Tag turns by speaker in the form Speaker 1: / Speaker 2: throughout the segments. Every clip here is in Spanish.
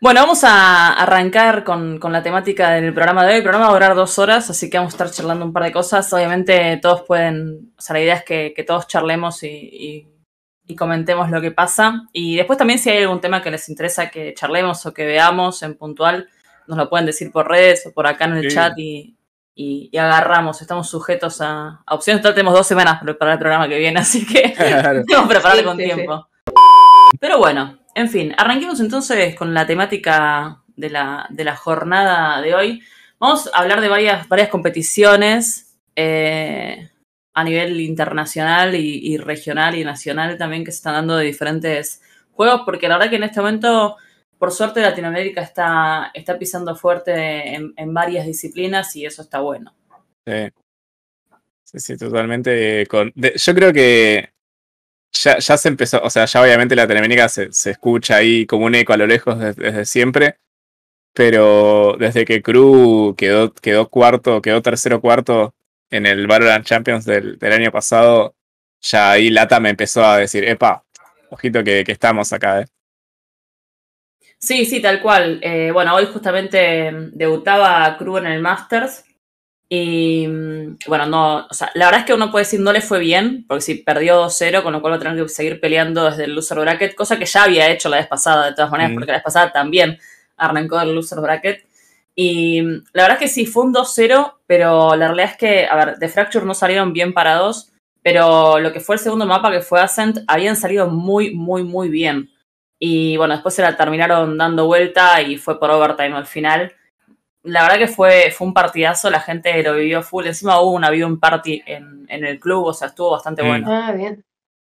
Speaker 1: Bueno, vamos a arrancar con la temática del programa de hoy. El programa va a durar 2 horas, así que vamos a estar charlando un par de cosas. Obviamente todos pueden, o sea, la idea es que todos charlemos y comentemos lo que pasa. Y después también si hay algún tema que les interesa que charlemos o que veamos en puntual, nos lo pueden decir por redes o por acá en el chat y agarramos. Estamos sujetos a opciones. Total, tenemos 2 semanas para el programa que viene, así que
Speaker 2: Claro.
Speaker 1: tenemos que preparar con tiempo. Pero bueno, en fin, arranquemos entonces con la temática de la jornada de hoy. Vamos a hablar de varias competiciones a nivel internacional y regional y nacional también que se están dando de diferentes juegos, porque la verdad que en este momento, por suerte, Latinoamérica está pisando fuerte en varias disciplinas y eso está bueno.
Speaker 2: Sí, totalmente. Yo creo que ya se empezó, o sea, ya obviamente Latinoamérica se escucha ahí como un eco a lo lejos desde siempre, pero desde que Crew quedó cuarto, quedó tercero cuarto en el Valorant Champions del año pasado, ya ahí Lata me empezó a decir, epa, ojito que estamos acá,
Speaker 1: Sí, tal cual. Bueno, hoy justamente debutaba Crew en el Masters. Y bueno, no, o sea, la verdad es que uno puede decir no le fue bien, porque sí, perdió 2-0, con lo cual va a tener que seguir peleando desde el loser bracket, cosa que ya había hecho la vez pasada, de todas maneras, porque la vez pasada también arrancó del loser bracket. Y la verdad es que sí, fue un 2-0, pero la realidad es que, a ver, de Fracture no salieron bien parados, pero lo que fue el segundo mapa, que fue Ascent, habían salido muy bien. Y bueno, después se la terminaron dando vuelta y fue por overtime al final. La verdad que fue un partidazo, la gente lo vivió full. Encima hubo una viewing party en el club, o sea, estuvo bastante bueno.
Speaker 3: Ah, bien.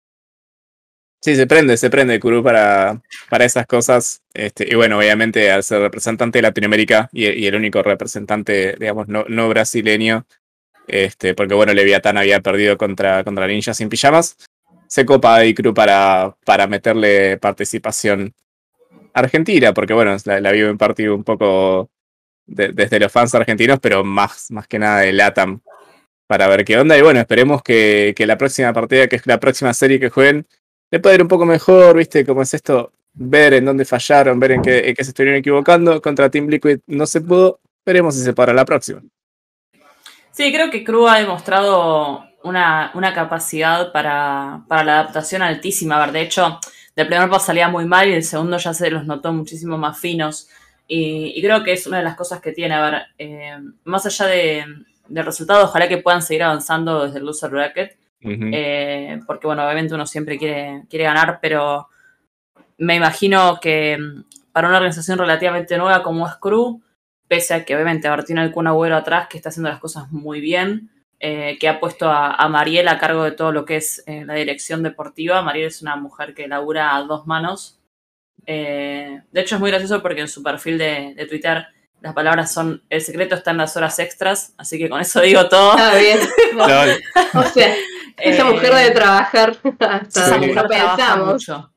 Speaker 2: Sí, se prende Crew para esas cosas. Y bueno, obviamente al ser representante de Latinoamérica y el único representante, digamos, no brasileño, porque bueno, Leviatán había perdido contra Ninja sin pijamas, se copa ahí Crew para meterle participación argentina, porque bueno, la vi en partido un poco desde los fans argentinos, pero más que nada de LATAM, para ver qué onda. Y bueno, esperemos que la próxima partida, que es la próxima serie que jueguen, le pueda ir un poco mejor, ¿viste? Como es esto, ver en dónde fallaron, ver en qué se estuvieron equivocando. Contra Team Liquid no se pudo, veremos si se para la próxima.
Speaker 1: Sí, creo que Crew ha demostrado una capacidad para la adaptación altísima. A ver, de hecho, del primer paso salía muy mal y el segundo ya se los notó muchísimo más finos. Y creo que es una de las cosas que tiene. A ver, más allá del resultado, ojalá que puedan seguir avanzando desde el loser bracket. Porque bueno, obviamente uno siempre quiere ganar, pero me imagino que para una organización relativamente nueva como es Crew, pese a que obviamente tiene el Kun Agüero atrás que está haciendo las cosas muy bien, que ha puesto a Mariel a cargo de todo lo que es la dirección deportiva. Mariel es una mujer que labura a 2 manos. De hecho es muy gracioso porque en su perfil de Twitter las palabras son: el secreto está en las horas extras, así que con eso digo todo.
Speaker 3: Ah, bien. O sea, esa mujer debe trabajar hasta
Speaker 1: esa
Speaker 3: donde
Speaker 1: mujer
Speaker 3: no
Speaker 1: trabaja
Speaker 3: pensamos.
Speaker 1: mucho.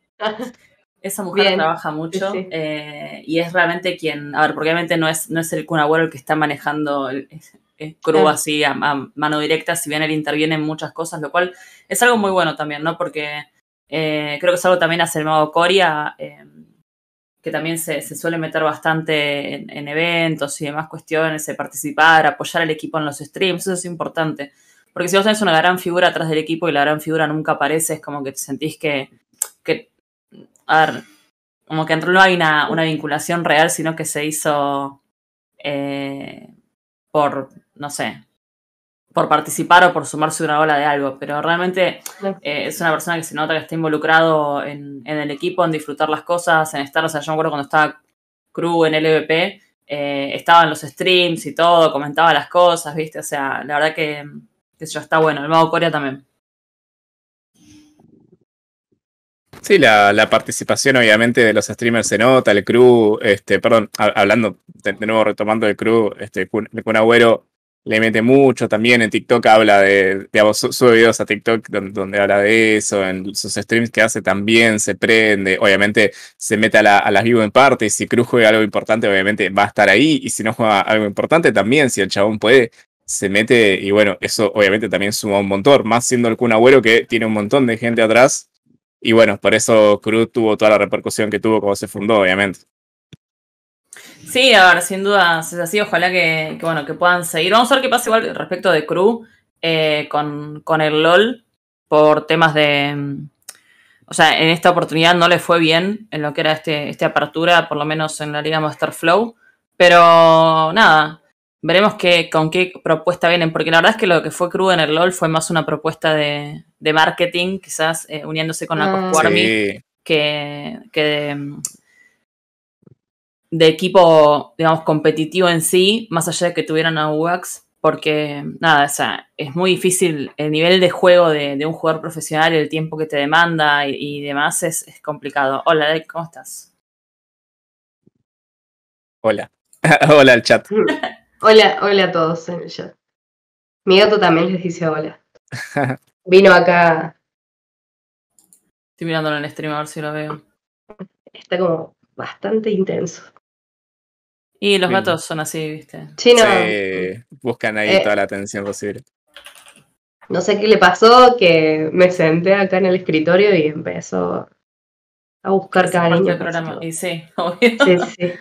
Speaker 1: Esa mujer
Speaker 3: Bien.
Speaker 1: trabaja mucho,
Speaker 3: Sí.
Speaker 1: y es realmente quien, a ver, porque obviamente no es el Kun Agüero el que está manejando el Crew así a mano directa, si bien él interviene en muchas cosas, lo cual es algo muy bueno también, ¿no? Porque creo que es algo también hace el mago Coria, que también se suele meter bastante en eventos y demás cuestiones, participar, apoyar al equipo en los streams, eso es importante. Porque si vos tenés una gran figura atrás del equipo y la gran figura nunca aparece, es como que te sentís que a ver, como que no hay una vinculación real, sino que se hizo por, no sé, por participar o por sumarse una ola de algo, pero realmente es una persona que se nota que está involucrado en el equipo, en disfrutar las cosas, en estar, o sea, yo me acuerdo cuando estaba Crew en LVP, estaba en los streams y todo, comentaba las cosas, ¿viste? O sea, la verdad que eso está bueno. El mago Corea también.
Speaker 2: Sí, la participación obviamente de los streamers se nota, el Crew, perdón, hablando de nuevo retomando el Crew, el Kun Agüero le mete mucho también, en TikTok habla digamos, sube videos a TikTok donde habla de eso, en sus streams que hace también se prende, obviamente se mete a las vivo en parte, y si Crew juega algo importante obviamente va a estar ahí, y si no juega algo importante también, si el chabón puede, se mete, y bueno, eso obviamente también suma un montón, más siendo el Kun Agüero que tiene un montón de gente atrás. Y bueno, por eso Crew tuvo toda la repercusión que tuvo cuando se fundó, obviamente.
Speaker 1: Sí, a ver, sin duda es así. Ojalá que puedan seguir. Vamos a ver qué pasa igual respecto de Crew con el LOL por temas de... O sea, en esta oportunidad no le fue bien en lo que era este apertura, por lo menos en la Liga Master Flow. Pero nada, veremos con qué propuesta vienen. Porque la verdad es que lo que fue Crew en el LOL fue más una propuesta de marketing, quizás uniéndose con la Cosco Army,
Speaker 2: Sí.
Speaker 1: que de equipo, digamos, competitivo en sí, más allá de que tuvieran a UAX, porque, nada, o sea, es muy difícil el nivel de juego de un jugador profesional, el tiempo que te demanda y demás es complicado. Hola, Derek, ¿cómo estás?
Speaker 2: Hola. Hola al chat.
Speaker 3: Hola a todos en el chat. Mi gato también les dice hola. Vino acá.
Speaker 1: Estoy mirándolo en el stream a ver si lo veo.
Speaker 3: Está como bastante intenso.
Speaker 1: Y los gatos son así, ¿viste?
Speaker 3: Sí, no.
Speaker 2: Sí, buscan ahí toda la atención posible.
Speaker 3: No sé qué le pasó, que me senté acá en el escritorio y empezó a buscar cariño.
Speaker 1: Y sí, obvio.
Speaker 3: Sí.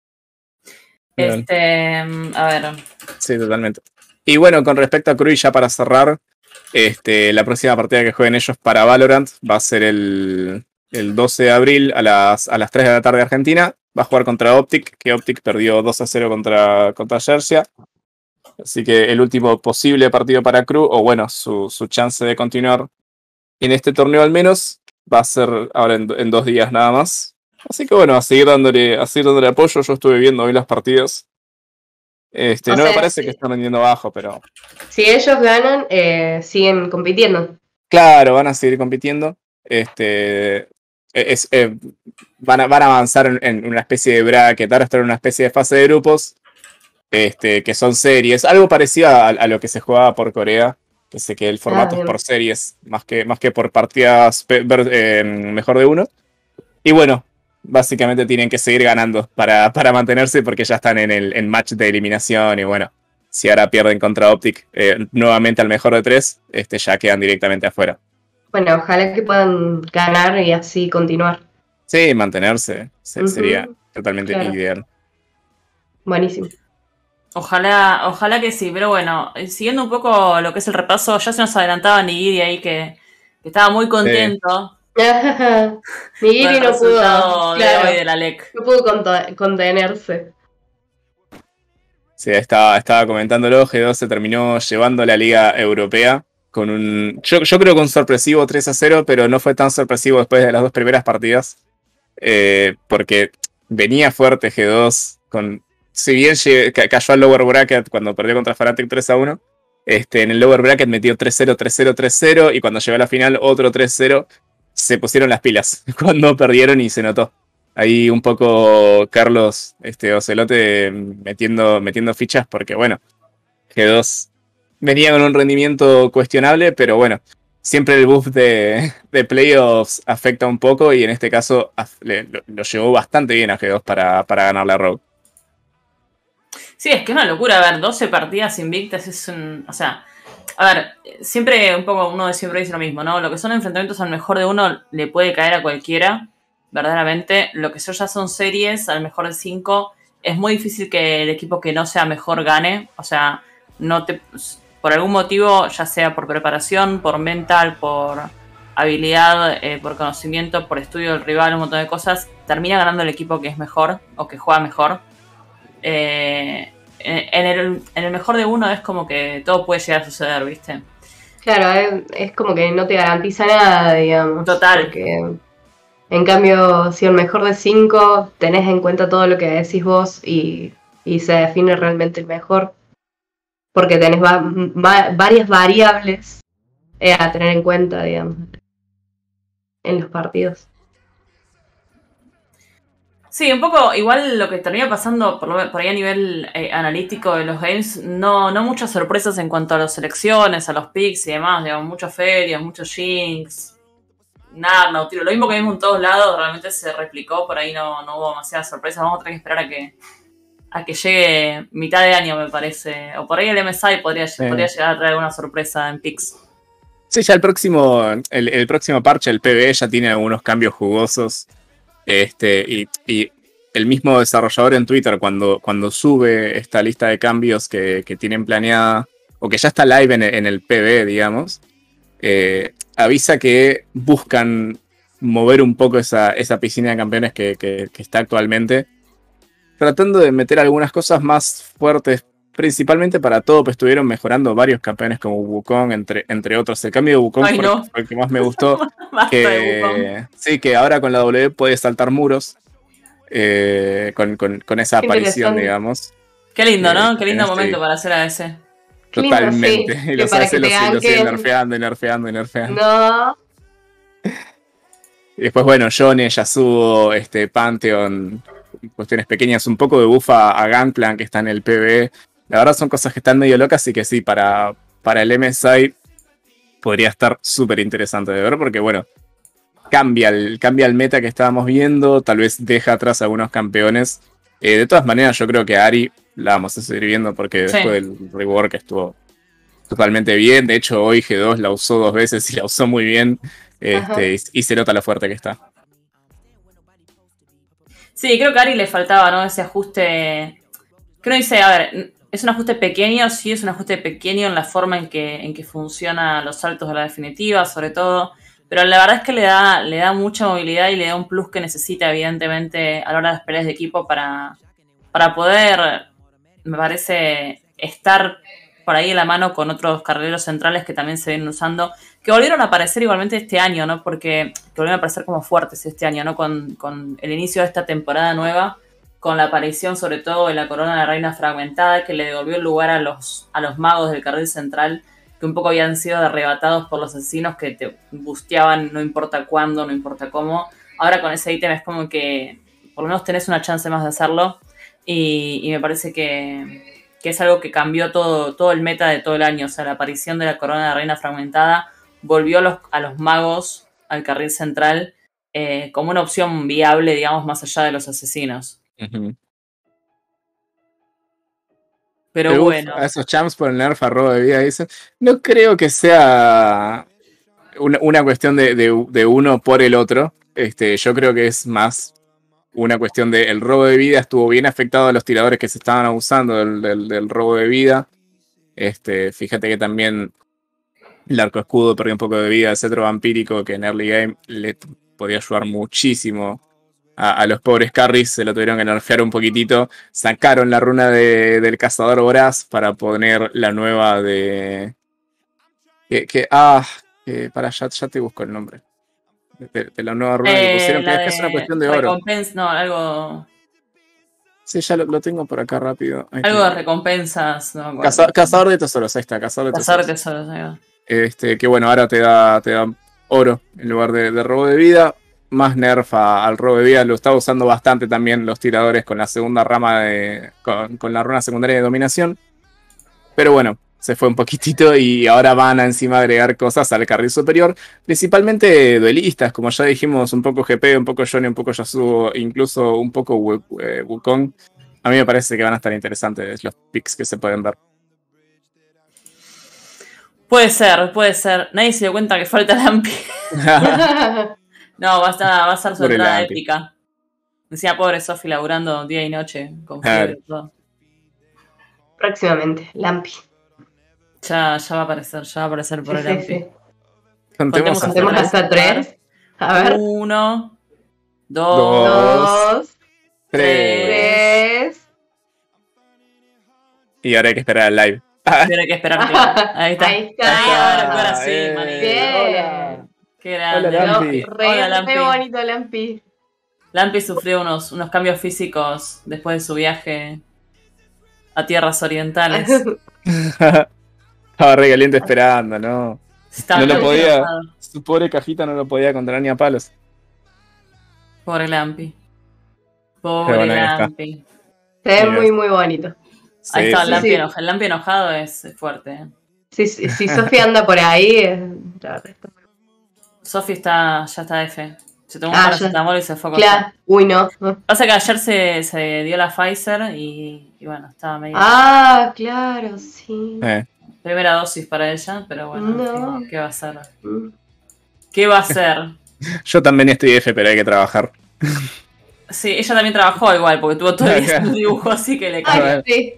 Speaker 1: A ver.
Speaker 2: Sí, totalmente. Y bueno, con respecto a Crew, ya para cerrar, la próxima partida que jueguen ellos para Valorant va a ser el 12 de abril a las 3 de la tarde Argentina. Va a jugar contra Optic, que Optic perdió 2-0 contra Jersey. Así que el último posible partido para Crew, o bueno, su chance de continuar en este torneo al menos, va a ser ahora en 2 días nada más. Así que bueno, a seguir dándole apoyo. Yo estuve viendo hoy las partidas. No me parece que están vendiendo bajo, pero...
Speaker 3: Si ellos ganan, siguen compitiendo.
Speaker 2: Claro, van a seguir compitiendo. Van a avanzar en una especie de bracket. Ahora están en una especie de fase de grupos. Que son series. Algo parecido a lo que se jugaba por Corea. Que sé que el formato es por series, más que por partidas mejor de uno. Y bueno, básicamente tienen que seguir ganando para mantenerse porque ya están en match de eliminación. Y bueno, si ahora pierden contra Optic nuevamente al mejor de 3, ya quedan directamente afuera.
Speaker 3: Bueno, ojalá que puedan ganar y así continuar.
Speaker 2: Sí, mantenerse sería totalmente ideal.
Speaker 3: Buenísimo.
Speaker 1: Ojalá que sí, pero bueno, siguiendo un poco lo que es el repaso, ya se nos adelantaba Nigiri ahí que estaba muy contento.
Speaker 3: Nigiri no pudo,
Speaker 1: claro, de la LEC.
Speaker 3: No pudo contenerse.
Speaker 2: Sí, estaba comentándolo, G2 se terminó llevando la Liga Europea con yo creo que un sorpresivo 3-0, pero no fue tan sorpresivo después de las 2 primeras partidas, porque venía fuerte G2, si bien cayó al lower bracket cuando perdió contra Fnatic 3-1, en el lower bracket metió 3-0, 3-0, 3-0, y cuando llegó a la final otro 3-0, se pusieron las pilas cuando perdieron y se notó. Ahí un poco Carlos Ocelote metiendo fichas porque, bueno, G2 venía con un rendimiento cuestionable, pero bueno, siempre el buff de playoffs afecta un poco y en este caso lo llevó bastante bien a G2 para ganar la Rogue.
Speaker 1: Sí, es que es una locura, a ver, 12 partidas invictas es o sea, a ver, siempre un poco uno siempre dice lo mismo, ¿no? Lo que son enfrentamientos al mejor de uno le puede caer a cualquiera, verdaderamente. Lo que ya son series, al mejor de 5, es muy difícil que el equipo que no sea mejor gane. O sea, por algún motivo, ya sea por preparación, por mental, por habilidad, por conocimiento, por estudio del rival, un montón de cosas, termina ganando el equipo que es mejor o que juega mejor. En el mejor de uno es como que todo puede llegar a suceder, ¿viste?
Speaker 3: Claro, es como que no te garantiza nada, digamos.
Speaker 1: Total.
Speaker 3: Porque en cambio, si el mejor de 5 tenés en cuenta todo lo que decís vos y se define realmente el mejor, porque tenés varias variables a tener en cuenta, digamos, en los partidos.
Speaker 1: Sí, un poco igual lo que termina pasando por ahí a nivel analítico de los games, no muchas sorpresas en cuanto a las selecciones, a los picks y demás, digamos, muchas ferias, muchos jinx, nada, no, tiro. Lo mismo que vimos en todos lados, realmente se replicó, por ahí no hubo demasiadas sorpresas, vamos a tener que esperar a que llegue mitad de año, me parece, o por ahí el MSI podría llegar a traer alguna sorpresa en picks.
Speaker 2: Sí, ya el próximo parche, el PvE, ya tiene algunos cambios jugosos. el mismo desarrollador en Twitter, cuando sube esta lista de cambios que tienen planeada, o que ya está live en el PB, digamos, avisa que buscan mover un poco esa piscina de campeones que está actualmente, tratando de meter algunas cosas más fuertes, principalmente para todo, pues estuvieron mejorando varios campeones como Wukong, entre otros. El cambio de Wukong fue el que más me gustó. Sí, que ahora con la W puede saltar muros, con esa aparición, digamos.
Speaker 1: Qué lindo, ¿no? Qué lindo momento para hacer ADC.
Speaker 2: Totalmente.
Speaker 3: Lindo, sí.
Speaker 2: Y los ADC lo siguen nerfeando y nerfeando y nerfeando.
Speaker 3: No.
Speaker 2: Y después, bueno, Yone, Yasuo, Pantheon, cuestiones pequeñas, un poco de bufa a Gangplank que está en el PvE. La verdad son cosas que están medio locas y que sí, para el MSI podría estar súper interesante de ver porque, bueno, cambia el meta que estábamos viendo, tal vez deja atrás algunos campeones. De todas maneras, yo creo que a Ahri la vamos a seguir viendo porque después del rework estuvo totalmente bien. De hecho, hoy G2 la usó 2 veces y la usó muy bien. Y se nota lo fuerte que está.
Speaker 1: Sí, creo que a Ahri le faltaba, ¿no? Ese ajuste. Que uno dice, a ver, es un ajuste pequeño, sí, es un ajuste pequeño en la forma en que funcionan los saltos de la definitiva, sobre todo. Pero la verdad es que le da mucha movilidad y le da un plus que necesita, evidentemente, a la hora de las peleas de equipo para poder, me parece, estar por ahí en la mano con otros carrileros centrales que también se vienen usando, que volvieron a aparecer igualmente este año, ¿no? Porque volvieron a aparecer como fuertes este año, ¿no? Con el inicio de esta temporada nueva, con la aparición sobre todo de la corona de la reina fragmentada, que le devolvió el lugar a los magos del carril central, que un poco habían sido arrebatados por los asesinos que te busteaban no importa cuándo, no importa cómo. Ahora con ese ítem es como que por lo menos tenés una chance más de hacerlo, y me parece que es algo que cambió todo el meta de todo el año. O sea, la aparición de la corona de la reina fragmentada volvió a los magos al carril central como una opción viable, digamos, más allá de los asesinos.
Speaker 2: Uh-huh.
Speaker 1: Pero bueno.
Speaker 2: A esos champs por el nerf a robo de vida, dicen. No creo que sea una cuestión de uno por el otro. Yo creo que es más una cuestión de el robo de vida estuvo bien afectado a los tiradores que se estaban abusando del robo de vida. Fíjate que también el arco escudo perdió un poco de vida, el cetro vampírico, que en early game le podía ayudar muchísimo a los pobres carries, se lo tuvieron que nerfear un poquitito. Sacaron la runa del cazador voraz para poner la nueva de... para ya te busco el nombre. De la nueva runa que pusieron, que es una cuestión de oro.
Speaker 1: No, algo...
Speaker 2: Sí, ya lo tengo por acá rápido.
Speaker 1: Algo de recompensas. No,
Speaker 2: cazador de tesoros, ahí está, cazador de
Speaker 1: tesoros. Ahí va.
Speaker 2: Que bueno, ahora te da oro en lugar de robo de vida. Más nerf al robo de vida, lo está usando bastante también los tiradores con la segunda rama con la runa secundaria de dominación. Pero bueno, se fue un poquitito y ahora van a encima agregar cosas al carril superior, principalmente duelistas, como ya dijimos, un poco GP, un poco Yone, un poco Yasuo, incluso un poco Wukong. A mí me parece que van a estar interesantes los picks que se pueden ver.
Speaker 1: Puede ser. Nadie se dio cuenta que falta Lampi. No, va a ser su entrada épica. Decía, pobre Sofi laburando día y noche con fiebre y todo.
Speaker 3: Próximamente, Lampi.
Speaker 1: Ya va a aparecer por el Lampi.
Speaker 3: Sí.
Speaker 2: Contemos
Speaker 3: hasta 3. A ver.
Speaker 1: 1, 2, 3.
Speaker 2: Y ahora hay que esperar al live.
Speaker 1: Hay que esperar. Ahí está. Ahora sí, manito.
Speaker 3: Bien.
Speaker 1: Qué grande.
Speaker 2: Hola, Lampi.
Speaker 3: Hola, Lampi. Re bonito, Lampi.
Speaker 1: Lampi sufrió unos cambios físicos después de su viaje a tierras orientales.
Speaker 2: Estaba re caliente esperando, ¿no? No lo podía.
Speaker 1: Enojado.
Speaker 2: Su pobre cajita no lo podía controlar ni a palos.
Speaker 1: Pobre Lampi.
Speaker 2: Bueno,
Speaker 1: Lampi.
Speaker 3: Se ve muy, muy bonito.
Speaker 1: Sí, ahí está el Lampi enojado. El Lampi enojado es fuerte.
Speaker 3: Si Sofi anda por ahí,
Speaker 1: Sofi ya está F. Se tomó un paracetamol y se fue a acostar.
Speaker 3: Claro. Uy, no.
Speaker 1: Pasa que ayer se dio la Pfizer y bueno, estaba medio...
Speaker 3: Claro, sí.
Speaker 1: Primera dosis para ella, pero bueno,
Speaker 3: no.
Speaker 1: ¿qué va a hacer? ¿Qué va a hacer?
Speaker 2: Yo también estoy F, pero hay que trabajar.
Speaker 1: Sí, ella también trabajó igual, porque tuvo todo el día haciendo dibujo, así que le
Speaker 3: Ay, sí.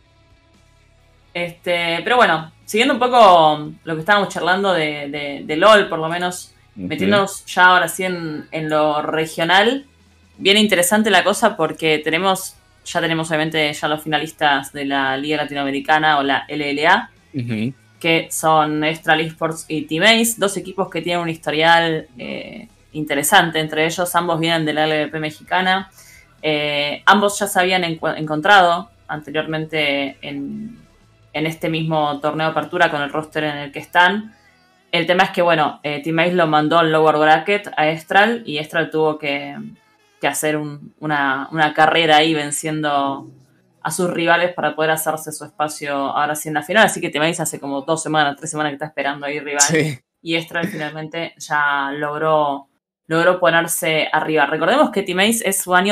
Speaker 1: Pero bueno, siguiendo un poco lo que estábamos charlando de LOL, por lo menos, metiéndonos ya ahora sí en lo regional, bien interesante la cosa porque ya tenemos obviamente ya los finalistas de la Liga Latinoamericana o la LLA, que son Estral Esports y Team Ace, dos equipos que tienen un historial interesante entre ellos, ambos vienen de la LVP mexicana, ambos ya se habían encontrado anteriormente en este mismo torneo de apertura con el roster en el que están. El tema es que, bueno, Team Ace lo mandó al lower bracket a Estral y Estral tuvo que hacer una carrera ahí venciendo a sus rivales para poder hacerse su espacio ahora sí en la final. Así que Team Ace hace como 2 semanas, 3 semanas que está esperando ahí rival.
Speaker 2: Sí.
Speaker 1: Y Estral finalmente ya logró ponerse arriba. Recordemos que Team Ace es su año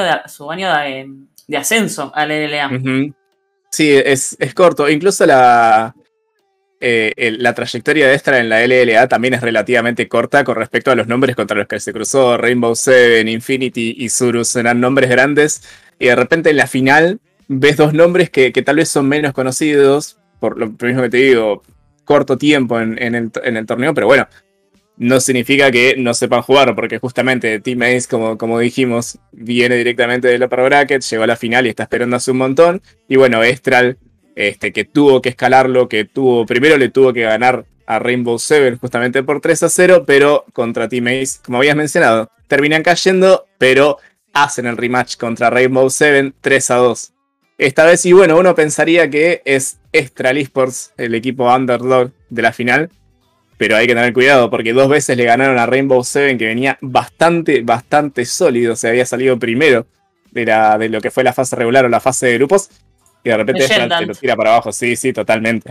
Speaker 1: de ascenso al LLA.
Speaker 2: Sí, es corto. Incluso la trayectoria de Estral en la LLA también es relativamente corta con respecto a los nombres contra los que se cruzó. Rainbow Seven, Infinity y Zurus eran nombres grandes. Y de repente en la final ves dos nombres que tal vez son menos conocidos. Por lo mismo que te digo, corto tiempo en el torneo. Pero bueno, no significa que no sepan jugar, porque justamente Team Ace, como dijimos, viene directamente del upper bracket, llegó a la final y está esperando hace un montón. Y bueno, Estral, que tuvo que escalarlo, primero le tuvo que ganar a Rainbow Seven justamente por 3-0, pero contra Team Ace, como habías mencionado, terminan cayendo, pero hacen el rematch contra Rainbow Seven 3-2. Esta vez, y bueno, uno pensaría que es Estral Esports el equipo underdog de la final, pero hay que tener cuidado porque 2 veces le ganaron a Rainbow Seven, que venía bastante sólido. Se había salido primero de lo que fue la fase regular o la fase de grupos. Y de repente se lo tira para abajo. Sí, totalmente.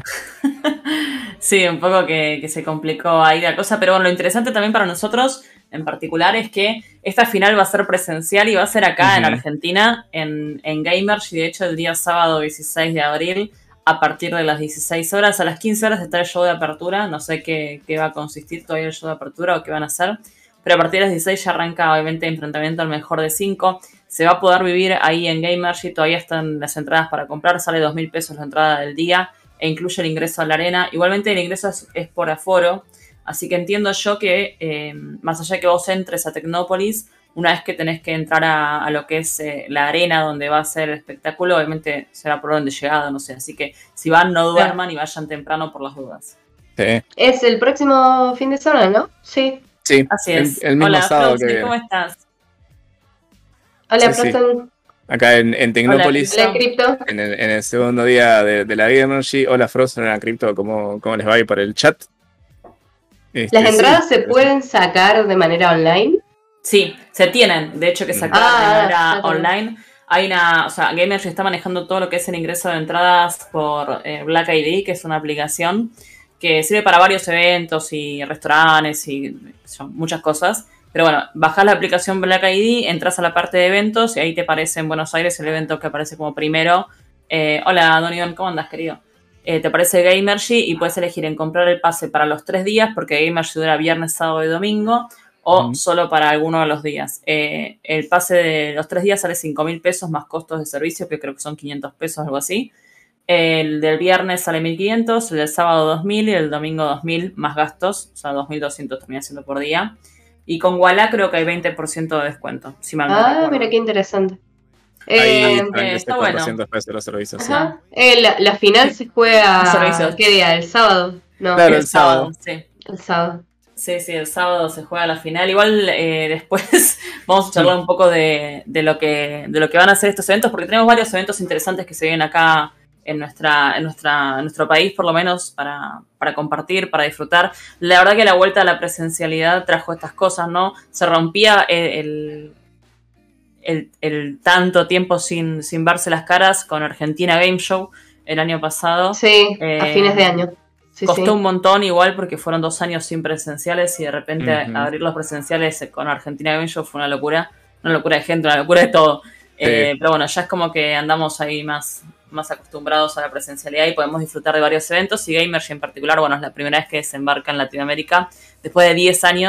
Speaker 1: Sí, un poco que se complicó ahí la cosa. Pero bueno, lo interesante también para nosotros en particular es que esta final va a ser presencial y va a ser acá en Argentina, en Gamers. Y de hecho el día sábado 16 de abril, a partir de las 16 horas, a las 15 horas está el show de apertura. No sé qué va a consistir todavía el show de apertura o qué van a hacer. Pero a partir de las 16 ya arranca obviamente el enfrentamiento al mejor de 5. Se va a poder vivir ahí en Gamergy. Todavía están las entradas para comprar. Sale 2.000 pesos la entrada del día e incluye el ingreso a la arena. Igualmente el ingreso es por aforo. Así que entiendo yo que más allá de que vos entres a Tecnópolis, una vez que tenés que entrar a lo que es la arena donde va a ser el espectáculo, obviamente será por orden de llegada, no sé. Así que si van, no duerman y vayan temprano por las dudas.
Speaker 2: Sí.
Speaker 3: Es el próximo fin de semana, ¿no? Sí.
Speaker 2: Sí,
Speaker 1: así es.
Speaker 2: El mismo
Speaker 1: Hola,
Speaker 2: sábado
Speaker 1: Flosy, ¿cómo estás?
Speaker 3: Hola,
Speaker 2: sí.
Speaker 3: Frozen.
Speaker 2: Acá en Tecnópolis,
Speaker 3: Hola, Crypto.
Speaker 2: en el segundo día de la Gamergy. Hola, Frozen, hola, Crypto, ¿cómo les va ahí por el chat?
Speaker 3: ¿Las entradas se pueden sacar de manera online?
Speaker 1: Sí, se tienen, de hecho, que sacar de manera online. Hay Gamergy está manejando todo lo que es el ingreso de entradas por Black ID, que es una aplicación que sirve para varios eventos y restaurantes y son muchas cosas. Pero bueno, bajás la aplicación Black ID, entras a la parte de eventos y ahí te aparece en Buenos Aires el evento que aparece como primero. Hola, Don Iván, ¿cómo andas, querido? Te aparece Gamergy y puedes elegir en comprar el pase para los 3 días, porque Gamergy dura viernes, sábado y domingo, o solo para alguno de los días. El pase de los 3 días sale 5.000 pesos más costos de servicio, que creo que son 500 pesos, algo así. El del viernes sale 1.500, el del sábado 2.000 y el domingo 2.000 más gastos, o sea, 2.200 termina siendo por día. Y con Walla creo que hay 20% de descuento, si mal no recuerdo.
Speaker 3: Mira qué interesante.
Speaker 2: Ahí
Speaker 1: está bueno.
Speaker 2: 400 pesos los servicios.
Speaker 3: Ajá. La final se juega, ¿qué día? ¿El sábado? No,
Speaker 2: claro,
Speaker 1: el sábado, sí.
Speaker 3: El sábado.
Speaker 1: Sí, el sábado se juega la final. Igual después vamos a charlar un poco de lo que van a hacer estos eventos, porque tenemos varios eventos interesantes que se vienen acá en nuestro país, por lo menos, para compartir, para disfrutar. La verdad que la vuelta a la presencialidad trajo estas cosas, ¿no? Se rompía el tanto tiempo sin verse las caras con Argentina Game Show el año pasado.
Speaker 3: Sí, a fines de año.
Speaker 1: Costó un montón igual porque fueron 2 años sin presenciales y de repente abrir los presenciales con Argentina Game Show fue una locura de gente, una locura de todo. Pero bueno, ya es como que andamos ahí más acostumbrados a la presencialidad y podemos disfrutar de varios eventos. Y Gamergy en particular, bueno, es la primera vez que desembarca en Latinoamérica después de 10 años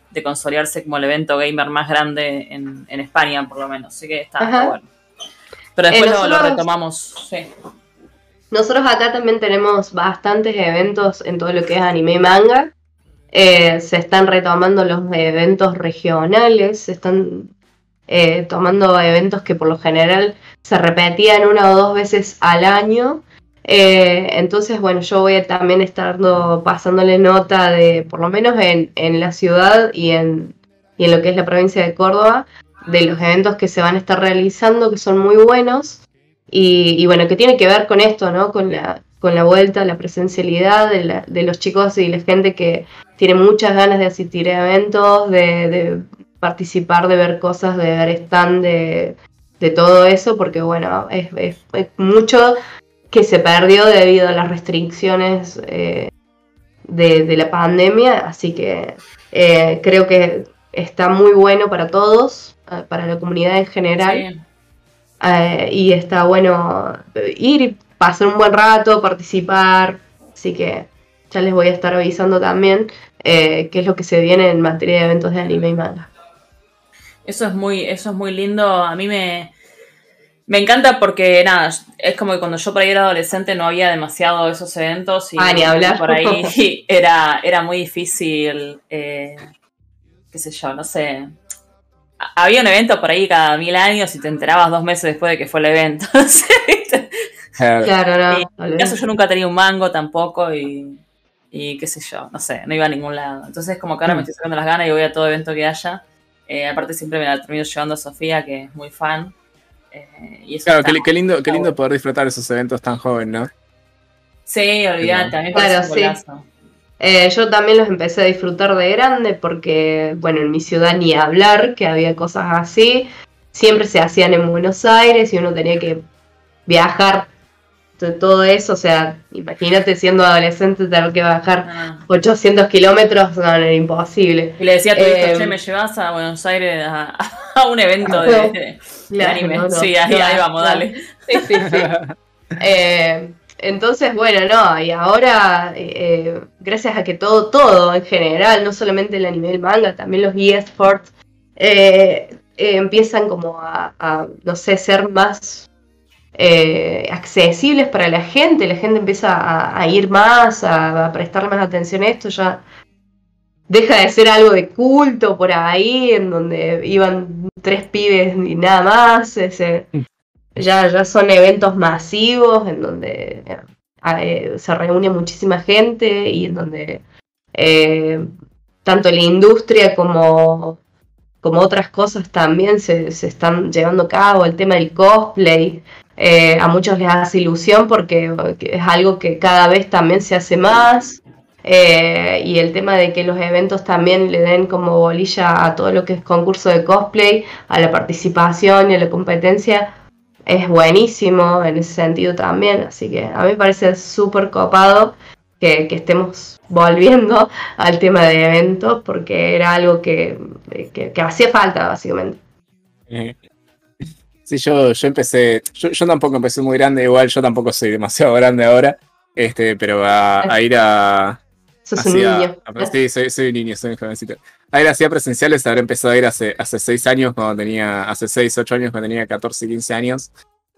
Speaker 1: de consolidarse como el evento gamer más grande en España, por lo menos. Así que está
Speaker 3: Ajá.
Speaker 1: bueno. Pero después lo
Speaker 3: nosotros-
Speaker 1: retomamos. Sí.
Speaker 3: Nosotros acá también tenemos bastantes eventos en todo lo que es anime y manga. Se están retomando los eventos regionales, se están tomando eventos que por lo general se repetían 1 o 2 veces al año. Entonces, bueno, yo voy a también estar pasándole nota de, por lo menos en la ciudad y en lo que es la provincia de Córdoba, de los eventos que se van a estar realizando, que son muy buenos. Y bueno, que tiene que ver con esto, ¿no? Con la vuelta, la presencialidad de los chicos y la gente que tiene muchas ganas de asistir a eventos, de participar, de ver cosas, de ver stand, de todo eso, porque bueno, es mucho que se perdió debido a las restricciones de la pandemia, así que creo que está muy bueno para todos, para la comunidad en general.
Speaker 1: Sí.
Speaker 3: Y está bueno ir y pasar un buen rato, participar. Así que ya les voy a estar avisando también qué es lo que se viene en materia de eventos de anime y manga.
Speaker 1: Eso es muy lindo. A mí me encanta porque, nada, es como que cuando yo por ahí era adolescente no había demasiado esos eventos y
Speaker 3: Ni hablar.
Speaker 1: por ahí era muy difícil, qué sé yo, no sé. Había un evento por ahí cada 1000 años y te enterabas 2 meses después de que fue el evento.
Speaker 3: Claro,
Speaker 1: Y
Speaker 3: no.
Speaker 1: en mi caso yo nunca tenía un mango tampoco y qué sé yo, no sé, no iba a ningún lado. Entonces como que ahora me estoy sacando las ganas y voy a todo evento que haya. Aparte siempre me la termino llevando a Sofía, que es muy fan. Y eso
Speaker 2: Claro,
Speaker 1: está
Speaker 2: qué lindo
Speaker 1: bueno.
Speaker 2: poder disfrutar esos eventos tan joven, ¿no?
Speaker 1: Sí, olvídate, a mí me
Speaker 3: Claro,
Speaker 1: parece un
Speaker 3: sí.
Speaker 1: golazo.
Speaker 3: Yo también los empecé a disfrutar de grande porque, bueno, en mi ciudad ni hablar, que había cosas así. Siempre se hacían en Buenos Aires y uno tenía que viajar de todo eso. O sea, imagínate siendo adolescente tener que bajar 800 kilómetros, no, era imposible.
Speaker 1: Y le decía a tu hijo, che, ¿me llevas a Buenos Aires a un evento de anime?
Speaker 3: No,
Speaker 1: Sí, ahí vamos, dale.
Speaker 3: Sí. Entonces, bueno, no, y ahora, gracias a que todo en general, no solamente el anime y el manga, también los eSports, empiezan como no sé, ser más accesibles para la gente empieza a ir más, a prestarle más atención a esto, ya deja de ser algo de culto por ahí, en donde iban 3 pibes y nada más, ya son eventos masivos en donde se reúne muchísima gente y en donde tanto la industria como otras cosas también se están llevando a cabo. El tema del cosplay, a muchos les hace ilusión porque es algo que cada vez también se hace más. Y el tema de que los eventos también le den como bolilla a todo lo que es concurso de cosplay, a la participación y a la competencia, es buenísimo en ese sentido también. Así que a mí me parece súper copado que estemos volviendo al tema de eventos porque era algo que hacía falta básicamente.
Speaker 2: Sí, yo empecé, yo tampoco empecé muy grande, igual yo tampoco soy demasiado grande ahora, pero a ir a...
Speaker 3: Sos un niño.
Speaker 2: Sí, soy un niño, soy un jovencito. A ir hacía presenciales, habré empezado a ir hace 6 años, hace 6, 8 años, cuando tenía 14, 15 años.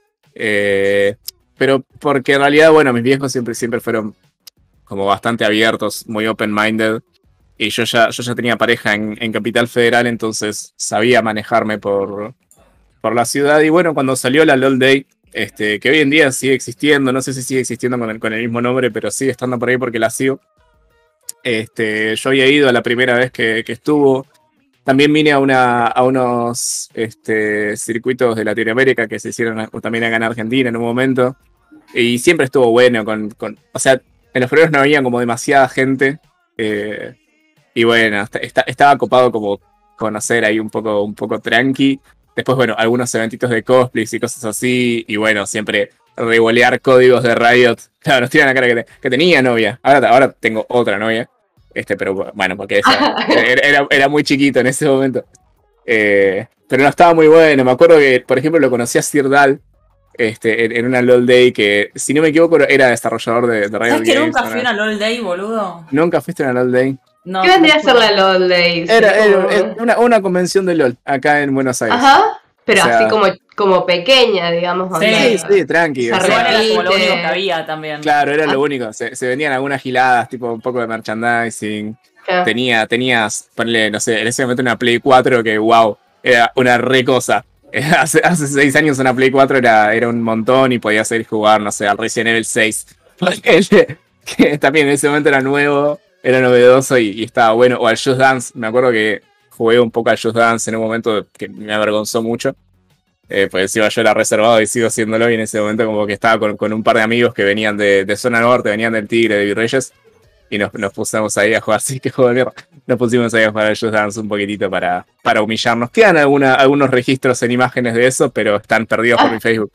Speaker 2: Pero porque en realidad, bueno, mis viejos siempre fueron como bastante abiertos, muy open-minded. Y yo ya tenía pareja en Capital Federal, entonces sabía manejarme por la ciudad. Y bueno, cuando salió la LOL Day, que hoy en día sigue existiendo, no sé si sigue existiendo con el mismo nombre, pero sigue estando por ahí porque la sigo. Yo había ido a la primera vez que estuvo. También vine a unos circuitos de Latinoamérica que se hicieron también acá en Argentina en un momento. Y siempre estuvo bueno. O sea, en los primeros no había como demasiada gente. Y bueno, estaba copado como conocer ahí un poco tranqui. Después, bueno, algunos eventitos de cosplays y cosas así. Y bueno, siempre revolear códigos de Riot. Claro, nos tiran la cara que tenía novia. Ahora tengo otra novia. Pero bueno, porque era muy chiquito en ese momento. Pero no estaba muy bueno. Me acuerdo que, por ejemplo, lo conocí a Sirdal en una LOL Day que, si no me equivoco, era desarrollador de Riot
Speaker 1: ¿Sabes que
Speaker 2: Games,
Speaker 1: nunca fui a una LOL Day, boludo?
Speaker 2: ¿Nunca fuiste a una LOL Day?
Speaker 1: No,
Speaker 3: ¿Qué vendría a ser la LOL Days?
Speaker 2: Era una convención de LOL acá en Buenos Aires.
Speaker 3: Ajá, pero
Speaker 2: O sea,
Speaker 3: así como pequeña, digamos.
Speaker 1: Sí,
Speaker 2: sí, tranqui.
Speaker 3: se
Speaker 2: O sea,
Speaker 1: Igual era como lo
Speaker 3: repite.
Speaker 1: único que había también.
Speaker 2: claro, era lo único. Se vendían algunas giladas, tipo un poco de merchandising.
Speaker 3: Claro.
Speaker 2: Tenías, ponle, no sé, en ese momento una Play 4 que, wow, era una re cosa. Hace 6 años una Play 4 era un montón y podías ir a jugar, no sé, al Resident Evil 6. Que también en ese momento era nuevo, era novedoso y estaba bueno. O al Just Dance, me acuerdo que jugué un poco al Just Dance en un momento que me avergonzó mucho. Pues encima yo era reservado y sigo haciéndolo. Y en ese momento como que estaba con un par de amigos que venían de Zona Norte, venían del Tigre, de Virreyes. Y nos pusimos ahí a jugar, así que juego de mierda. Nos pusimos ahí a jugar a Just Dance un poquitito para humillarnos. Quedan algunos registros en imágenes de eso, pero están perdidos por mi Facebook.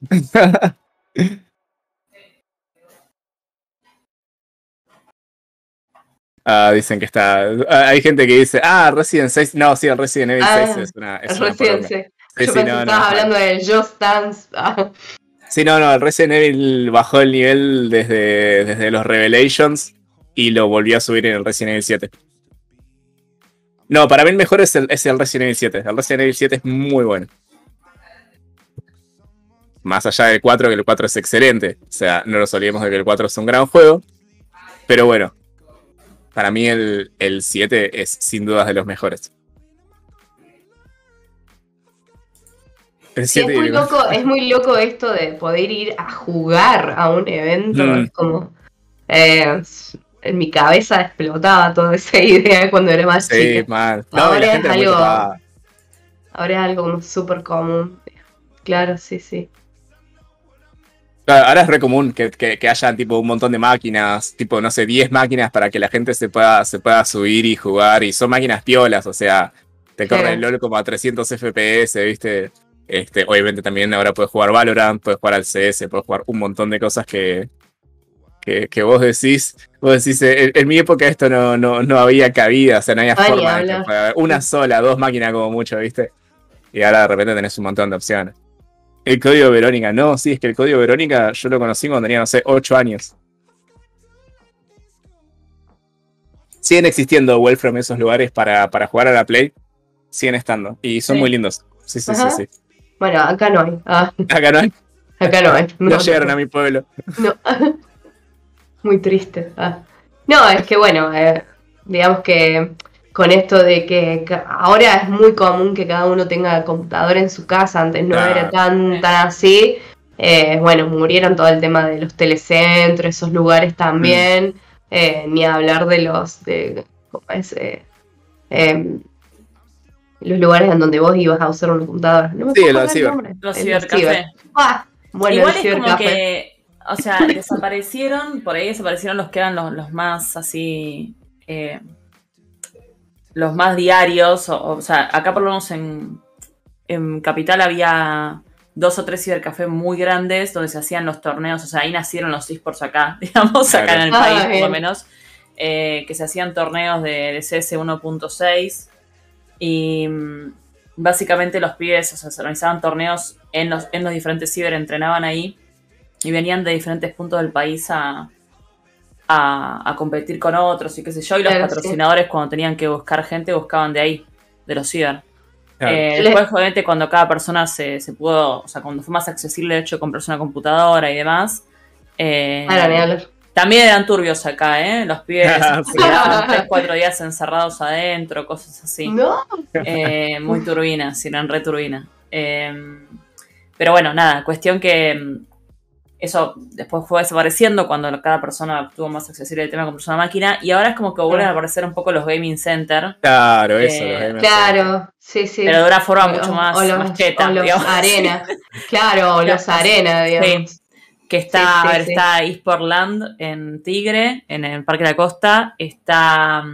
Speaker 2: Dicen que está. Hay gente que dice, Resident 6. No, sí, el Resident Evil 6 es una
Speaker 3: Resident
Speaker 2: poronga.
Speaker 3: Sí.
Speaker 2: Sí,
Speaker 3: Yo
Speaker 2: sí,
Speaker 3: pensé
Speaker 2: no,
Speaker 3: que estabas
Speaker 2: no,
Speaker 3: hablando del Just Dance.
Speaker 2: Sí, no, el Resident Evil bajó el nivel desde los Revelations y lo volvió a subir en el Resident Evil 7. No, para mí el mejor es el Resident Evil 7. El Resident Evil 7 es muy bueno. Más allá del 4, que el 4 es excelente. O sea, no nos olvidemos de que el 4 es un gran juego. Pero bueno, para mí el 7 es sin dudas de los mejores. El
Speaker 3: Sí,
Speaker 2: 7
Speaker 3: es muy loco esto de poder ir a jugar a un evento. Es como. En mi cabeza explotaba toda esa idea cuando era más chica.
Speaker 2: Sí, mal. No,
Speaker 3: Ahora
Speaker 2: y la gente
Speaker 3: es
Speaker 2: era muy
Speaker 3: algo.
Speaker 2: copada.
Speaker 3: Ahora es algo como súper común. Claro, sí, sí.
Speaker 2: Claro, ahora es re común que haya tipo un montón de máquinas, tipo, no sé, 10 máquinas para que la gente se pueda subir y jugar. Y son máquinas piolas, o sea, te corre el LOL como a 300 FPS, ¿viste? Obviamente también ahora puedes jugar Valorant, puedes jugar al CS, puedes jugar un montón de cosas que vos decís, en mi época esto no había cabida, o sea, no había forma de que fuera una sola, 2 máquinas como mucho, ¿viste? Y ahora de repente tenés un montón de opciones. El código Verónica, no, sí, es que el código Verónica yo lo conocí cuando tenía, no sé, 8 años. Siguen existiendo Wolfram esos lugares para jugar a la Play, siguen estando, y son muy lindos. Sí.
Speaker 3: Bueno, acá no hay.
Speaker 2: Acá no hay.
Speaker 3: Acá no hay.
Speaker 2: No llegaron a mi pueblo.
Speaker 3: No. Muy triste. No, es que bueno, digamos que con esto de que ahora es muy común que cada uno tenga computadora en su casa, antes no era tan así. Bueno, murieron todo el tema de los telecentros, esos lugares también, ni hablar de ¿cómo es? Los lugares en donde vos ibas a usar una computadora. No me
Speaker 2: Sí,
Speaker 3: acuerdo
Speaker 2: los
Speaker 3: el
Speaker 2: ciber.
Speaker 3: nombre.
Speaker 1: Los cibercafés.
Speaker 3: Bueno,
Speaker 1: igual
Speaker 3: el
Speaker 1: es como
Speaker 3: cibercafé.
Speaker 1: que, o sea, desaparecieron, por ahí desaparecieron los que eran los más así, los más diarios, o sea, acá por lo menos en Capital había 2 o 3 cibercafés muy grandes donde se hacían los torneos, o sea, ahí nacieron los esports acá, digamos, claro. Acá en el país por lo menos, que se hacían torneos de CS 1.6 y básicamente los pibes, o sea, se organizaban torneos en los diferentes ciber, entrenaban ahí y venían de diferentes puntos del país a competir con otros y qué sé yo, y los patrocinadores cuando tenían que buscar gente buscaban de ahí, de los ciber. Claro. Después obviamente cuando cada persona se pudo, o sea, cuando fue más accesible el hecho de comprarse una computadora y demás, también eran turbios acá, los pibes quedaban 3-4 días encerrados adentro, cosas así.
Speaker 3: No.
Speaker 1: Muy turbinas, eran re turbinas. Pero bueno, nada, cuestión que eso después fue desapareciendo cuando cada persona tuvo más accesible el tema de comprarse una máquina, y ahora es como que vuelven a aparecer un poco los gaming center.
Speaker 2: Claro, eso, los gaming
Speaker 3: center. Sí.
Speaker 1: Pero de una forma mucho más cheta,
Speaker 3: o los
Speaker 1: digamos.
Speaker 3: arena. Claro, o los arena, digamos.
Speaker 1: Sí. Que está, está eSportland en Tigre, en el Parque de la Costa, está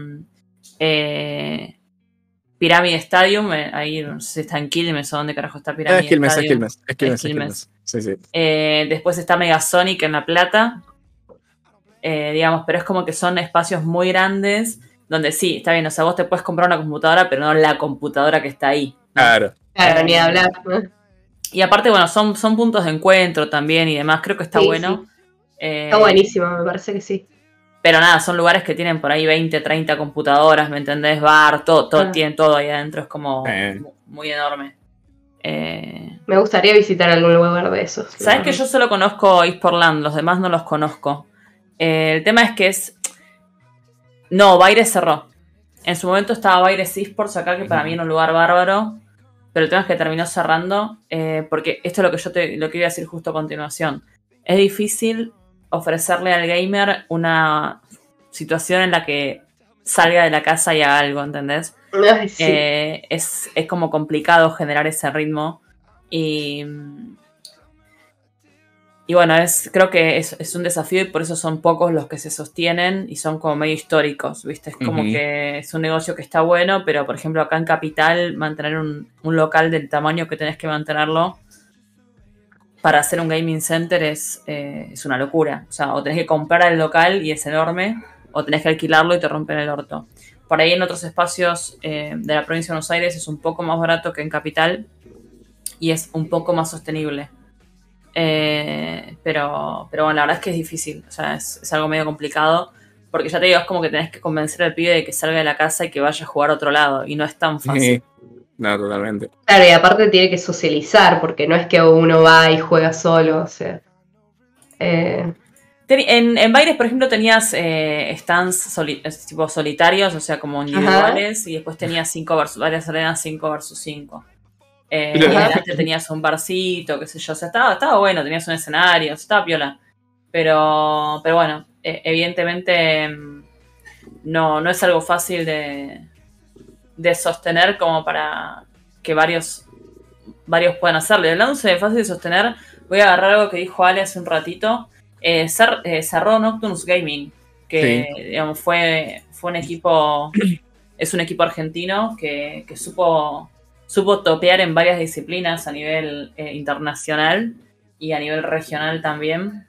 Speaker 1: Pyramid Stadium, ahí no sé si está en Quilmes o dónde carajo está Pyramid Stadium.
Speaker 2: Es Quilmes. Sí.
Speaker 1: Después está Megasonic en La Plata, digamos, pero es como que son espacios muy grandes, donde sí, está bien, o sea, vos te puedes comprar una computadora, pero no la computadora que está ahí, ¿no?
Speaker 2: Claro,
Speaker 3: ni hablar.
Speaker 1: Y aparte, bueno, son puntos de encuentro también y demás. Creo que está bueno.
Speaker 3: Sí. Está buenísimo, me parece que sí.
Speaker 1: Pero nada, son lugares que tienen por ahí 20, 30 computadoras, ¿me entendés? Bar, todo, tienen todo ahí adentro, es como muy enorme.
Speaker 3: Me gustaría visitar algún lugar de esos.
Speaker 1: ¿Sabes que yo solo conozco Eastportland? Los demás no los conozco. El tema es que No, Baires cerró. En su momento estaba Baires Esports acá, que para mí era un lugar bárbaro. Pero el tema es que terminó cerrando. Porque esto es lo que iba a decir justo a continuación. Es difícil ofrecerle al gamer una situación en la que salga de la casa y haga algo, ¿entendés?
Speaker 3: Ay, sí.
Speaker 1: Es como complicado generar ese ritmo. Y bueno, creo que es un desafío y por eso son pocos los que se sostienen y son como medio históricos, ¿viste? Es como que es un negocio que está bueno, pero por ejemplo acá en Capital mantener un local del tamaño que tenés que mantenerlo para hacer un gaming center es una locura. O sea, o tenés que comprar el local y es enorme, o tenés que alquilarlo y te rompen el orto. Por ahí en otros espacios de la provincia de Buenos Aires es un poco más barato que en Capital y es un poco más sostenible. Pero bueno, la verdad es que es difícil, o sea, es algo medio complicado, porque ya te digo, es como que tenés que convencer al pibe de que salga de la casa y que vaya a jugar a otro lado, y no es tan fácil.
Speaker 2: No, totalmente.
Speaker 3: Claro, y aparte tiene que socializar, porque no es que uno va y juega solo, o sea.
Speaker 1: En Baires, por ejemplo, tenías stands tipo solitarios, o sea, como individuales, y después tenías varias arenas 5 versus 5. Y adelante tenías un barcito, qué sé yo, o sea, estaba bueno, tenías un escenario, estaba piola. Pero bueno, evidentemente no es algo fácil de sostener como para que varios puedan hacerlo. Y hablando de fácil de sostener, voy a agarrar algo que dijo Ale hace un ratito. Cerró Nocturnes Gaming, que sí, digamos, fue un equipo, es un equipo argentino que supo topear en varias disciplinas a nivel internacional y a nivel regional también.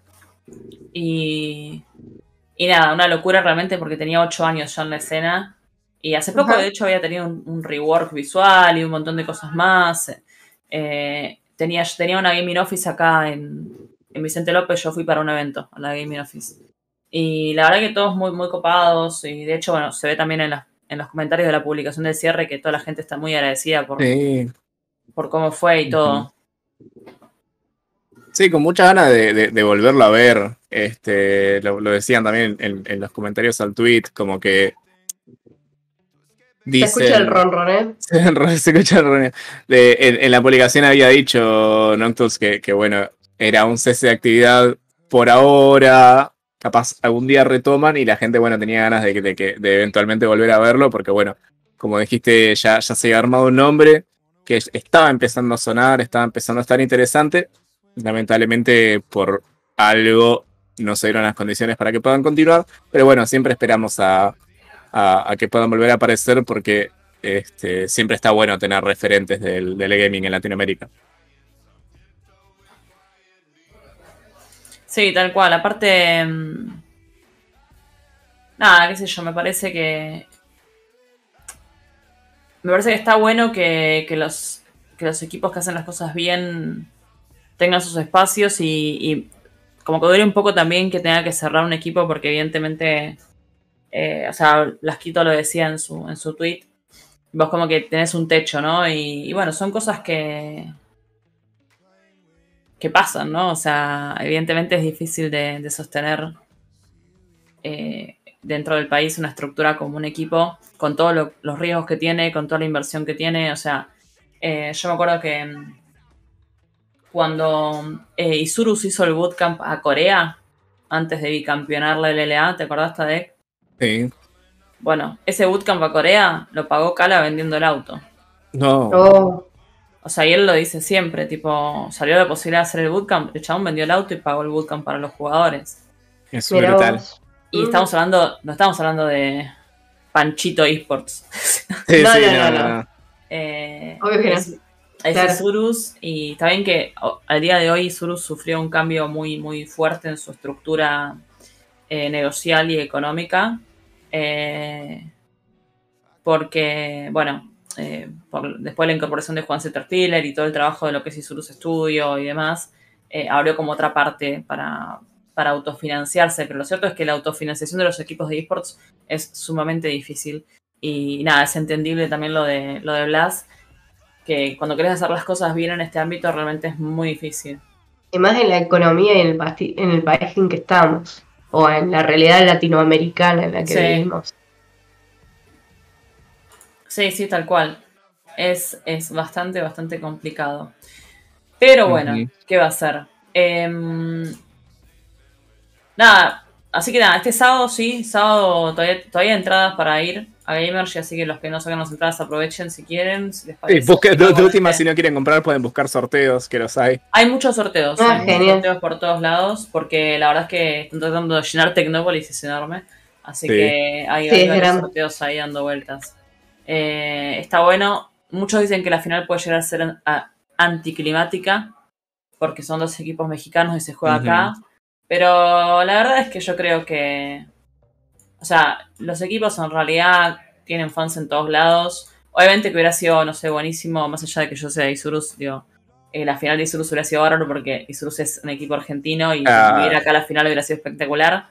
Speaker 1: Y nada, una locura realmente porque tenía 8 años ya en la escena. Y hace poco, de hecho, había tenido un rework visual y un montón de cosas más. Tenía una gaming office acá en Vicente López. Yo fui para un evento a la gaming office. Y la verdad que todos muy, muy copados. Y de hecho, bueno, se ve también en los comentarios de la publicación del cierre que toda la gente está muy agradecida por cómo fue y todo.
Speaker 2: Sí, con muchas ganas de volverlo a ver. Lo decían también en los comentarios al tweet, como que dicen,
Speaker 3: se escucha el ronron,
Speaker 2: se escucha el ronron. En la publicación había dicho Noctus que bueno, era un cese de actividad por ahora. Capaz algún día retoman y la gente, bueno, tenía ganas de eventualmente volver a verlo, porque bueno, como dijiste, ya se había armado un nombre que estaba empezando a sonar, estaba empezando a estar interesante. Lamentablemente por algo no se dieron las condiciones para que puedan continuar, pero bueno, siempre esperamos a que puedan volver a aparecer porque siempre está bueno tener referentes del gaming en Latinoamérica.
Speaker 1: Sí, tal cual. Aparte, nada, qué sé yo, me parece que está bueno que los equipos que hacen las cosas bien tengan sus espacios y como que duele un poco también que tenga que cerrar un equipo porque evidentemente, o sea, Lasquito lo decía en su tweet, vos como que tenés un techo, ¿no? Y bueno, son cosas que pasan, ¿no? O sea, evidentemente es difícil de sostener dentro del país una estructura como un equipo, con todos los riesgos que tiene, con toda la inversión que tiene. O sea, yo me acuerdo que cuando Isurus hizo el bootcamp a Corea, antes de bicampeonar la LLA, ¿te acordás, Tadek?
Speaker 2: Sí.
Speaker 1: Bueno, ese bootcamp a Corea lo pagó Cala vendiendo el auto.
Speaker 2: No.
Speaker 1: O sea, y él lo dice siempre, tipo, salió la posibilidad de hacer el bootcamp, el chabón vendió el auto y pagó el bootcamp para los jugadores.
Speaker 2: Es brutal.
Speaker 1: Y no estamos hablando de Panchito Esports.
Speaker 2: Sí,
Speaker 3: no.
Speaker 1: Obvio que no. Es Isurus, y está bien que al día de hoy Isurus sufrió un cambio muy, muy fuerte en su estructura negocial y económica. Porque, bueno, después de la incorporación de Juan Setterpiller y todo el trabajo de lo que es Isurus Studio y demás, abrió como otra parte para para autofinanciarse, pero lo cierto es que la autofinanciación de los equipos de esports es sumamente difícil. Y nada, es entendible también lo de Blas, que cuando querés hacer las cosas bien en este ámbito realmente es muy difícil.
Speaker 3: Y más en la economía y en el país en que estamos, o en la realidad latinoamericana en la que vivimos.
Speaker 1: Sí, tal cual. Es bastante complicado. Pero bueno, ¿qué va a ser? Nada, así que nada, este sábado todavía hay entradas para ir a Gamergy, así que los que no sacan las entradas aprovechen si quieren, si les parece.
Speaker 2: Sí, de última, si no quieren comprar, pueden buscar sorteos, que los hay.
Speaker 1: Hay muchos sorteos,
Speaker 3: genial.
Speaker 1: Sorteos por todos lados, porque la verdad es que están tratando de llenar Tecnópolis, es enorme, así que hay varios sorteos ahí dando vueltas. Está bueno, muchos dicen que la final puede llegar a ser anticlimática, porque son dos equipos mexicanos y se juega acá. Pero la verdad es que yo creo que, o sea, los equipos en realidad tienen fans en todos lados. Obviamente que hubiera sido, no sé, buenísimo, más allá de que yo sea de Isurus, digo, la final de Isurus hubiera sido bárbaro porque Isurus es un equipo argentino y vivir acá la final hubiera sido espectacular.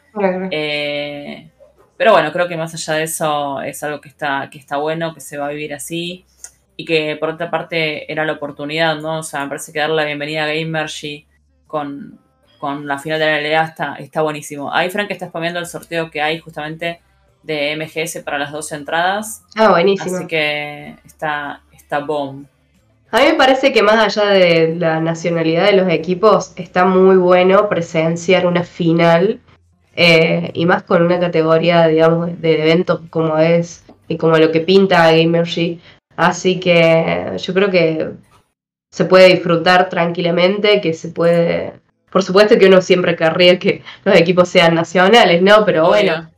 Speaker 1: Pero bueno, creo que más allá de eso es algo que está bueno, que se va a vivir así. Y que por otra parte era la oportunidad, ¿no? O sea, me parece que darle la bienvenida a Gamergy con la final de la LA está buenísimo. Ahí Frank está spameando el sorteo que hay justamente de MGS para las 2 entradas.
Speaker 3: Buenísimo.
Speaker 1: Así que está bomb.
Speaker 3: A mí me parece que más allá de la nacionalidad de los equipos, está muy bueno presenciar una final y más con una categoría, digamos, de eventos como es y como lo que pinta Gamergy. Así que yo creo que se puede disfrutar tranquilamente, que se puede... Por supuesto que uno siempre querría que los equipos sean nacionales, ¿no? Pero bueno,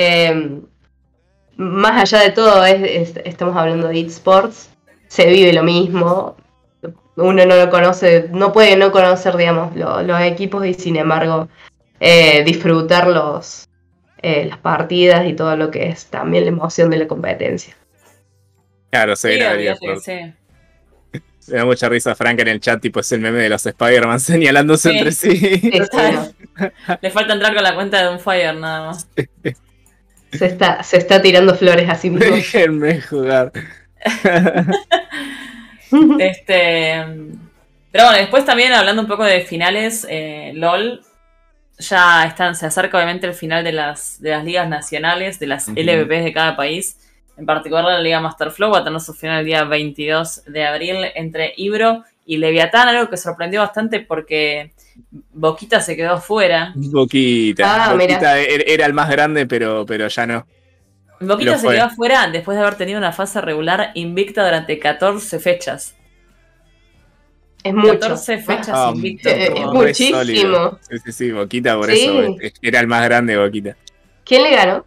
Speaker 3: más allá de todo, estamos hablando de eSports, se vive lo mismo. Uno no lo conoce, no puede no conocer, digamos, los equipos y sin embargo disfrutar las partidas y todo lo que es también la emoción de la competencia.
Speaker 2: Claro,
Speaker 1: sí.
Speaker 2: Me da mucha risa Frank en el chat, tipo es el meme de los Spider-Man señalándose entre sí.
Speaker 1: Le falta entrar con la cuenta de Unfire nada más.
Speaker 3: Se está tirando flores a sí mismo.
Speaker 2: Déjenme jugar.
Speaker 1: Pero bueno, después también hablando un poco de finales, LOL, ya se acerca obviamente el final de las ligas nacionales, de las LVPs de cada país. En particular la Liga Masterflow va a tener su final el día 22 de abril entre Ibro y Leviatán, algo que sorprendió bastante porque Boquita se quedó fuera.
Speaker 2: Boquita era el más grande, pero ya no.
Speaker 1: Boquita se quedó fuera después de haber tenido una fase regular invicta durante 14 fechas.
Speaker 3: Es mucho.
Speaker 1: 14 fechas invicto.
Speaker 3: Es muchísimo.
Speaker 2: Sí, Boquita por eso. Era el más grande, Boquita.
Speaker 3: ¿Quién le ganó?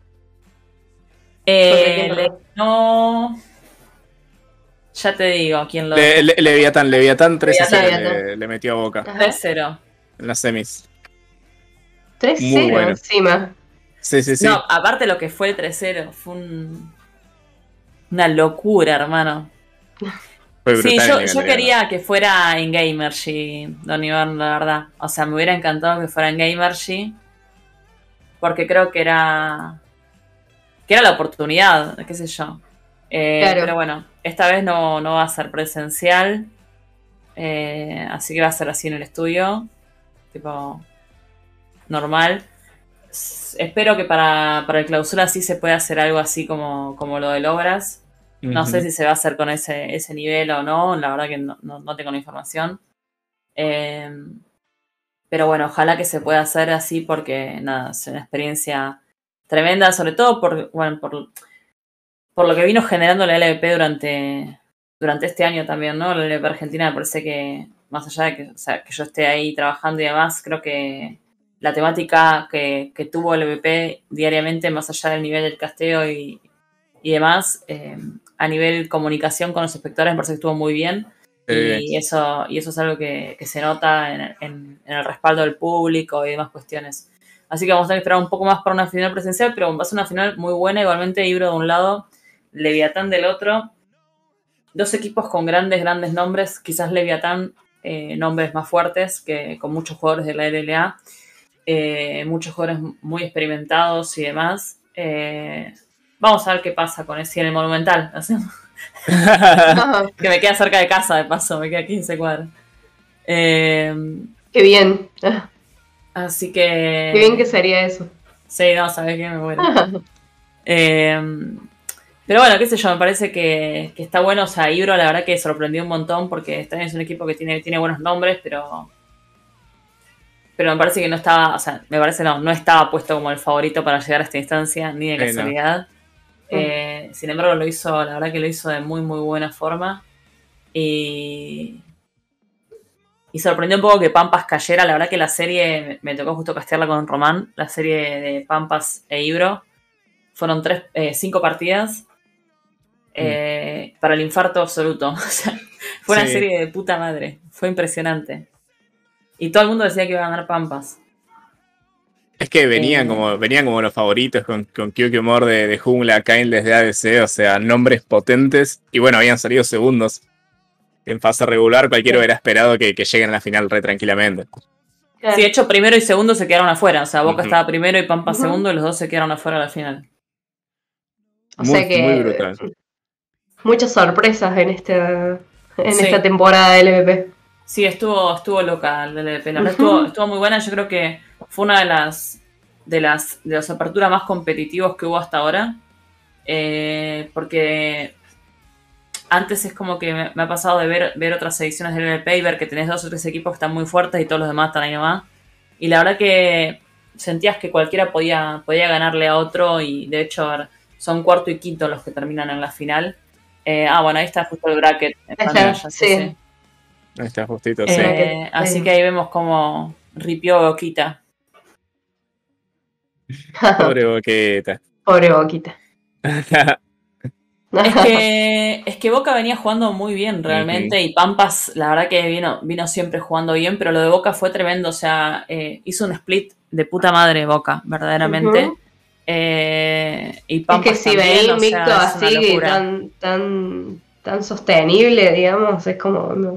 Speaker 1: Le ganó... Ya te digo quién lo...
Speaker 2: Leviatán 3-0 le metió a Boca.
Speaker 1: 3-0.
Speaker 2: En las semis.
Speaker 3: 3-0 bueno. Encima.
Speaker 2: Sí.
Speaker 1: No, aparte lo que fue el 3-0 fue una locura, hermano.
Speaker 2: Fue brutal.
Speaker 1: Sí, yo quería que fuera en Gamergy, Don Iván, la verdad. O sea, me hubiera encantado que fuera en Gamergy. Porque creo que era la oportunidad, qué sé yo. Claro. Pero bueno, esta vez no va a ser presencial. Así que va a ser así en el estudio. Tipo, normal. Espero que para el clausura sí se pueda hacer algo así como lo del Obras. No sé si se va a hacer con ese nivel o no. La verdad que no tengo la información. Pero bueno, ojalá que se pueda hacer así porque nada, es una experiencia tremenda, sobre todo por lo que vino generando la LVP durante este año también, ¿no? La LVP Argentina me parece que, más allá de que yo esté ahí trabajando y demás, creo que la temática que tuvo el LVP diariamente, más allá del nivel del casteo y demás, a nivel comunicación con los espectadores me parece que estuvo muy bien. Y eso es algo que se nota en el respaldo del público y demás cuestiones. Así que vamos a tener que esperar un poco más para una final presencial, pero va a ser una final muy buena. Igualmente, Ibro de un lado, Leviatán del otro. Dos equipos con grandes nombres. Quizás Leviatán, nombres más fuertes, que con muchos jugadores de la LLA. muchos jugadores muy experimentados y demás. Vamos a ver qué pasa con ese en el Monumental. Que me queda cerca de casa, de paso, me queda 15 cuadras.
Speaker 3: Qué bien.
Speaker 1: Así que...
Speaker 3: Qué bien que sería eso.
Speaker 1: Sí, no, sabes que me muero. Pero bueno, qué sé yo, me parece que está bueno. O sea, Ibro la verdad que sorprendió un montón porque también es un equipo que tiene buenos nombres, pero me parece que no estaba, o sea, no estaba puesto como el favorito para llegar a esta instancia, ni de casualidad. No. Sin embargo, la verdad que lo hizo de muy, muy buena forma. Y sorprendió un poco que Pampas cayera. La verdad que la serie, me tocó justo castearla con Román, la serie de Pampas e Ibro. Fueron 5 partidas para el infarto absoluto. O sea, fue una serie de puta madre. Fue impresionante. Y todo el mundo decía que iba a ganar Pampas.
Speaker 2: Es que venían como los favoritos con Kyokimor de Jungla, Kindles de ADC, o sea, nombres potentes. Y bueno, habían salido segundos. En fase regular cualquiera hubiera esperado que lleguen a la final re tranquilamente.
Speaker 1: Sí, de hecho, primero y segundo se quedaron afuera. O sea, Boca estaba primero y Pampas segundo, y los dos se quedaron afuera a la final.
Speaker 3: O sea que
Speaker 2: muy brutal.
Speaker 3: Muchas sorpresas en esta temporada de LVP.
Speaker 1: Sí, estuvo loca el LVP. La verdad estuvo muy buena. Yo creo que fue una de las aperturas más competitivos que hubo hasta ahora. Porque antes es como que me ha pasado de ver otras ediciones del LVP y ver que tenés 2 o 3 equipos que están muy fuertes y todos los demás están ahí nomás. Y la verdad que sentías que cualquiera podía ganarle a otro, y de hecho son cuarto y quinto los que terminan en la final. Bueno, ahí está justo el bracket.
Speaker 3: Sí.
Speaker 2: Ahí está justito, sí.
Speaker 1: Así que ahí vemos cómo ripió Boquita.
Speaker 2: Pobre Boquita.
Speaker 3: Pobre Boquita.
Speaker 1: Es que Boca venía jugando muy bien realmente, y Pampas la verdad que vino siempre jugando bien, pero lo de Boca fue tremendo. O sea, hizo un split de puta madre Boca, verdaderamente. Y Pampas
Speaker 3: es que si
Speaker 1: también,
Speaker 3: venís invicto así, tan sostenible, digamos, es como... No.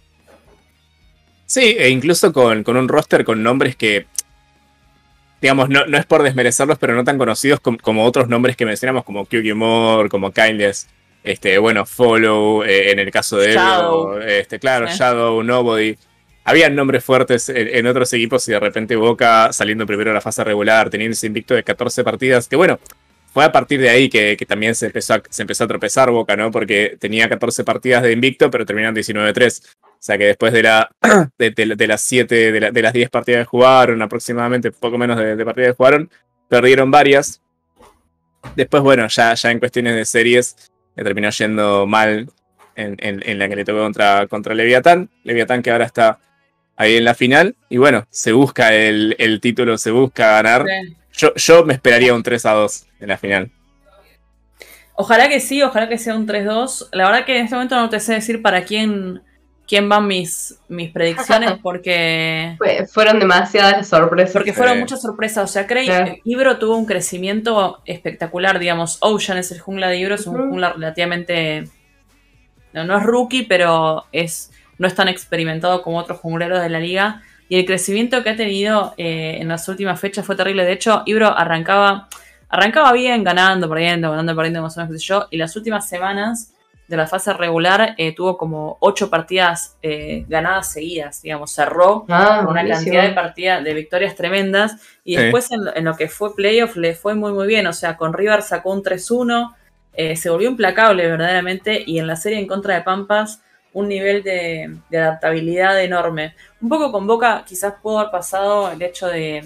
Speaker 2: Sí, e incluso con un roster con nombres que, digamos, no es por desmerecerlos, pero no tan conocidos como otros nombres que mencionamos, como Kyokimor, como Kindness, bueno, Follow, en el caso de
Speaker 1: Shadow.
Speaker 2: Claro, Shadow, Nobody. Habían nombres fuertes en otros equipos, y de repente Boca saliendo primero a la fase regular, teniendo ese invicto de 14 partidas, que bueno, fue a partir de ahí que también se empezó a tropezar Boca, ¿no? Porque tenía 14 partidas de invicto, pero terminaron 19-3. O sea que después de las 7, de las 10 partidas que jugaron, aproximadamente, poco menos de partidas que jugaron, perdieron varias. Después, bueno, ya en cuestiones de series, le terminó yendo mal en la que le tocó contra Leviatán. Leviatán que ahora está ahí en la final. Y bueno, se busca el título, se busca ganar. Sí. Yo me esperaría un 3-2 en la final.
Speaker 1: Ojalá que sí, ojalá que sea un 3-2. La verdad que en este momento no te sé decir para quién van mis predicciones, porque...
Speaker 3: Fueron demasiadas sorpresas.
Speaker 1: Porque fueron muchas sorpresas. O sea, Ibro tuvo un crecimiento espectacular, digamos. Ocean es el jungla de Ibro, es un jungla relativamente... No es rookie, pero no es tan experimentado como otros jungleros de la liga. Y el crecimiento que ha tenido en las últimas fechas fue terrible. De hecho, Ibro arrancaba bien, ganando, perdiendo, más o menos, qué sé yo. Y las últimas semanas de la fase regular tuvo como 8 partidas ganadas seguidas, digamos. Cerró con una cantidad de victorias tremendas. Y después en lo que fue playoff le fue muy, muy bien. O sea, con River sacó un 3-1. Se volvió implacable verdaderamente. Y en la serie en contra de Pampas, un nivel de adaptabilidad enorme. Un poco con Boca quizás pudo haber pasado el hecho de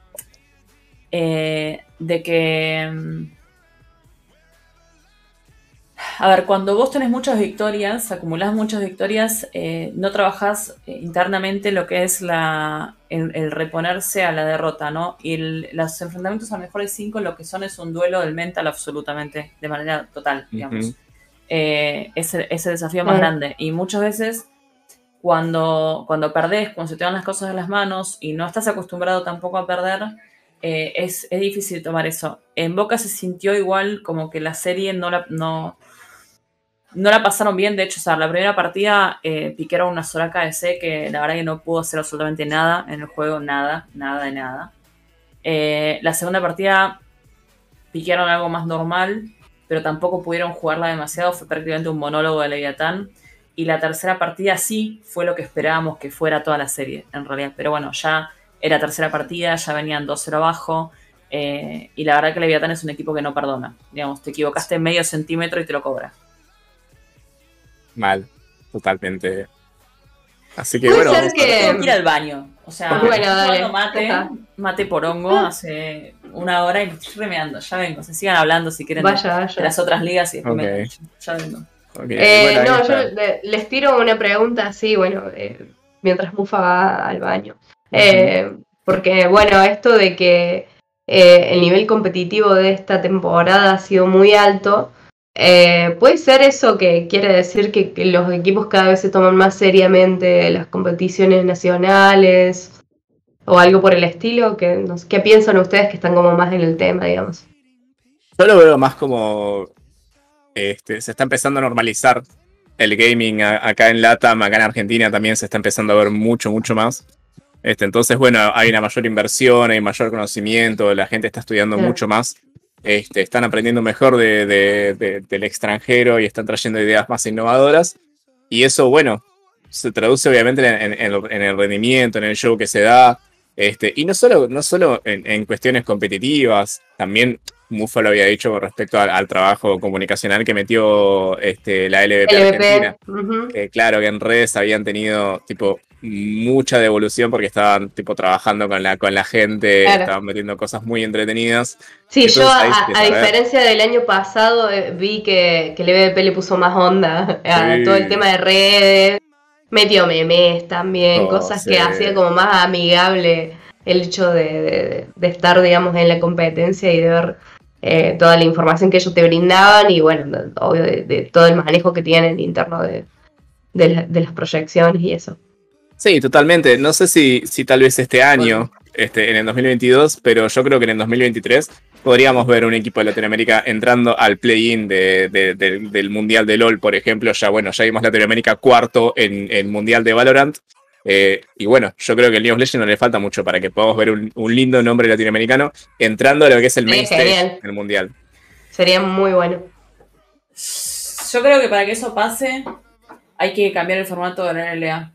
Speaker 1: que... A ver, cuando vos tenés muchas victorias, acumulás muchas victorias, no trabajás internamente lo que es el reponerse a la derrota, ¿no? Y los enfrentamientos a mejores 5 lo que son es un duelo del mental absolutamente, de manera total, digamos. Ese desafío más grande. Y muchas veces cuando perdés, cuando se te van las cosas de las manos y no estás acostumbrado tampoco a perder, es difícil tomar eso. En Boca se sintió igual, como que la serie no la pasaron bien. De hecho, o sea, la primera partida piquearon una Soraka ADC que la verdad que no pudo hacer absolutamente nada en el juego, nada de nada. La segunda partida piquearon algo más normal, pero tampoco pudieron jugarla demasiado, fue prácticamente un monólogo de Leviatán. Y la tercera partida sí fue lo que esperábamos que fuera toda la serie, en realidad. Pero bueno, ya era tercera partida, ya venían 2-0 abajo. Y la verdad que Leviatán es un equipo que no perdona. Digamos, te equivocaste medio centímetro y te lo cobra.
Speaker 2: Mal, totalmente. Así que
Speaker 3: Puede
Speaker 2: bueno,
Speaker 3: ser que-
Speaker 1: Tengo que ir al baño. O sea,
Speaker 3: Bueno,
Speaker 1: estoy
Speaker 3: dale,
Speaker 1: jugando mate,
Speaker 3: ya está.
Speaker 1: mate porongo hace 1 hora y me estoy remeando. Ya vengo, se sigan hablando si quieren
Speaker 3: Vaya,
Speaker 1: de
Speaker 3: vaya.
Speaker 1: las otras ligas y después
Speaker 2: Ok.
Speaker 1: me ya vengo.
Speaker 2: ok, bueno, ahí
Speaker 3: No,
Speaker 2: está.
Speaker 3: yo les tiro una pregunta así, bueno, mientras Mufa va al baño. Porque, bueno, esto de que el nivel competitivo de esta temporada ha sido muy alto, ¿puede ser eso que quiere decir que los equipos cada vez se toman más seriamente las competiciones nacionales o algo por el estilo? No sé, ¿qué piensan ustedes que están como más en el tema, digamos?
Speaker 2: Yo lo veo más como se está empezando a normalizar el gaming acá en LATAM, acá en Argentina también se está empezando a ver mucho, mucho más. Entonces, bueno, hay una mayor inversión, hay mayor conocimiento, la gente está estudiando
Speaker 3: Claro.
Speaker 2: mucho más, están aprendiendo mejor del extranjero y están trayendo ideas más innovadoras. Y eso, bueno, se traduce obviamente en el rendimiento, en el show que se da. Y no solo en cuestiones competitivas, también Mufa lo había dicho con respecto al trabajo comunicacional que metió la LVP Argentina.
Speaker 3: LVP. Ujú.
Speaker 2: Que claro, que en redes habían tenido tipo mucha devolución porque estaban tipo trabajando con la gente,
Speaker 3: Claro.
Speaker 2: estaban metiendo cosas muy entretenidas.
Speaker 3: Sí, yo
Speaker 2: Entonces ahí se
Speaker 3: a
Speaker 2: empieza a ver.
Speaker 3: diferencia del año pasado vi que el EVP le puso más onda a todo el
Speaker 2: Sí.
Speaker 3: tema de redes, metió memes también,
Speaker 2: Oh,
Speaker 3: cosas
Speaker 2: sí.
Speaker 3: que hacía como más amigable el hecho de estar, digamos, en la competencia y de ver toda la información que ellos te brindaban y bueno, obvio de todo el manejo que tienen interno de las proyecciones y eso.
Speaker 2: Sí, totalmente. No sé si tal vez este año, en el 2022, pero yo creo que en el 2023 podríamos ver un equipo de Latinoamérica entrando al play-in del Mundial de LOL, por ejemplo. Ya, bueno, ya vimos Latinoamérica cuarto en el Mundial de Valorant. Y bueno, yo creo que el League of Legends no le falta mucho para que podamos ver un lindo nombre latinoamericano entrando a lo que es el main
Speaker 3: Sería
Speaker 2: stage
Speaker 3: genial.
Speaker 2: del Mundial.
Speaker 3: Sería muy bueno.
Speaker 1: Yo creo que para que eso pase hay que cambiar el formato de la LLA.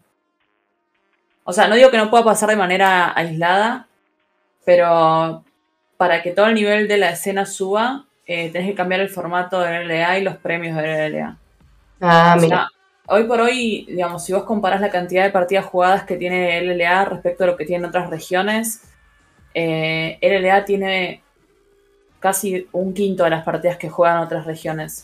Speaker 1: O sea, no digo que no pueda pasar de manera aislada, pero para que todo el nivel de la escena suba, tenés que cambiar el formato de la LLA y los premios de la LLA.
Speaker 3: Ah,
Speaker 1: O
Speaker 3: mira.
Speaker 1: sea, hoy por hoy, digamos, si vos comparás la cantidad de partidas jugadas que tiene LLA respecto a lo que tienen otras regiones, LLA tiene casi 1/5 de las partidas que juegan otras regiones.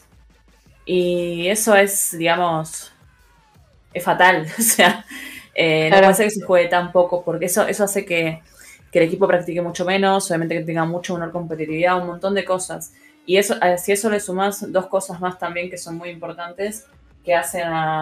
Speaker 1: Y eso es, digamos, es fatal. O sea, no
Speaker 3: Claro.
Speaker 1: puede ser que se juegue tan poco, porque eso hace que el equipo practique mucho menos, obviamente que tenga mucho menor competitividad, un montón de cosas. Y eso, si a eso le sumás 2 cosas más también que son muy importantes, que hacen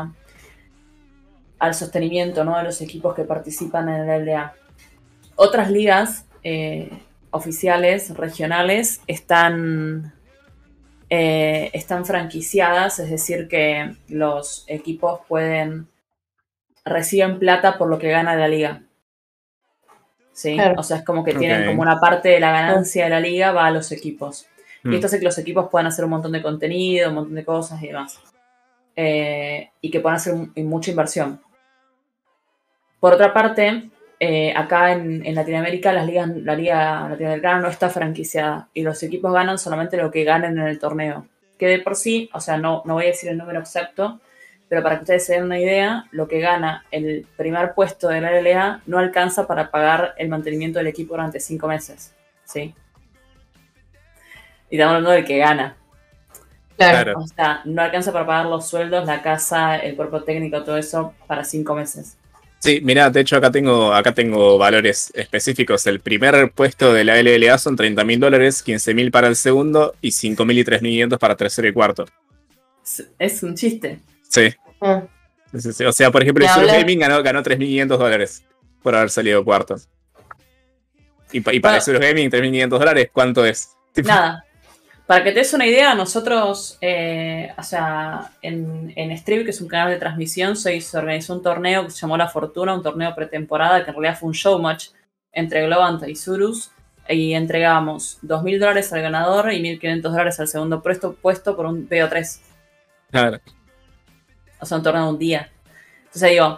Speaker 1: al sostenimiento, ¿no?, de los equipos que participan en el LDA. Otras ligas oficiales, regionales, están franquiciadas, es decir, que los equipos reciben plata por lo que gana la liga. ¿Sí?
Speaker 3: Claro.
Speaker 1: O sea, es como que tienen
Speaker 2: Ok.
Speaker 1: como una parte de la ganancia de la liga va a los equipos.
Speaker 2: Mm.
Speaker 1: Y esto hace que los equipos puedan hacer un montón de contenido, un montón de cosas y demás. Y que puedan hacer mucha inversión. Por otra parte, acá en Latinoamérica la liga latinoamericana no está franquiciada y los equipos ganan solamente lo que ganen en el torneo. Que de por sí, o sea, no voy a decir el número exacto, pero para que ustedes se den una idea, lo que gana el primer puesto de la LLA no alcanza para pagar el mantenimiento del equipo durante 5 meses. ¿Sí? Y estamos hablando del que gana.
Speaker 3: Claro.
Speaker 1: O sea, no alcanza para pagar los sueldos, la casa, el cuerpo técnico, todo eso para 5 meses.
Speaker 2: Sí, mirá, de hecho acá tengo valores específicos. El primer puesto de la LLA son $30.000, $15.000 para el segundo y 5.000 y 3.500 para tercero y cuarto.
Speaker 1: Es un chiste.
Speaker 2: Sí.
Speaker 3: Ah.
Speaker 2: Sí. O sea, por ejemplo,
Speaker 3: ¿Me
Speaker 2: Isurus
Speaker 3: hablas?
Speaker 2: Gaming ganó $3.500 por haber salido cuarto. Y para
Speaker 1: Bueno.
Speaker 2: Isurus Gaming, $3.500, ¿cuánto es?
Speaker 1: Nada. Para que te des una idea, nosotros, o sea, en Stream, que es un canal de transmisión, se organizó un torneo que se llamó La Fortuna, un torneo pretemporada, que en realidad fue un showmatch entre Globant y Isurus, y entregamos $2.000 al ganador y $1.500 al segundo puesto por un BO3.
Speaker 2: Claro.
Speaker 1: O sea, un torneo de un día. Entonces digo,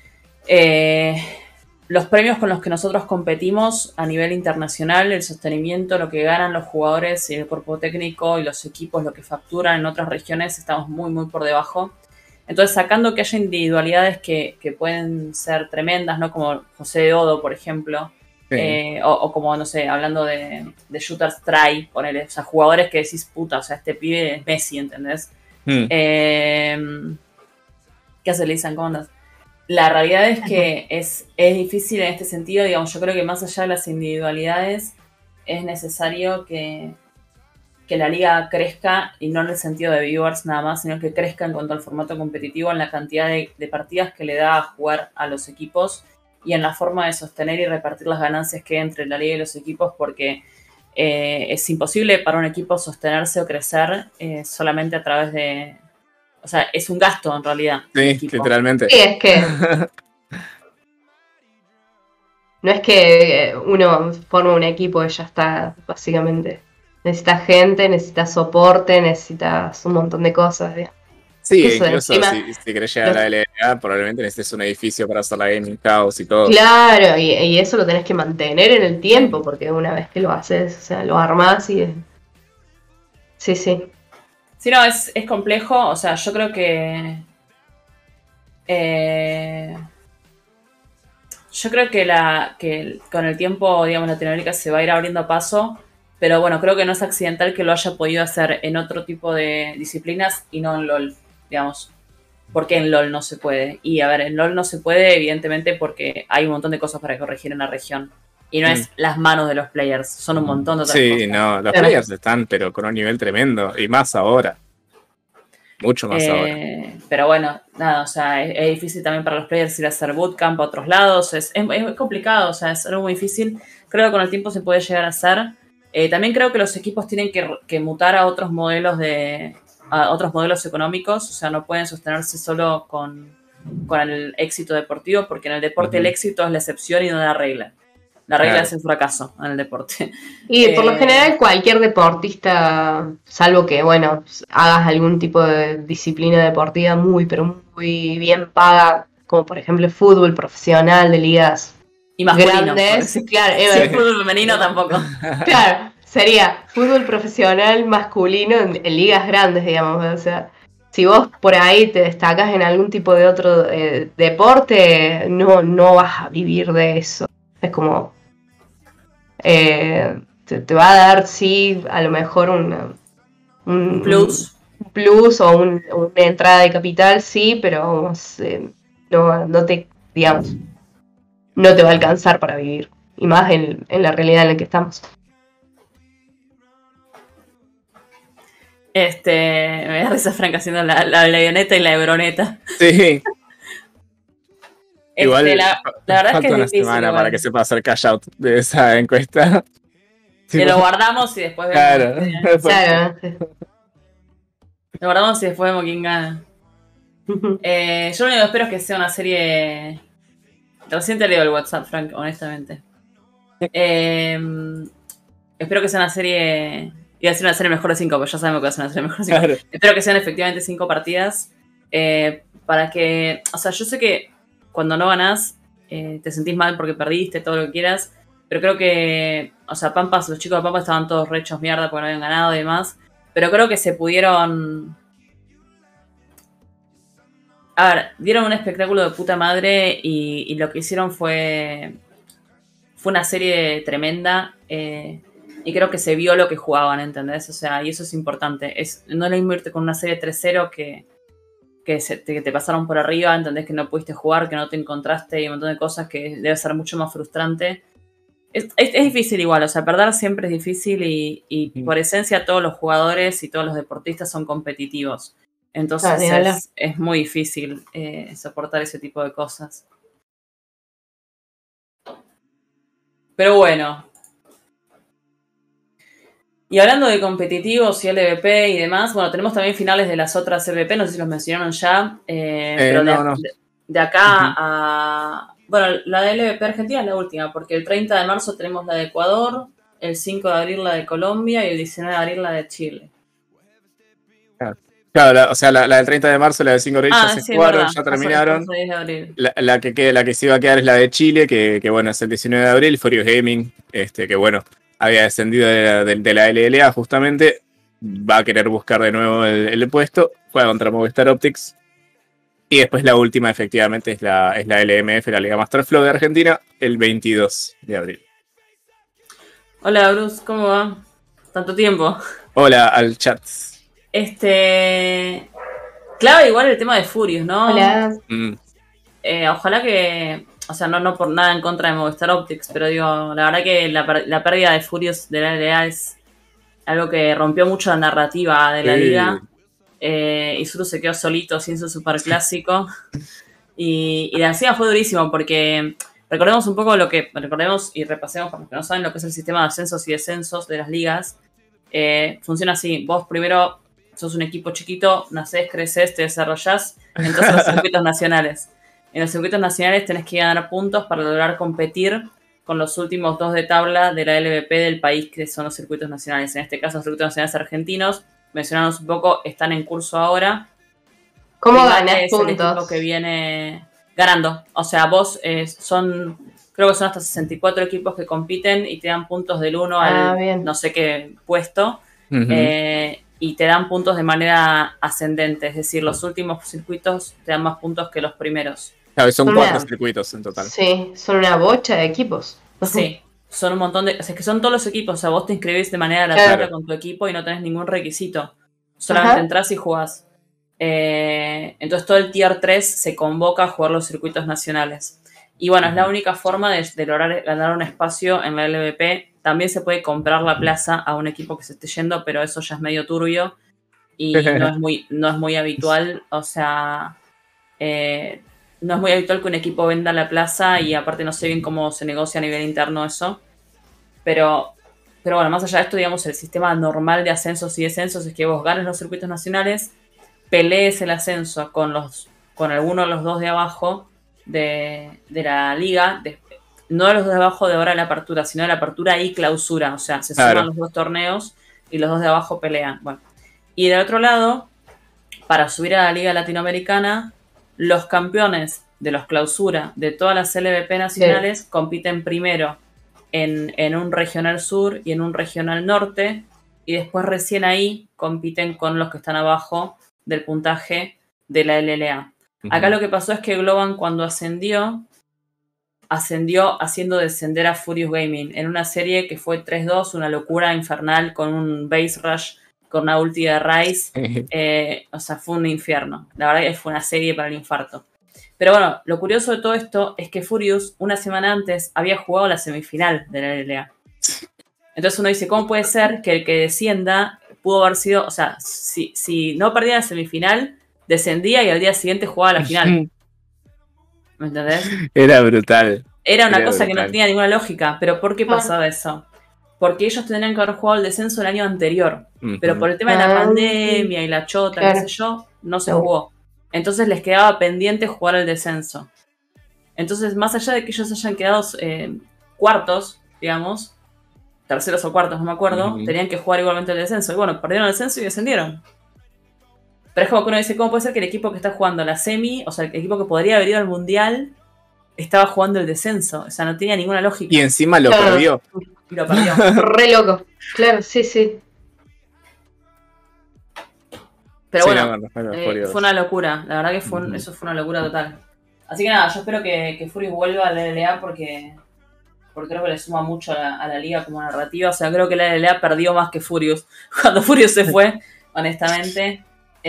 Speaker 1: los premios con los que nosotros competimos a nivel internacional, el sostenimiento, lo que ganan los jugadores y el cuerpo técnico y los equipos, lo que facturan en otras regiones, estamos muy, muy por debajo. Entonces, sacando que haya individualidades que pueden ser tremendas, ¿no? Como José Odo, por ejemplo,
Speaker 2: Sí.
Speaker 1: o como, no sé, hablando de shooters try, ponele, o sea, jugadores que decís, puta, o sea, este pibe es Messi, ¿entendés? ¿Qué hace Lisan? ¿Cómo andas? La realidad es que es difícil en este sentido, digamos, yo creo que más allá de las individualidades es necesario que la liga crezca, y no en el sentido de viewers nada más, sino que crezca en cuanto al formato competitivo, en la cantidad de partidas que le da a jugar a los equipos y en la forma de sostener y repartir las ganancias que hay entre la liga y los equipos, porque es imposible para un equipo sostenerse o crecer solamente a través de... O sea, es un gasto en realidad.
Speaker 2: Sí, literalmente.
Speaker 3: Sí, es que no es que uno forma un equipo y ya está, básicamente. Necesitas gente, necesitas soporte, necesitas un montón de cosas.
Speaker 2: Sí,
Speaker 3: Eso,
Speaker 2: incluso
Speaker 3: encima,
Speaker 2: si querés llegar a la LNA, probablemente necesites un edificio para hacer la gaming house y todo.
Speaker 3: claro, y eso lo tenés que mantener en el tiempo, porque una vez que lo haces, o sea, lo armás y... Sí, sí.
Speaker 1: Sí, no, es complejo, o sea, yo creo que... yo creo que con el tiempo, digamos, Latinoamérica se va a ir abriendo paso, pero bueno, creo que no es accidental que lo haya podido hacer en otro tipo de disciplinas y no en LOL, digamos. ¿Por qué en LOL no se puede? Y a ver, en LOL no se puede, evidentemente, porque hay un montón de cosas para corregir en la región. Y no es las manos de los players, son un montón de otras cosas.
Speaker 2: Sí, no, los players están, pero con un nivel tremendo, y más ahora. Mucho más ahora.
Speaker 1: Pero bueno, nada, o sea, es difícil también para los players ir a hacer bootcamp a otros lados, es complicado, o sea, es algo muy difícil. Creo que con el tiempo se puede llegar a hacer. También creo que los equipos tienen que mutar a otros modelos económicos, o sea, no pueden sostenerse solo con el éxito deportivo, porque en el deporte el éxito es la excepción y no la regla. La regla es el fracaso en el deporte.
Speaker 3: Y por lo general cualquier deportista, salvo que, bueno, hagas algún tipo de disciplina deportiva muy, pero muy bien paga, como por ejemplo el fútbol profesional de ligas
Speaker 1: y masculino,
Speaker 3: grandes. Claro,
Speaker 1: el fútbol femenino tampoco.
Speaker 3: Claro, sería fútbol profesional masculino en ligas grandes, digamos. O sea, si vos por ahí te destacas en algún tipo de otro deporte, no vas a vivir de eso. Es como... te va a dar, sí, a lo mejor un plus o una entrada de capital, sí, pero no te, digamos, no te va a alcanzar para vivir. Y más en la realidad en la que estamos.
Speaker 1: Me da risa Frank haciendo la leoneta y la ebroneta.
Speaker 2: Sí. Igual,
Speaker 1: la verdad es que es
Speaker 2: una
Speaker 1: difícil,
Speaker 2: semana
Speaker 1: igual.
Speaker 2: para que se pueda hacer cash out de esa encuesta.
Speaker 1: Que lo guardamos y después
Speaker 2: vemos.
Speaker 3: Claro.
Speaker 1: Lo guardamos y después vemos quién gana. Yo lo único que espero es que sea una serie... Recién te leo el WhatsApp, Frank, honestamente. Espero que sea una serie... Iba a decir una serie mejor de 5, pero ya sabemos que va a ser una serie mejor de 5. Claro. Espero que sean efectivamente 5 partidas. Para que... O sea, yo sé que cuando no ganás, te sentís mal porque perdiste, todo lo que quieras. Pero creo que... O sea, Pampas, los chicos de Pampas estaban todos rechos mierda porque no habían ganado y demás. Pero creo que se pudieron... A ver, dieron un espectáculo de puta madre y lo que hicieron fue una serie tremenda y creo que se vio lo que jugaban, ¿entendés? O sea, y eso es importante. No lo invierte con una serie 3-0 que te pasaron por arriba, ¿entendés? Que no pudiste jugar, que no te encontraste y un montón de cosas que debe ser mucho más frustrante. Es difícil igual, o sea, perder siempre es difícil y por esencia todos los jugadores y todos los deportistas son competitivos. Entonces es muy difícil soportar ese tipo de cosas. Pero bueno. Y hablando de competitivos y LVP y demás, bueno, tenemos también finales de las otras LVP, no sé si los mencionaron ya. Pero de acá a... Bueno, la de LVP Argentina es la última, porque el 30 de marzo tenemos la de Ecuador, el 5 de abril la de Colombia y el 19 de abril la de Chile.
Speaker 2: Claro, la del 30 de marzo, la del 5 de abril ya se jugaron, ya terminaron. La que se iba a quedar es la de Chile, que bueno, es el 19 de abril, Furious Gaming, que bueno, había descendido de la LLA justamente, va a querer buscar de nuevo el puesto, juega contra Movistar Optics. Y después la última, efectivamente, es la LMF, la Liga Master Flow de Argentina, el 22 de abril.
Speaker 1: Hola, Bruce, ¿cómo va? Tanto tiempo.
Speaker 2: Hola al chat.
Speaker 1: Clave igual el tema de Furious, ¿no?
Speaker 3: Hola.
Speaker 1: Ojalá que, o sea, no por nada en contra de Movistar Optics, pero digo, la verdad que la pérdida de Furious de la LLA es algo que rompió mucho la narrativa de la liga. Y Zuru se quedó solito sin su superclásico. Y la encima fue durísimo porque recordemos un poco recordemos y repasemos para los que no saben lo que es el sistema de ascensos y descensos de las ligas. Funciona así: vos primero sos un equipo chiquito, nacés, creces, te desarrollás en todos los circuitos nacionales. En los circuitos nacionales tenés que ganar puntos para lograr competir con los últimos 2 de tabla de la LVP del país, que son los circuitos nacionales. En este caso, los circuitos nacionales argentinos, mencionamos un poco, están en curso ahora.
Speaker 3: ¿Cómo ganas puntos?
Speaker 1: El equipo que viene ganando. O sea, vos creo que son hasta 64 equipos que compiten y te dan puntos del 1 al
Speaker 3: bien.
Speaker 1: No sé qué puesto. Y te dan puntos de manera ascendente. Es decir, los últimos circuitos te dan más puntos que los primeros.
Speaker 2: Claro, son 4 circuitos en total.
Speaker 3: Sí, son una bocha de equipos.
Speaker 1: Sí, son un montón de... O sea, es que son todos los equipos. O sea, vos te inscribís de manera gratuita con tu equipo y no tenés ningún requisito. Solamente entrás y jugás. Entonces todo el Tier 3 se convoca a jugar los circuitos nacionales. Y bueno, es la única forma de lograr ganar un espacio en la LVP. También se puede comprar la plaza a un equipo que se esté yendo, pero eso ya es medio turbio y no es muy habitual. O sea, no es muy habitual que un equipo venda la plaza y aparte no sé bien cómo se negocia a nivel interno eso. Pero bueno, más allá de esto, digamos, el sistema normal de ascensos y descensos es que vos ganes los circuitos nacionales, pelees el ascenso con alguno de los 2 de abajo de la liga, no de los 2 de abajo de ahora de la apertura, sino de la apertura y clausura. O sea, se suman los 2 torneos y los 2 de abajo pelean. Bueno. Y del otro lado, para subir a la liga latinoamericana, los campeones de los clausura de todas las LVP nacionales compiten primero en un regional sur y en un regional norte, y después recién ahí compiten con los que están abajo del puntaje de la LLA. Acá lo que pasó es que Globan, cuando ascendió haciendo descender a Furious Gaming en una serie que fue 3-2, una locura infernal con un base rush, con una ulti de Ryze. O sea, fue un infierno. La verdad que fue una serie para el infarto. Pero bueno, lo curioso de todo esto es que Furious, una semana antes, había jugado la semifinal de la LLA. Entonces uno dice, ¿cómo puede ser que el que descienda pudo haber sido... O sea, si no perdía la semifinal, descendía y al día siguiente jugaba la final. ¿Me entendés?
Speaker 2: Era brutal.
Speaker 1: Era una cosa que no tenía ninguna lógica. ¿Pero por qué pasaba eso? Porque ellos tendrían que haber jugado el descenso el año anterior. Pero por el tema de la pandemia y la chota, qué sé yo, no se jugó. Entonces les quedaba pendiente jugar el descenso. Entonces, más allá de que ellos hayan quedado cuartos, digamos, terceros o cuartos, no me acuerdo, tenían que jugar igualmente el descenso. Y bueno, perdieron el descenso y descendieron. Pero es como que uno dice, ¿cómo puede ser que el equipo que está jugando la semi, o sea, el equipo que podría haber ido al mundial, estaba jugando el descenso? O sea, no tenía ninguna lógica.
Speaker 2: Y encima lo perdió.
Speaker 1: Y lo perdió.
Speaker 3: Re loco. Claro, sí.
Speaker 1: Pero bueno, fue una locura. La verdad que eso fue una locura total. Así que nada, yo espero que Furious vuelva a la LLA porque creo que le suma mucho a la liga como narrativa. O sea, creo que la LLA perdió más que Furious cuando Furious se fue, honestamente.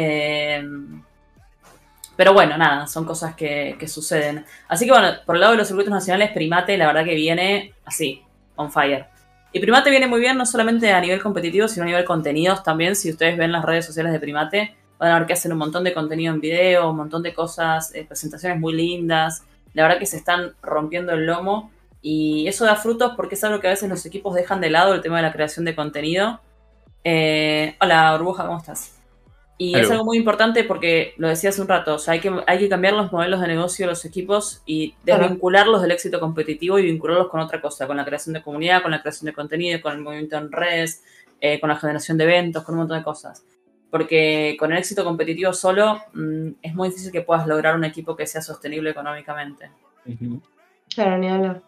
Speaker 1: Pero bueno, nada, son cosas que suceden. Así que bueno, por el lado de los circuitos nacionales, Primate la verdad que viene así, on fire. Y Primate viene muy bien no solamente a nivel competitivo, sino a nivel contenidos también. Si ustedes ven las redes sociales de Primate, van a ver que hacen un montón de contenido en video, un montón de cosas, presentaciones muy lindas. La verdad que se están rompiendo el lomo. Y eso da frutos porque es algo que a veces los equipos dejan de lado, el tema de la creación de contenido. Hola, Burbuja, ¿cómo estás? Y es algo muy importante porque, lo decía hace un rato, o sea, hay que cambiar los modelos de negocio de los equipos y desvincularlos del éxito competitivo y vincularlos con otra cosa, con la creación de comunidad, con la creación de contenido, con el movimiento en redes, con la generación de eventos, con un montón de cosas. Porque con el éxito competitivo solo es muy difícil que puedas lograr un equipo que sea sostenible económicamente.
Speaker 3: Claro, ni hablar.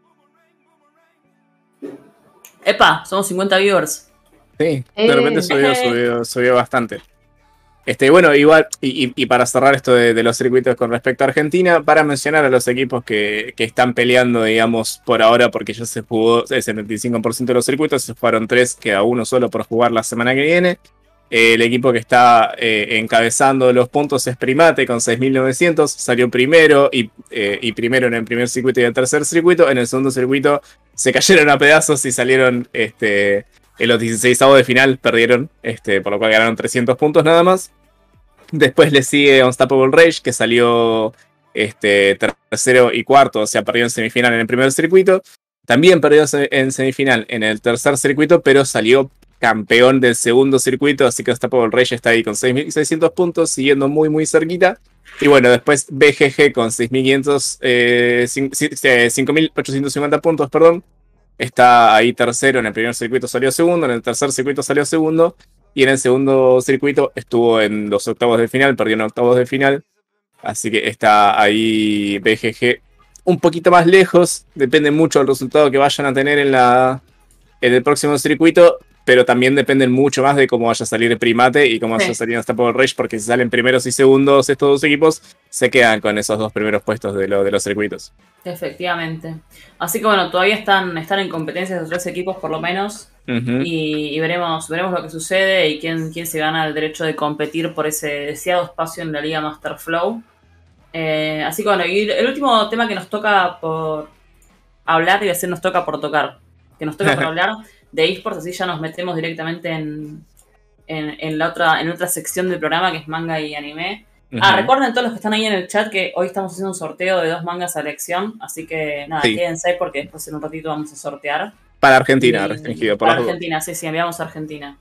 Speaker 1: ¡Epa! Somos 50 viewers.
Speaker 2: Sí, de repente subió bastante. Bueno, igual, y para cerrar esto de los circuitos con respecto a Argentina, para mencionar a los equipos que están peleando, digamos, por ahora, porque ya se jugó el 75% de los circuitos, se fueron 3, queda uno solo por jugar la semana que viene. El equipo que está encabezando los puntos es Primate con 6.900, salió primero y primero en el primer circuito y el tercer circuito. En el segundo circuito se cayeron a pedazos y salieron en los 16avos de final, perdieron, por lo cual ganaron 300 puntos nada más. Después le sigue Unstoppable Rage, que salió tercero y cuarto, o sea, perdió en semifinal en el primer circuito. También perdió en semifinal en el tercer circuito, pero salió campeón del segundo circuito, así que Unstoppable Rage está ahí con 6.600 puntos, siguiendo muy muy cerquita. Y bueno, después BGG con 5.850 puntos, perdón. Está ahí tercero, en el primer circuito salió segundo, en el tercer circuito salió segundo, y en el segundo circuito estuvo en los octavos de final, perdió en octavos de final. Así que está ahí BGG un poquito más lejos, depende mucho del resultado que vayan a tener en el próximo circuito, pero también dependen mucho más de cómo vaya a salir Primate y cómo vaya a salir Unstoppable Rage, porque si salen primeros y segundos estos dos equipos, se quedan con esos dos primeros puestos de los circuitos.
Speaker 1: Efectivamente. Así que bueno, todavía están en competencia esos 3 equipos por lo menos. Y veremos lo que sucede y quién se gana el derecho de competir por ese deseado espacio en la Liga Master Flow. Así que bueno, y el último tema que nos toca por hablar, iba a decir nos toca por tocar, que nos toca por hablar de eSports, así ya nos metemos directamente en la otra sección del programa, que es manga y anime. Recuerden todos los que están ahí en el chat que hoy estamos haciendo un sorteo de 2 mangas a elección, así que nada, quédense porque después en un ratito vamos a sortear.
Speaker 2: Para Argentina, restringido.
Speaker 1: Para Argentina, sí, enviamos a Argentina.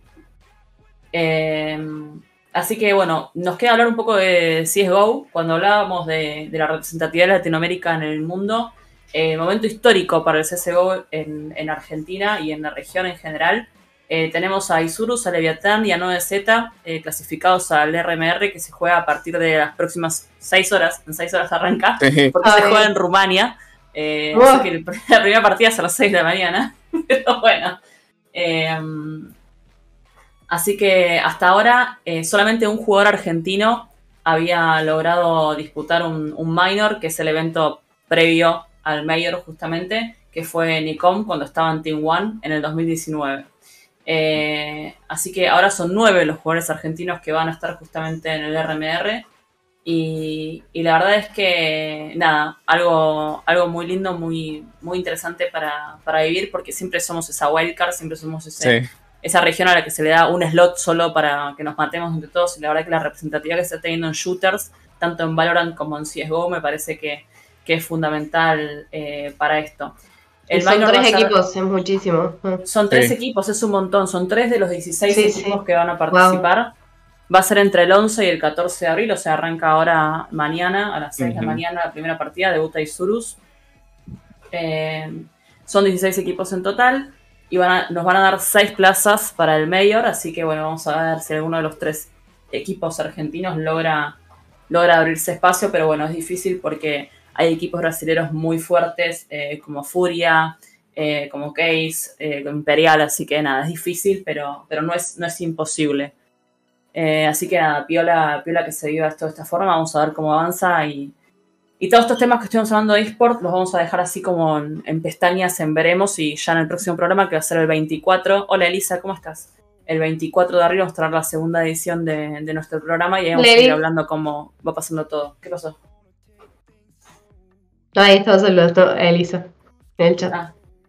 Speaker 1: Así que bueno, nos queda hablar un poco de CSGO. Cuando hablábamos de la representatividad de Latinoamérica en el mundo, momento histórico para el CSGO en Argentina y en la región en general. Tenemos a Isurus, a Leviatán y a 9Z clasificados al RMR, que se juega a partir de las próximas 6 horas. En 6 horas arranca, porque se juega en Rumania. Así que la primera partida es a las 6 de la mañana. Pero bueno. Así que hasta ahora solamente un jugador argentino había logrado disputar un minor, que es el evento previo al Mayor justamente, que fue Nicom cuando estaba en Team One en el 2019. Así que ahora son 9 los jugadores argentinos que van a estar justamente en el RMR. Y la verdad es que nada, algo muy lindo, muy, muy interesante para vivir, porque siempre somos esa wildcard, siempre somos esa región a la que se le da un slot solo para que nos matemos entre todos. Y la verdad que la representatividad que se está teniendo en shooters, tanto en Valorant como en CSGO, me parece que es fundamental para esto.
Speaker 3: Son 3 equipos, es muchísimo.
Speaker 1: Son 3 equipos, es un montón. Son 3 de los 16 equipos que van a participar. Wow. Va a ser entre el 11 y el 14 de abril, o sea, arranca ahora mañana a las 6 de la mañana la primera partida, debuta Isurus. Son 16 equipos en total y nos van a dar 6 plazas para el Mayor, así que bueno, vamos a ver si alguno de los 3 equipos argentinos logra abrirse espacio, pero bueno, es difícil porque hay equipos brasileños muy fuertes como Furia, como Case, Imperial, así que nada, es difícil, pero no es imposible. Así que nada, piola que se viva esto de esta forma, vamos a ver cómo avanza y todos estos temas que estuvimos hablando de eSport los vamos a dejar así como en pestañas en veremos, y ya en el próximo programa, que va a ser el 24. Hola Elisa, ¿cómo estás? El 24 de abril vamos a traer la segunda edición de nuestro programa y ahí vamos a ir hablando cómo va pasando todo. ¿Qué pasó?
Speaker 3: No, ahí estaba saludando a Elisa en el chat.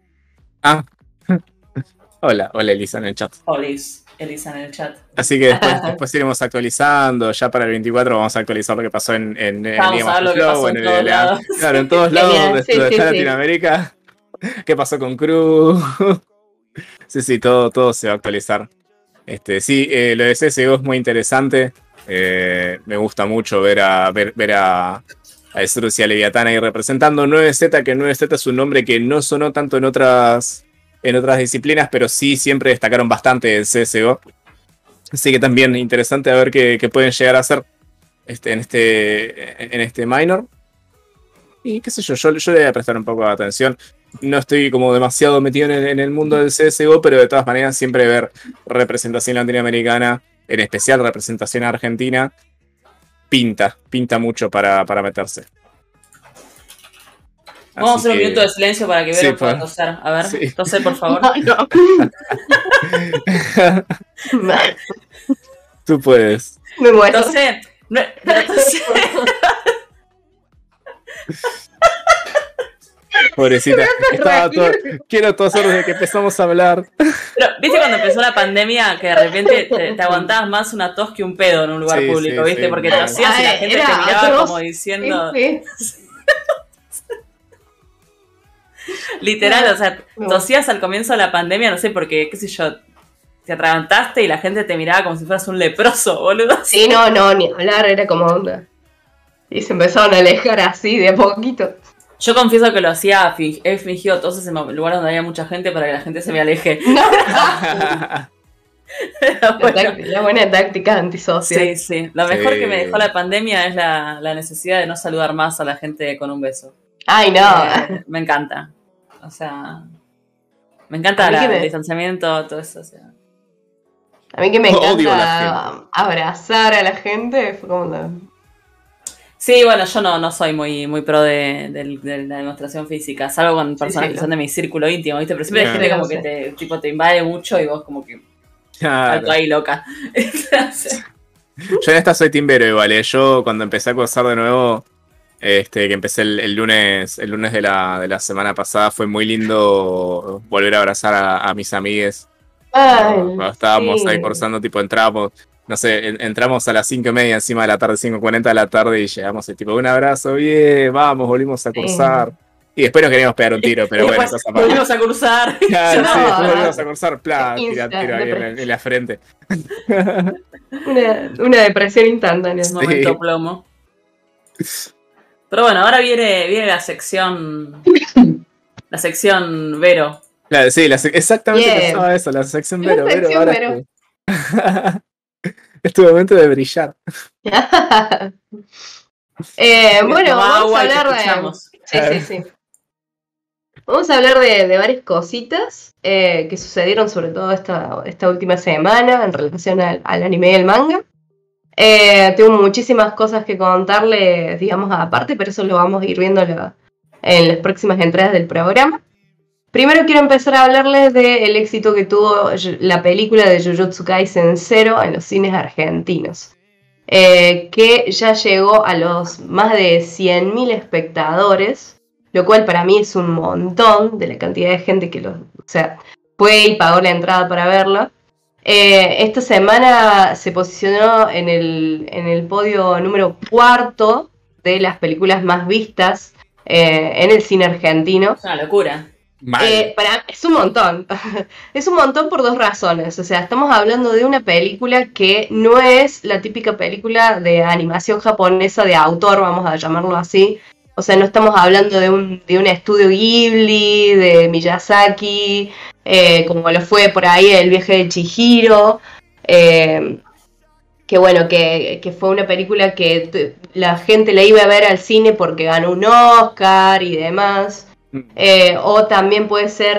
Speaker 2: Hola Elisa en el chat.
Speaker 1: Hola Elisa en el chat.
Speaker 2: Así que después iremos actualizando. Ya para el 24 vamos a actualizar lo que pasó en
Speaker 1: vamos a ver lo que pasó en todos lados.
Speaker 2: Claro, en todos lados donde está Latinoamérica. ¿Qué pasó con Cruz? Sí, todo se va a actualizar. Sí, lo de CSGO es muy interesante. Me gusta mucho ver a Ezreus y a Leviatán ahí representando 9Z, que 9Z es un nombre que no sonó tanto en otras disciplinas, pero sí siempre destacaron bastante el CSGO. Así que también interesante a ver qué pueden llegar a hacer en este minor. Y qué sé yo le voy a prestar un poco de atención. No estoy como demasiado metido en el mundo del CSGO, pero de todas maneras siempre ver representación latinoamericana, en especial representación argentina, pinta mucho para meterse.
Speaker 1: Vamos a hacer un minuto de silencio para que Vero pueda toser. A ver, tose, por favor.
Speaker 3: No.
Speaker 2: Tú puedes.
Speaker 3: Me muero.
Speaker 1: Tose. Tose.
Speaker 2: Pobrecita. Quiero toser desde que empezamos a hablar.
Speaker 1: Pero, ¿viste cuando empezó la pandemia que de repente te aguantabas más una tos que un pedo en un lugar público, viste? Porque tosías y la gente te miraba como diciendo... Literal, o sea, tosías al comienzo de la pandemia, no sé, porque, qué sé yo, te atragantaste y la gente te miraba como si fueras un leproso, boludo.
Speaker 3: Sí, no, ni hablar, era como onda. Y se empezaron a alejar así de a poquito.
Speaker 1: Yo confieso que lo hacía, he fingido toses en lugares donde había mucha gente para que la gente se me aleje.
Speaker 3: La buena táctica antisocial.
Speaker 1: Sí. Lo mejor que me dejó la pandemia es la necesidad de no saludar más a la gente con un beso.
Speaker 3: Ay, no.
Speaker 1: Me encanta. O sea, me encanta el distanciamiento, todo eso. O sea.
Speaker 3: A mí que me encanta abrazar a la gente, fue como...
Speaker 1: Sí, bueno, yo no soy muy pro de la demostración física, salvo con personas que son de mi círculo íntimo, ¿viste? Pero siempre hay gente como que te invade mucho y vos como que... Alto ahí, loca.
Speaker 2: Yo en esta soy timbero igual, Yo cuando empecé a cursar de nuevo... que empecé el lunes de la semana pasada, fue muy lindo volver a abrazar a mis amigues. Cuando estábamos ahí cursando, tipo entramos, no sé, entramos a las 5:30 encima de la tarde, 5:40 de la tarde y llegamos tipo un abrazo, bien, vamos, volvimos a cursar. Y después nos queríamos pegar un tiro, pero bueno,
Speaker 1: eso volvimos a cursar.
Speaker 2: Claro, después volvimos a cursar, tiro ahí en la frente.
Speaker 3: Una depresión instantánea.
Speaker 1: Momento plomo. Pero bueno, ahora viene la sección Vero.
Speaker 2: Claro, sí, exactamente pensaba eso, la sección Vero. Es tu momento de brillar.
Speaker 3: Bueno, vamos a hablar de... Sí. Vamos a hablar de varias cositas que sucedieron sobre todo esta última semana en relación al anime y el manga. Tengo muchísimas cosas que contarles, digamos, aparte, pero eso lo vamos a ir viendo en las próximas entregas del programa. Primero quiero empezar a hablarles del éxito que tuvo la película de Jujutsu Kaisen 0 en los cines argentinos, que ya llegó a los más de 100.000 espectadores, lo cual para mí es un montón de la cantidad de gente que fue y pagó la entrada para verla. Esta semana se posicionó en el podio número 4 de las películas más vistas en el cine argentino.
Speaker 1: Es una locura.
Speaker 3: Es un montón. Es un montón por dos razones. O sea, estamos hablando de una película que no es la típica película de animación japonesa de autor, vamos a llamarlo así. O sea, no estamos hablando de un estudio Ghibli, de Miyazaki, como lo fue por ahí El viaje de Chihiro, que bueno, que fue una película que la gente la iba a ver al cine porque ganó un Oscar y demás. O también puede ser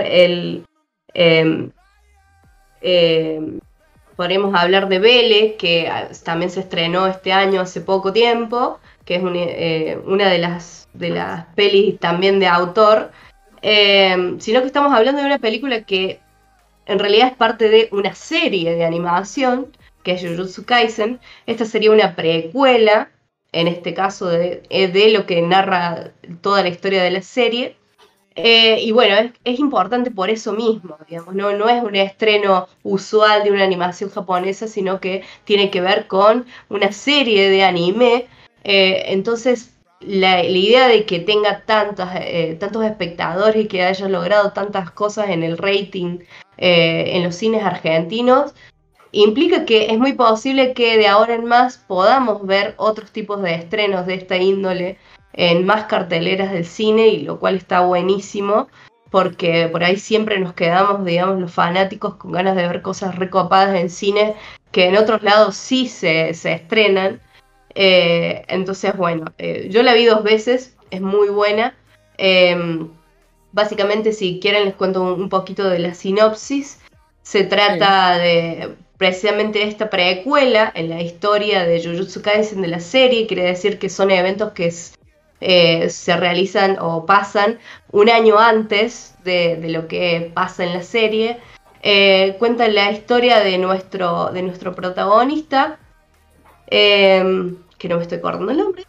Speaker 3: podríamos hablar de Vele, que también se estrenó este año hace poco tiempo, que es una de las pelis también de autor, sino que estamos hablando de una película que en realidad es parte de una serie de animación, que es Jujutsu Kaisen. Esta sería una precuela, en este caso de lo que narra toda la historia de la serie. Y bueno, es importante por eso mismo, digamos, no es un estreno usual de una animación japonesa, sino que tiene que ver con una serie de anime. Entonces la idea de que tenga tantos espectadores y que haya logrado tantas cosas en el rating en los cines argentinos implica que es muy posible que de ahora en más podamos ver otros tipos de estrenos de esta índole en más carteleras del cine, y lo cual está buenísimo, porque por ahí siempre nos quedamos, digamos, los fanáticos con ganas de ver cosas recopadas en cine que en otros lados sí se estrenan. Entonces, bueno, yo la vi 2 veces, es muy buena. Básicamente, si quieren, les cuento un poquito de la sinopsis. Se trata de precisamente esta precuela en la historia de Jujutsu Kaisen de la serie. Quiere decir que son eventos que se realizan o pasan un año antes de lo que pasa en la serie. Cuenta la historia de nuestro protagonista, que no me estoy acordando el nombre.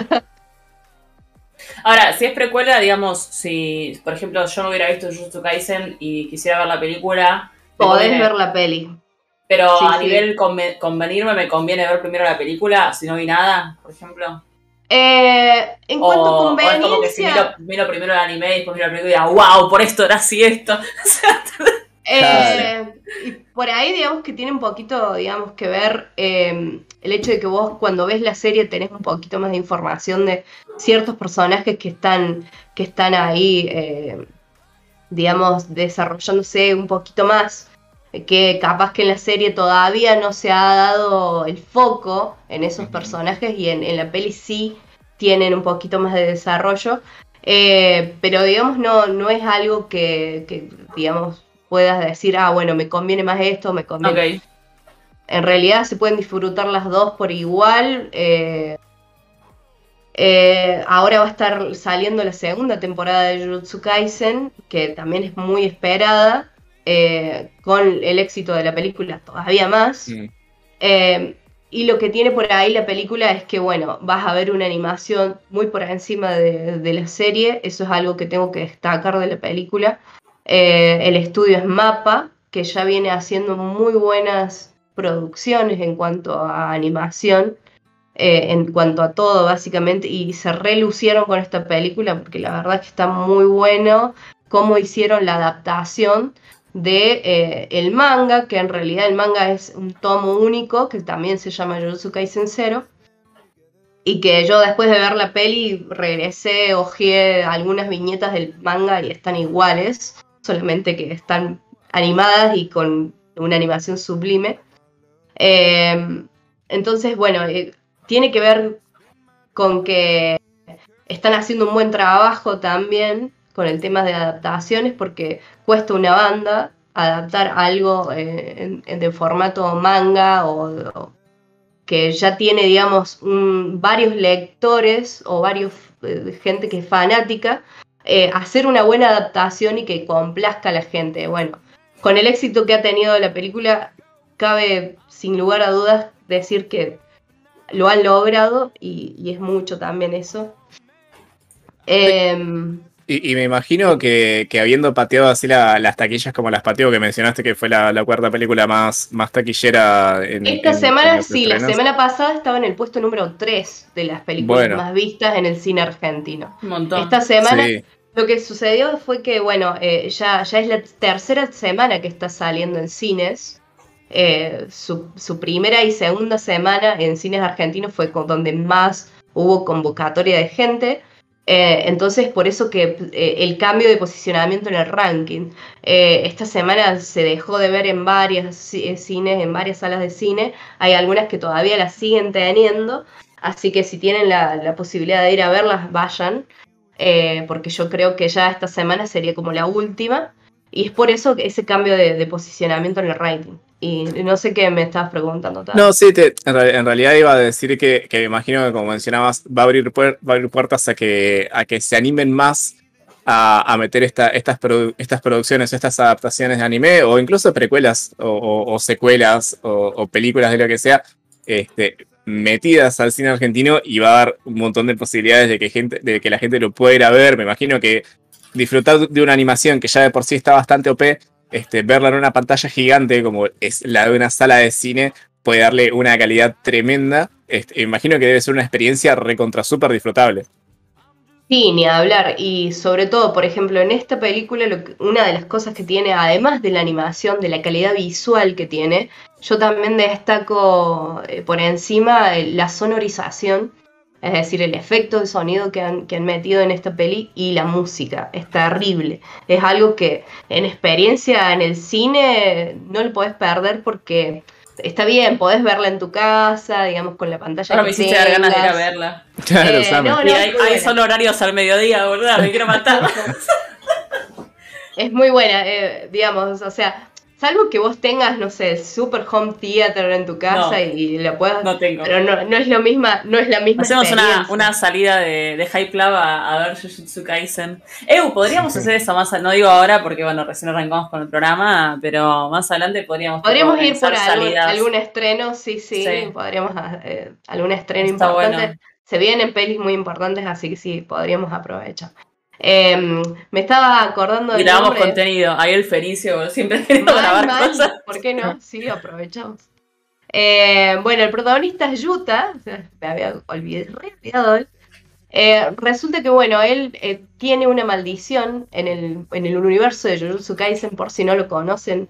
Speaker 1: Ahora, si es precuela, digamos, si por ejemplo yo no hubiera visto Jujutsu Kaisen y quisiera ver la película,
Speaker 3: podés ver la peli.
Speaker 1: Pero
Speaker 3: sí,
Speaker 1: a nivel convenirme, ¿me conviene ver primero la película si no vi nada, por ejemplo?
Speaker 3: En cuanto a conveniencia...
Speaker 1: O es como que si miro primero el anime y después miro la película y digo, wow, por esto era así esto.
Speaker 3: Y por ahí, digamos, que tiene un poquito, digamos, que ver el hecho de que vos cuando ves la serie tenés un poquito más de información de ciertos personajes que están ahí, digamos, desarrollándose un poquito más, que capaz que en la serie todavía no se ha dado el foco en esos personajes, y en la peli sí tienen un poquito más de desarrollo, pero digamos no es algo que digamos puedas decir, bueno, me conviene más esto, me conviene.
Speaker 1: Okay.
Speaker 3: En realidad se pueden disfrutar las dos por igual. Ahora va a estar saliendo la segunda temporada de Jujutsu Kaisen, que también es muy esperada, con el éxito de la película todavía más. Y lo que tiene por ahí la película es que, bueno, vas a ver una animación muy por encima de la serie. Eso es algo que tengo que destacar de la película. El estudio es MAPPA, que ya viene haciendo muy buenas producciones en cuanto a animación, en cuanto a todo básicamente, y se relucieron con esta película porque la verdad es que está muy bueno cómo hicieron la adaptación de el manga, que en realidad el manga es un tomo único que también se llama Jujutsu Kaisen 0, y que yo después de ver la peli regresé, hojeé algunas viñetas del manga y están iguales, solamente que están animadas y con una animación sublime. Entonces, bueno, tiene que ver con que están haciendo un buen trabajo también con el tema de adaptaciones, porque cuesta una banda adaptar algo de formato manga o que ya tiene, digamos, varios lectores o varios gente que es fanática, hacer una buena adaptación y que complazca a la gente. Bueno, con el éxito que ha tenido la película, cabe sin lugar a dudas decir que lo han logrado, y es mucho también eso.
Speaker 2: Y me imagino que habiendo pateado así las taquillas como las pateó, que mencionaste que fue la cuarta película más taquillera
Speaker 3: esta semana, sí, la semana pasada estaba en el puesto número 3 de las películas más vistas en el cine argentino.
Speaker 1: Un montón.
Speaker 3: Esta semana, sí. Lo que sucedió fue que, bueno, ya es la tercera semana que está saliendo en cines. Su primera y segunda semana en cines argentinos fue donde más hubo convocatoria de gente. Entonces, por eso que el cambio de posicionamiento en el ranking. Esta semana se dejó de ver en varias cines, en varias salas de cine. Hay algunas que todavía las siguen teniendo, así que si tienen la posibilidad de ir a verlas, vayan, porque yo creo que ya esta semana sería como la última, y es por eso que ese cambio de posicionamiento en el ranking. Y no sé qué me estabas preguntando.
Speaker 2: No, sí, en realidad iba a decir que me imagino que, como mencionabas, va a abrir puertas a que se animen más a meter estas producciones, estas adaptaciones de anime, o incluso precuelas o secuelas o películas de lo que sea, metidas al cine argentino, y va a dar un montón de posibilidades de que la gente lo pueda ir a ver. Me imagino que disfrutar de una animación que ya de por sí está bastante OP, verla en una pantalla gigante como es la de una sala de cine, puede darle una calidad tremenda. Imagino que debe ser una experiencia recontra súper disfrutable.
Speaker 3: Sí, ni hablar. Y sobre todo, por ejemplo, en esta película, una de las cosas que tiene, además de la animación, de la calidad visual que tiene, yo también destaco por encima la sonorización, es decir, el efecto de sonido que han metido en esta peli y la música. Es terrible. Es algo que en experiencia en el cine no lo podés perder porque está bien, podés verla en tu casa, digamos, con la pantalla
Speaker 1: Ahora
Speaker 3: que
Speaker 1: me hiciste dar ganas de ir a
Speaker 3: tengas.
Speaker 1: verla.
Speaker 2: Claro, Same.
Speaker 3: No,
Speaker 1: Y
Speaker 3: es
Speaker 1: hay
Speaker 3: muy buena.
Speaker 1: solo horarios al mediodía, boludo, me quiero matar.
Speaker 3: Es muy buena, digamos, o sea, salvo que vos tengas, no sé, super home theater en tu casa
Speaker 1: No,
Speaker 3: y la puedas,
Speaker 1: no tengo.
Speaker 3: pero no es lo misma, no es la misma
Speaker 1: Hacemos
Speaker 3: experiencia.
Speaker 1: una salida de Hype Club a ver Jujutsu Kaisen. Podríamos hacer eso más, no digo ahora porque bueno, recién arrancamos con el programa, pero más adelante podríamos
Speaker 3: Ir por
Speaker 1: salidas.
Speaker 3: algún estreno, sí,
Speaker 1: Sí.
Speaker 3: podríamos algún estreno
Speaker 1: Está
Speaker 3: importante.
Speaker 1: bueno.
Speaker 3: Se vienen pelis muy importantes, así que sí, podríamos aprovechar. Me estaba acordando del
Speaker 1: Grabamos
Speaker 3: nombre.
Speaker 1: contenido, ahí el Fenicio siempre queriendo grabar cosas.
Speaker 3: ¿Por qué no? Sí, aprovechamos. Bueno, el protagonista es Yuta, me había olvidado él. Resulta que, bueno, él tiene una maldición en el universo de Jujutsu Kaisen, por si no lo conocen.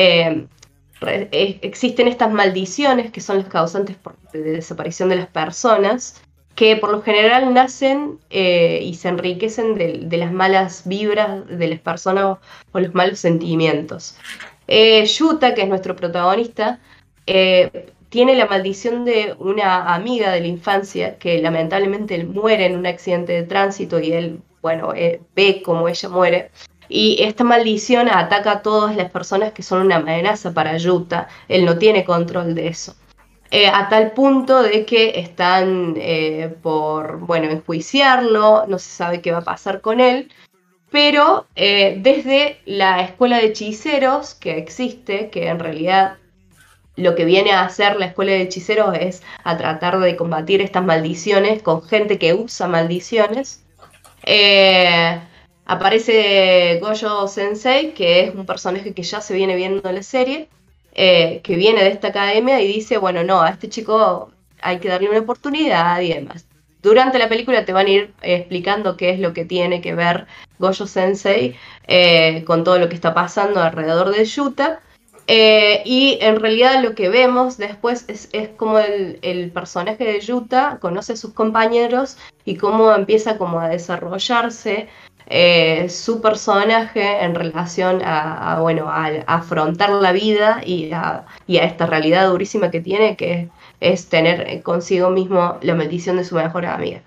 Speaker 3: Existen estas maldiciones que son las causantes de desaparición de las personas, que por lo general nacen y se enriquecen de las malas vibras de las personas o los malos sentimientos. Yuta, que es nuestro protagonista, tiene la maldición de una amiga de la infancia que lamentablemente muere en un accidente de tránsito y él, bueno, ve cómo ella muere. Y esta maldición ataca a todas las personas que son una amenaza para Yuta. Él no tiene control de eso. A tal punto de que están por, bueno, enjuiciarlo, no se sabe qué va a pasar con él. Pero desde la escuela de hechiceros que existe, que en realidad lo que viene a hacer la escuela de hechiceros es a tratar de combatir estas maldiciones con gente que usa maldiciones. Aparece Gojo Sensei, que es un personaje que ya se viene viendo en la serie, que viene de esta academia y dice, bueno, no, a este chico hay que darle una oportunidad y demás. Durante la película te van a ir explicando qué es lo que tiene que ver Gojo Sensei con todo lo que está pasando alrededor de Yuta. Y en realidad lo que vemos después es como el personaje de Yuta conoce a sus compañeros y cómo empieza como a desarrollarse su personaje en relación a afrontar la vida y a esta realidad durísima que tiene, que es tener consigo mismo la maldición de su mejor amiga.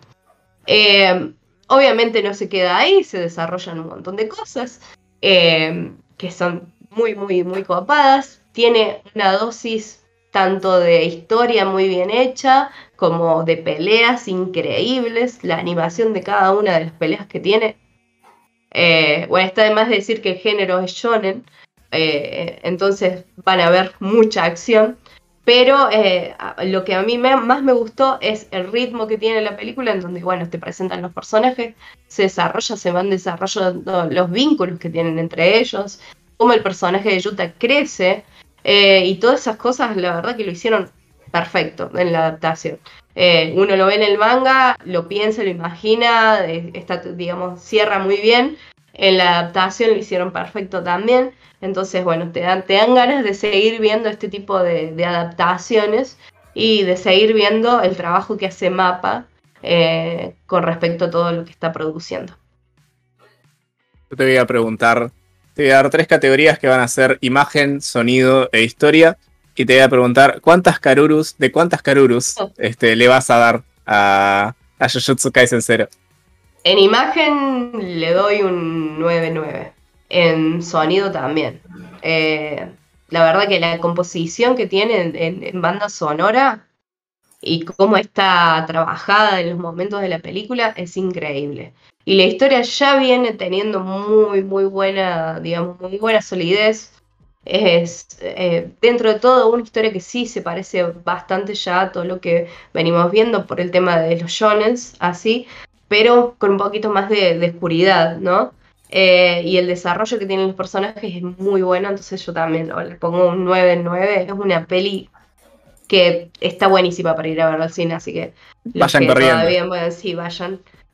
Speaker 3: Obviamente no se queda ahí, se desarrollan un montón de cosas que son muy, muy, muy copadas. Tiene una dosis tanto de historia muy bien hecha como de peleas increíbles. La animación de cada una de las peleas que tiene. Bueno, está de más decir que el género es shonen, entonces van a ver mucha acción. Pero lo que a mí más me gustó es el ritmo que tiene la película, en donde, bueno, te presentan los personajes, se van desarrollando los vínculos que tienen entre ellos, cómo el personaje de Yuta crece, y todas esas cosas, la verdad que lo hicieron perfecto en la adaptación. Uno lo ve en el manga, lo piensa, lo imagina, digamos, cierra muy bien. En la adaptación lo hicieron perfecto también. Entonces, bueno, te dan ganas de seguir viendo este tipo de adaptaciones y de seguir viendo el trabajo que hace MAPPA con respecto a todo lo que está produciendo.
Speaker 2: Yo te voy a preguntar, te voy a dar 3 categorías que van a ser imagen, sonido e historia. Y te voy a preguntar, de cuántas Karurus le vas a dar a Jujutsu Kaisen 0?
Speaker 3: En imagen le doy un 9/9. En sonido también. La verdad que la composición que tiene en banda sonora y cómo está trabajada en los momentos de la película es increíble. Y la historia ya viene teniendo muy, muy buena, digamos, muy buena solidez. Es dentro de todo una historia que sí se parece bastante ya a todo lo que venimos viendo por el tema de los shonens, así, pero con un poquito más de oscuridad, ¿no? Y el desarrollo que tienen los personajes es muy bueno, entonces yo también le pongo un 9/9. Es una peli que está buenísima para ir a ver al cine, así que
Speaker 2: Vayan corriendo.
Speaker 3: todavía, bueno, sí, vayan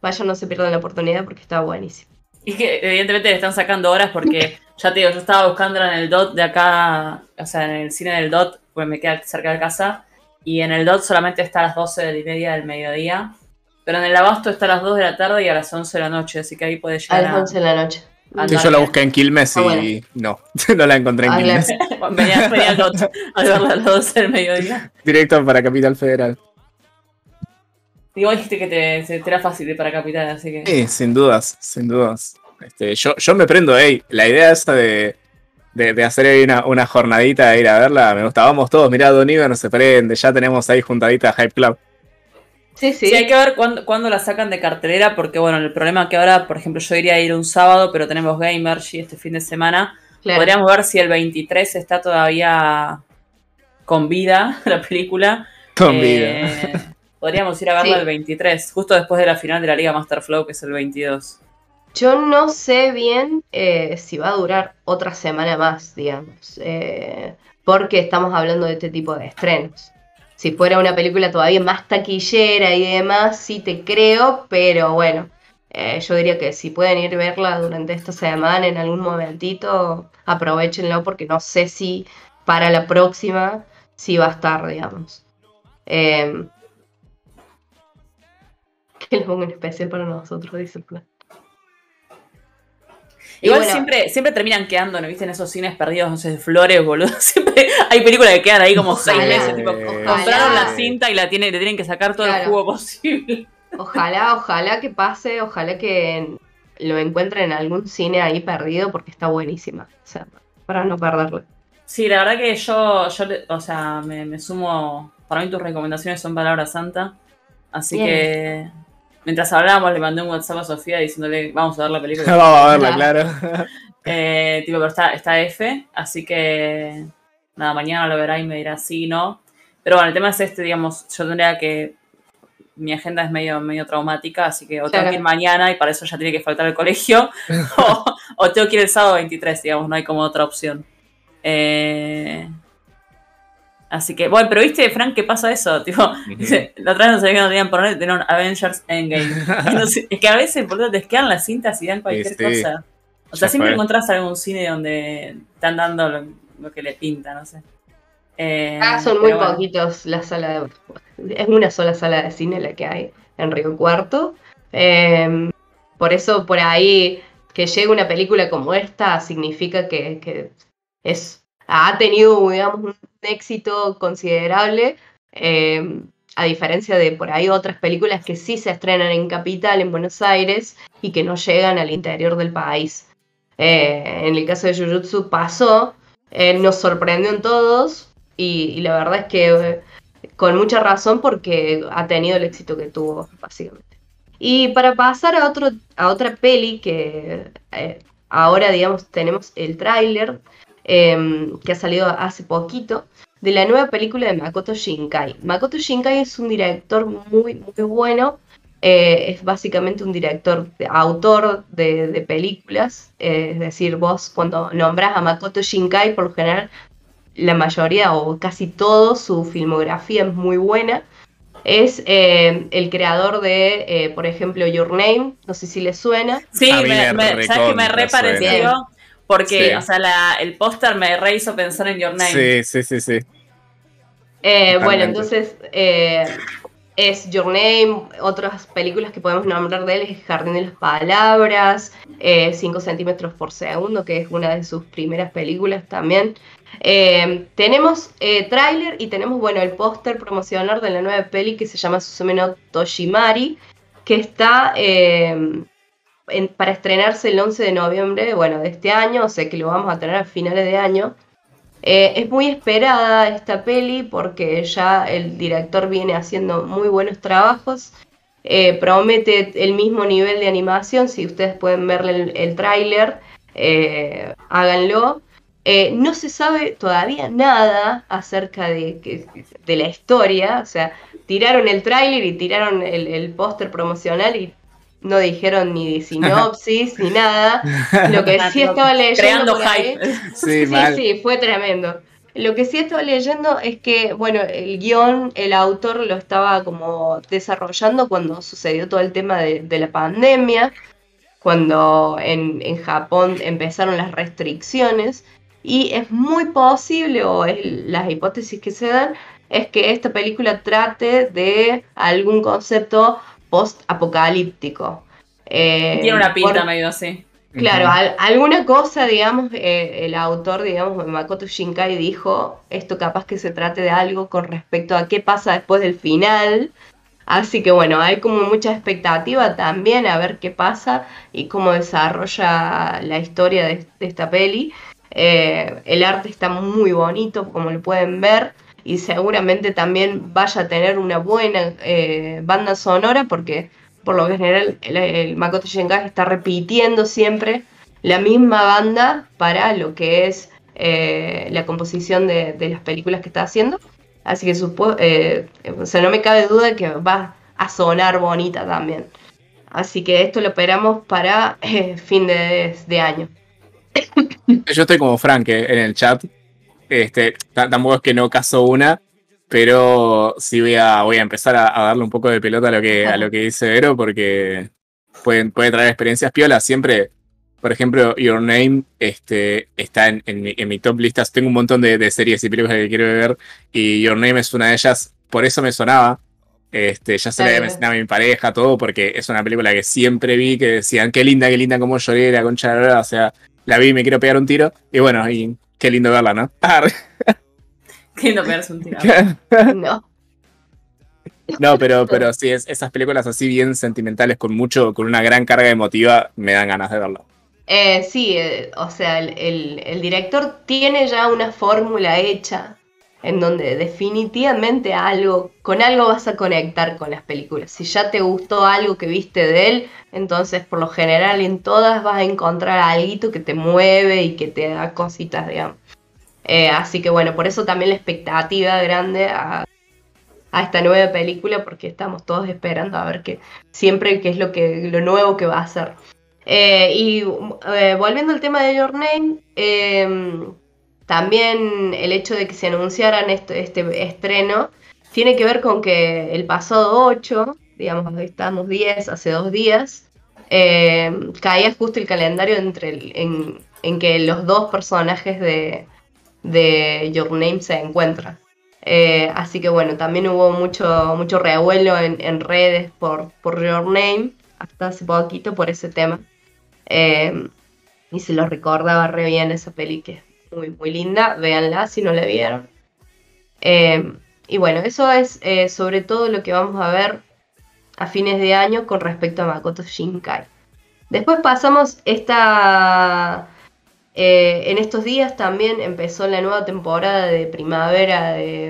Speaker 3: vayan, no se pierdan la oportunidad porque está buenísimo.
Speaker 1: Y que evidentemente le están sacando horas porque, ya te digo, yo estaba buscándola en el DOT de acá, o sea, en el cine del DOT, pues me queda cerca de casa, y en el DOT solamente está a las 12:30 del mediodía, pero en el Abasto está a las 2 de la tarde y a las 11 de la noche, así que ahí puede llegar
Speaker 3: a las 11 de la noche.
Speaker 2: Sí, yo la busqué en Quilmes y no la encontré en Quilmes.
Speaker 1: Venía al DOT a verla a las 12 del mediodía.
Speaker 2: Directo para Capital Federal.
Speaker 1: Digo, dijiste que te era fácil ir para Capital, así que...
Speaker 2: Sí, sin dudas. Yo me prendo, la idea esa de hacer ahí una jornadita, de ir a verla, me gusta. Vamos todos, mirá, Don Iver no se prende, ya tenemos ahí juntadita Hype Club.
Speaker 3: Sí.
Speaker 1: Sí, hay que ver cuándo la sacan de cartelera, porque bueno, el problema es que ahora, por ejemplo, yo iría a ir un sábado, pero tenemos Gamergy este fin de semana. Claro. Podríamos ver si el 23 está todavía con vida la película.
Speaker 2: Con vida.
Speaker 1: Podríamos ir a verla el 23, justo después de la final de la Liga Master Flow, que es el 22.
Speaker 3: Yo no sé bien si va a durar otra semana más, digamos, porque estamos hablando de este tipo de estrenos. Si fuera una película todavía más taquillera y demás, sí te creo, pero bueno, yo diría que si pueden ir a verla durante esta semana en algún momentito, aprovechenlo porque no sé si para la próxima sí va a estar, digamos. Que lo pongo en especial para nosotros, dice el plan.
Speaker 1: Igual bueno, siempre terminan quedando, ¿no? ¿Viste? En esos cines perdidos, no sé, de Flores, boludo. Siempre hay películas que quedan ahí como 6 meses. Tipo, compraron la cinta y le tienen que sacar todo el jugo posible.
Speaker 3: Ojalá que pase, ojalá que lo encuentren en algún cine ahí perdido porque está buenísima. O sea, para no perderlo.
Speaker 1: Sí, la verdad que yo o sea, me sumo. Para mí tus recomendaciones son palabra santa. Así que... Mientras hablábamos, le mandé un WhatsApp a Sofía diciéndole, vamos a ver la película.
Speaker 2: Vamos a verla, claro.
Speaker 1: Pero está F, así que nada, mañana lo verá y me dirá sí, no. Pero bueno, el tema es digamos, yo tendría que... Mi agenda es medio traumática, así que o tengo que ir mañana y para eso ya tiene que faltar el colegio, o tengo que ir el sábado 23, digamos, no hay como otra opción. Así que, bueno, pero viste, Frank, ¿qué pasa eso? Tipo, la otra vez no sabía que no tenían por dónde tener Avengers Endgame. Es que a veces, por te quedan las cintas y dan cualquier cosa. O sea, siempre encontrás algún cine donde están dando lo que le pinta, no sé.
Speaker 3: Son muy poquitos las salas es una sola sala de cine la que hay en Río Cuarto. Por eso, por ahí, que llegue una película como esta significa que ha tenido, digamos, un éxito considerable, a diferencia de por ahí otras películas que sí se estrenan en Capital, en Buenos Aires, y que no llegan al interior del país. En el caso de Jujutsu pasó, nos sorprendió en todos, y la verdad es que con mucha razón porque ha tenido el éxito que tuvo, básicamente. Y para pasar a otra peli que ahora, digamos, tenemos el tráiler, que ha salido hace poquito, de la nueva película de Makoto Shinkai. Makoto Shinkai es un director muy, muy bueno. Es básicamente un autor de películas. Es decir, vos cuando nombrás a Makoto Shinkai, por lo general, la mayoría o casi todo su filmografía es muy buena. Es el creador de, por ejemplo, Your Name. No sé si le suena.
Speaker 1: Sí, ¿sabes que me repareció? Porque, o sea, el póster me re hizo pensar en Your Name.
Speaker 2: Sí.
Speaker 3: Bueno, entonces es Your Name. Otras películas que podemos nombrar de él es Jardín de las Palabras, 5 centímetros por segundo, que es una de sus primeras películas también. Tenemos tráiler y tenemos, bueno, el póster promocional de la nueva peli que se llama Suzume no Toshimari, que está... para estrenarse el 11 de noviembre, bueno, de este año, o sea que lo vamos a tener a finales de año. Es muy esperada esta peli porque ya el director viene haciendo muy buenos trabajos. Promete el mismo nivel de animación. Si ustedes pueden ver el tráiler, háganlo. No se sabe todavía nada acerca de la historia. O sea, tiraron el tráiler y tiraron el póster promocional y no dijeron ni sinopsis ni nada. Lo que sí estaba leyendo
Speaker 1: creando
Speaker 3: por ahí,
Speaker 1: hype.
Speaker 3: sí, fue tremendo. Lo que sí estaba leyendo es que, bueno, el guión, el autor lo estaba como desarrollando cuando sucedió todo el tema de la pandemia, cuando en Japón empezaron las restricciones, y es muy posible, las hipótesis que se dan, es que esta película trate de algún concepto post-apocalíptico.
Speaker 1: Tiene una pinta medio así.
Speaker 3: Claro, alguna cosa, digamos, el autor, digamos, Makoto Shinkai dijo, esto capaz que se trate de algo con respecto a qué pasa después del final. Así que bueno, hay como mucha expectativa también a ver qué pasa y cómo desarrolla la historia de esta peli. El arte está muy bonito, como lo pueden ver, y seguramente también vaya a tener una buena banda sonora porque por lo general el Makoto Shinkai está repitiendo siempre la misma banda para lo que es la composición de las películas que está haciendo. Así que o sea, no me cabe duda que va a sonar bonita también. Así que esto lo esperamos para fin de año.
Speaker 2: Yo estoy como Frank en el chat. Tampoco es que no caso una, pero sí voy a empezar a darle un poco de pelota a lo que dice Vero, porque puede traer experiencias piolas. Siempre, por ejemplo, Your Name está en mi top listas. Tengo un montón de series y películas que quiero ver, y Your Name es una de ellas. Por eso me sonaba. Ya se la había mencionado a mi pareja, todo, porque es una película que siempre vi, que decían, qué linda, como lloré, la concha de la verdad. O sea, la vi y me quiero pegar un tiro. Y bueno, y qué lindo verla, ¿no?
Speaker 1: Qué lindo pegarse un tiro.
Speaker 3: No.
Speaker 2: No, pero sí, esas películas así bien sentimentales, con una gran carga emotiva, me dan ganas de verlo.
Speaker 3: Sí, o sea, el director tiene ya una fórmula hecha en donde definitivamente con algo vas a conectar con las películas. Si ya te gustó algo que viste de él, entonces por lo general en todas vas a encontrar algo que te mueve y que te da cositas, digamos. Así que bueno, por eso también la expectativa grande a esta nueva película, porque estamos todos esperando a ver qué es lo nuevo que va a hacer. Volviendo al tema de Your Name, también el hecho de que se anunciaran este estreno tiene que ver con que el pasado 8, digamos, hoy estamos 10, hace 2 días, caía justo el calendario en que los dos personajes de Your Name se encuentran. Así que bueno, también hubo mucho revuelo en redes por Your Name, hasta hace poquito por ese tema. Y se lo recordaba re bien esa peli, que es muy, muy linda. Véanla si no la vieron. Y bueno, eso es sobre todo lo que vamos a ver a fines de año con respecto a Makoto Shinkai. Después pasamos en estos días también empezó la nueva temporada de primavera de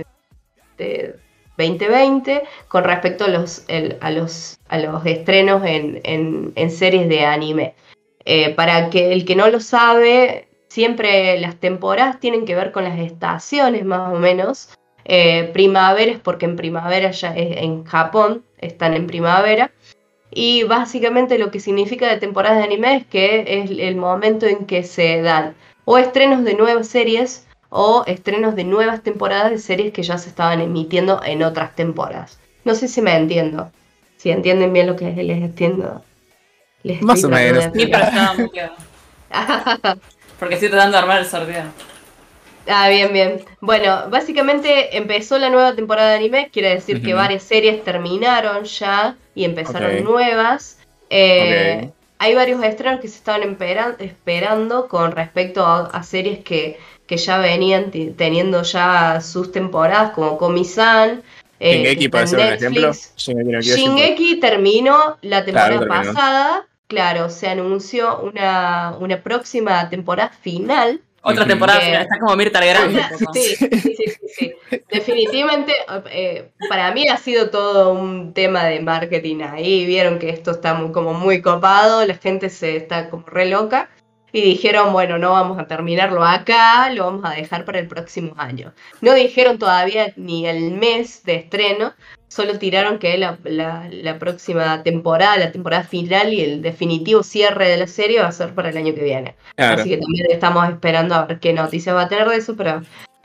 Speaker 3: 2020 con respecto a los estrenos en series de anime. Para que el que no lo sabe, siempre las temporadas tienen que ver con las estaciones más o menos. Primavera es porque en primavera ya en Japón están en primavera. Y básicamente lo que significa de temporadas de anime es que es el momento en que se dan o estrenos de nuevas series o estrenos de nuevas temporadas de series que ya se estaban emitiendo en otras temporadas. No sé si me entiendo. Si entienden bien lo que les entiendo.
Speaker 2: Más o menos.
Speaker 1: Sí, pero estaba muy claro. Porque estoy tratando de armar el sorteo.
Speaker 3: Bien. Bueno, básicamente empezó la nueva temporada de anime, quiere decir que varias series terminaron ya y empezaron nuevas. Hay varios estrenos que se estaban esperando con respecto a series que ya venían teniendo ya sus temporadas, como Komi-san.
Speaker 2: Shingeki puede ser un ejemplo.
Speaker 3: Shingeki terminó la temporada pasada. Claro, se anunció una próxima temporada final.
Speaker 1: Otra temporada final, está como Mirta Legrand.
Speaker 3: Sí. Definitivamente, para mí ha sido todo un tema de marketing ahí. Vieron que esto está como muy copado, la gente se está como re loca. Y dijeron, bueno, no vamos a terminarlo acá, lo vamos a dejar para el próximo año. No dijeron todavía ni el mes de estreno, solo tiraron que la próxima temporada, la temporada final y el definitivo cierre de la serie va a ser para el año que viene. Claro. Así que también estamos esperando a ver qué noticias va a tener de eso, pero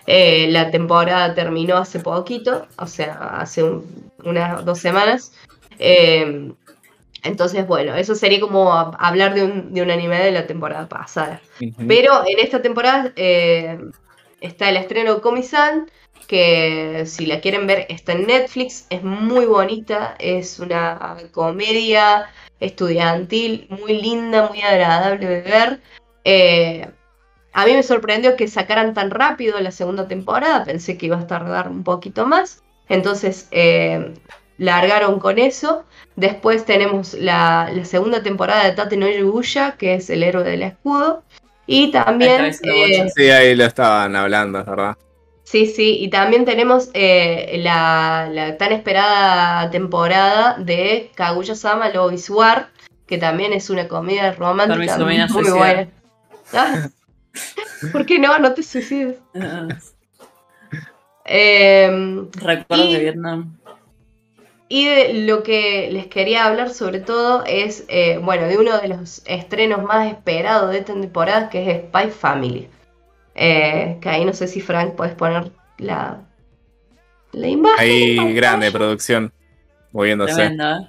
Speaker 3: La temporada terminó hace poquito, o sea, hace unas 2 semanas. Entonces, bueno, eso sería como hablar de un anime de la temporada pasada. Pero en esta temporada está el estreno Komi-san, que si la quieren ver está en Netflix, es muy bonita, es una comedia estudiantil muy linda, muy agradable de ver. A mí me sorprendió que sacaran tan rápido la segunda temporada, pensé que iba a tardar un poquito más, entonces largaron con eso. Después tenemos la segunda temporada de Tate no Yuya, que es el héroe del escudo, y también...
Speaker 2: sí, ahí lo estaban hablando, ¿verdad?
Speaker 3: Sí, y también tenemos la tan esperada temporada de Kaguya-sama Love is War, que también es una comedia romántica muy buena. Ah, ¿por qué no? No te suicides.
Speaker 1: Recuerdos de Vietnam.
Speaker 3: Y de lo que les quería hablar sobre todo es, bueno, de uno de los estrenos más esperados de esta temporada, que es Spy Family. Que ahí no sé si Frank puedes poner la imagen.
Speaker 2: Ahí grande producción moviéndose.
Speaker 1: Tremendo,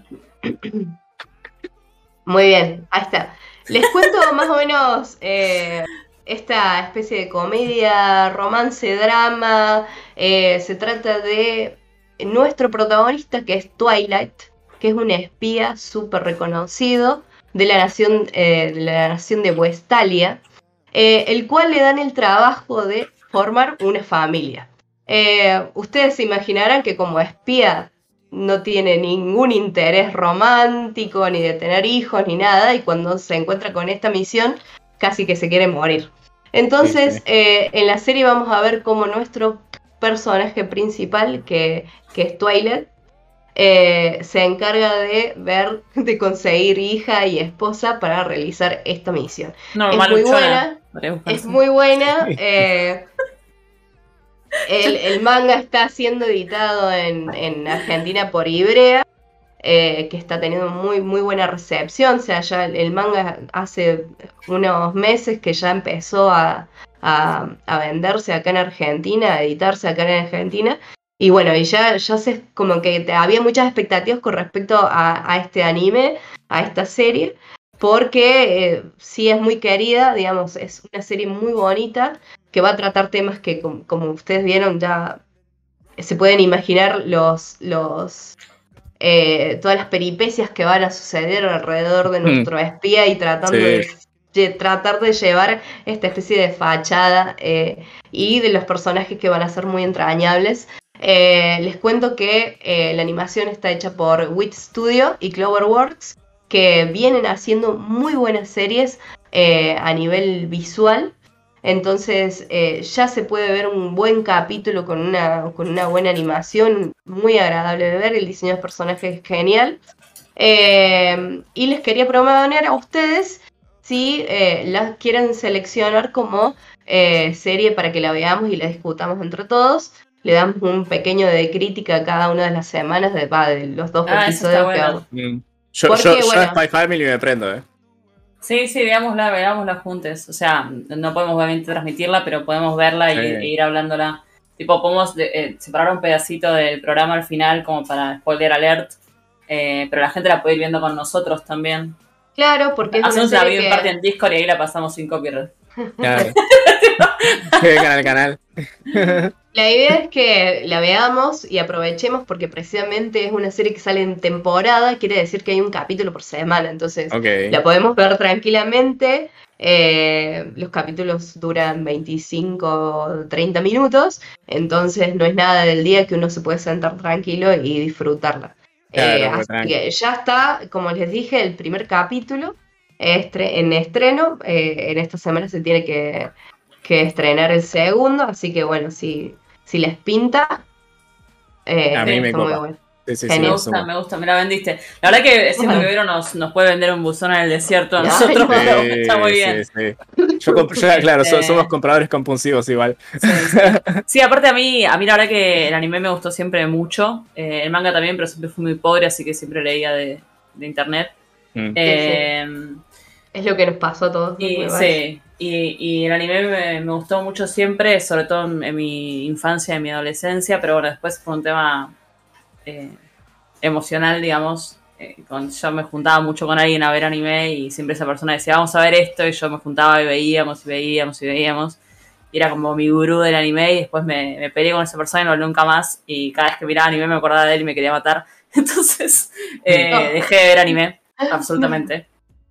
Speaker 3: Muy bien, ahí está. Les cuento más o menos esta especie de comedia, romance, drama. Se trata de nuestro protagonista, que es Twilight, que es un espía súper reconocido de la nación de Westalia, el cual le dan el trabajo de formar una familia. Ustedes se imaginarán que como espía no tiene ningún interés romántico, ni de tener hijos, ni nada, y cuando se encuentra con esta misión, casi que se quiere morir. Entonces, en la serie vamos a ver cómo nuestro personaje principal, que es Twilight, se encarga de conseguir hija y esposa para realizar esta misión. Es muy buena. El manga está siendo editado en Argentina por Ivrea, que está teniendo muy buena recepción. O sea, ya el manga hace unos meses que ya empezó a venderse acá en Argentina, a editarse acá en Argentina. Y bueno, y ya sé como que había muchas expectativas con respecto a este anime, a esta serie, porque sí es muy querida, digamos, es una serie muy bonita, que va a tratar temas que, como ustedes vieron, ya se pueden imaginar todas las peripecias que van a suceder alrededor de nuestro espía y tratando tratar de llevar esta especie de fachada y de los personajes que van a ser muy entrañables. Les cuento que la animación está hecha por Wit Studio y Cloverworks, que vienen haciendo muy buenas series a nivel visual. Entonces ya se puede ver un buen capítulo con una buena animación, muy agradable de ver, el diseño de personajes es genial. Y les quería proponer a ustedes si las quieren seleccionar como serie para que la veamos y la discutamos entre todos. Le damos un pequeño de crítica a cada una de las semanas de los 2 episodios que hago.
Speaker 2: Yo Spy Family me prendo,
Speaker 1: Sí, veámosla juntos. O sea, no podemos obviamente transmitirla, pero podemos verla e ir hablándola. Tipo, podemos separar un pedacito del programa al final como para spoiler alert, pero la gente la puede ir viendo con nosotros también.
Speaker 3: Claro, porque es
Speaker 1: hacemos una video parte en Discord y ahí la pasamos sin copyright.
Speaker 2: Claro. Que vengan al canal.
Speaker 3: La idea es que la veamos y aprovechemos porque precisamente es una serie que sale en temporada, quiere decir que hay un capítulo por semana, entonces la podemos ver tranquilamente. Los capítulos duran 25 30 minutos, entonces no es nada del día que uno se puede sentar tranquilo y disfrutarla. Así que ya está, como les dije, el primer capítulo en estreno. En esta semana se tiene que estrenar el segundo, así que bueno, si les pinta,
Speaker 2: a mí me
Speaker 3: está muy bueno.
Speaker 2: Sí,
Speaker 1: me gusta, me la vendiste. La verdad que siento que Vero nos puede vender un buzón en el desierto a nosotros, pero está muy bien.
Speaker 2: Claro, somos compradores compulsivos igual.
Speaker 1: Sí, aparte a mí la verdad que el anime me gustó siempre mucho, el manga también, pero siempre fui muy pobre, así que siempre leía de internet.
Speaker 3: Es lo que nos pasó a todos.
Speaker 1: Y
Speaker 3: me parece.
Speaker 1: sí, y el anime me gustó mucho siempre, sobre todo en mi infancia y en mi adolescencia, pero bueno, después fue un tema emocional, digamos. Yo me juntaba mucho con alguien a ver anime y siempre esa persona decía, vamos a ver esto, y yo me juntaba y veíamos y veíamos y veíamos. Y era como mi gurú del anime y después me peleé con esa persona y no hablé nunca más. Y cada vez que miraba anime me acordaba de él y me quería matar. Entonces dejé de ver anime, absolutamente.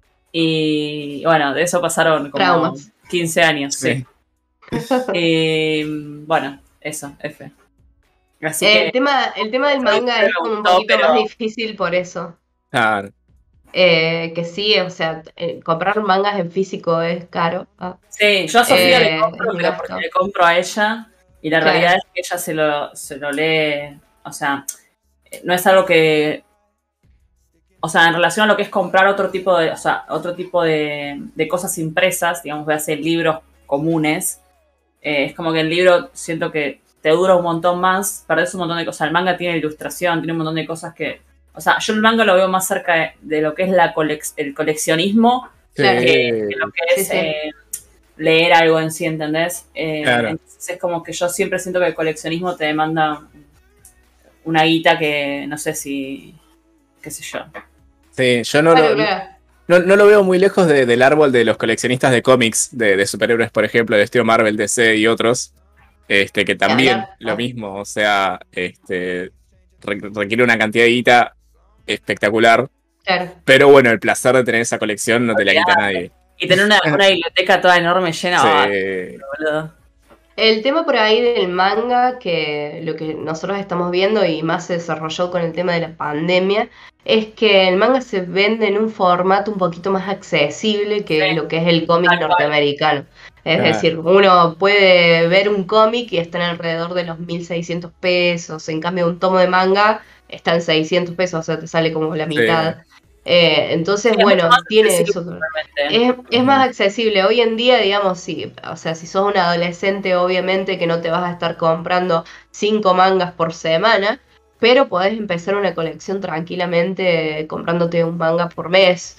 Speaker 1: Y bueno, de eso pasaron como
Speaker 3: Traumas.
Speaker 1: 15 años,
Speaker 2: Sí.
Speaker 1: sí. Bueno, eso, F. Así que
Speaker 3: El tema del manga
Speaker 1: me
Speaker 3: es como un
Speaker 1: gustó,
Speaker 3: poquito
Speaker 1: pero
Speaker 3: más difícil por eso.
Speaker 2: Claro.
Speaker 3: Que sí, o sea, comprar mangas en físico es caro.
Speaker 1: sí, yo a Sofía le
Speaker 3: Es
Speaker 1: compro,
Speaker 3: un
Speaker 1: pero porque
Speaker 3: gasto.
Speaker 1: le compro a ella. Y la
Speaker 3: Claro,
Speaker 1: realidad es que ella se lo lee. O sea, no es algo que. O sea, en relación a lo que es comprar otro tipo de, o sea, otro tipo de cosas impresas, digamos, voy a hacer libros comunes, es como que el libro siento que te dura un montón más, perdés un montón de cosas. El manga tiene ilustración, tiene un montón de cosas que. O sea, yo el manga lo veo más cerca de lo que es el coleccionismo
Speaker 3: claro.
Speaker 1: que lo que
Speaker 3: Sí,
Speaker 1: es
Speaker 3: sí.
Speaker 1: leer algo en sí, ¿entendés?
Speaker 2: Claro.
Speaker 1: Entonces es como que yo siempre siento que el coleccionismo te demanda una guita que no sé si. Qué sé yo.
Speaker 2: Sí, yo
Speaker 3: Claro, claro.
Speaker 2: no lo veo muy lejos del árbol de los coleccionistas de cómics, de superhéroes, por ejemplo, de estilo Marvel, DC y otros, que
Speaker 3: Ni
Speaker 2: también
Speaker 3: hablar.
Speaker 2: lo mismo, o sea, requiere una cantidad de guita espectacular,
Speaker 3: Claro.
Speaker 2: pero bueno, el placer de tener esa colección no te la quita nadie.
Speaker 1: Y tener una biblioteca toda enorme llena,
Speaker 2: Sí,
Speaker 1: boludo.
Speaker 3: El tema por ahí del manga, que lo que nosotros estamos viendo y más se desarrolló con el tema de la pandemia, es que el manga se vende en un formato un poquito más accesible
Speaker 1: Sí,
Speaker 3: que lo que es el cómic
Speaker 1: tal cual.
Speaker 3: norteamericano. Es
Speaker 2: ah,
Speaker 3: decir, uno puede ver un cómic y están alrededor de los 1.600 pesos, en cambio un tomo de manga está en 600 pesos, o sea, te sale como la
Speaker 2: sí,
Speaker 3: mitad. Entonces,
Speaker 1: Sí, es mucho
Speaker 3: bueno,
Speaker 1: más
Speaker 3: tiene
Speaker 1: accesible
Speaker 3: eso.
Speaker 1: realmente.
Speaker 3: Es más accesible. Hoy en día, digamos, sí, o sea, si sos un adolescente, obviamente que no te vas a estar comprando 5 mangas por semana, pero podés empezar una colección tranquilamente comprándote un manga por mes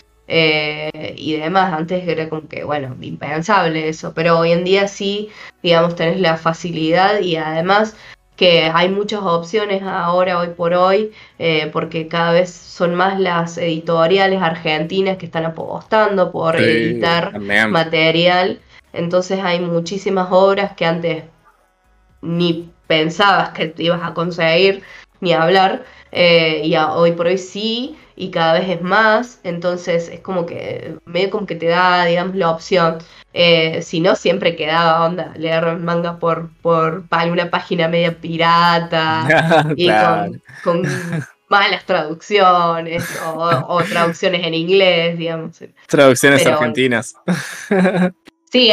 Speaker 3: y demás. Antes era como que, bueno, impensable eso, pero hoy en día sí, digamos, tenés la facilidad y además que hay muchas opciones ahora, hoy por hoy porque cada vez son más las editoriales argentinas que están apostando por
Speaker 2: sí,
Speaker 3: editar
Speaker 2: también.
Speaker 3: material. Entonces hay muchísimas obras que antes ni pensabas que te ibas a conseguir ni hablar, y hoy por hoy sí, y cada vez es más, entonces es como que medio como que te da, digamos, la opción. Si no, siempre quedaba onda leer manga por alguna página media pirata y
Speaker 2: Claro,
Speaker 3: con malas traducciones o traducciones en inglés, digamos.
Speaker 2: traducciones
Speaker 3: Pero bueno.
Speaker 2: argentinas.
Speaker 3: Sí,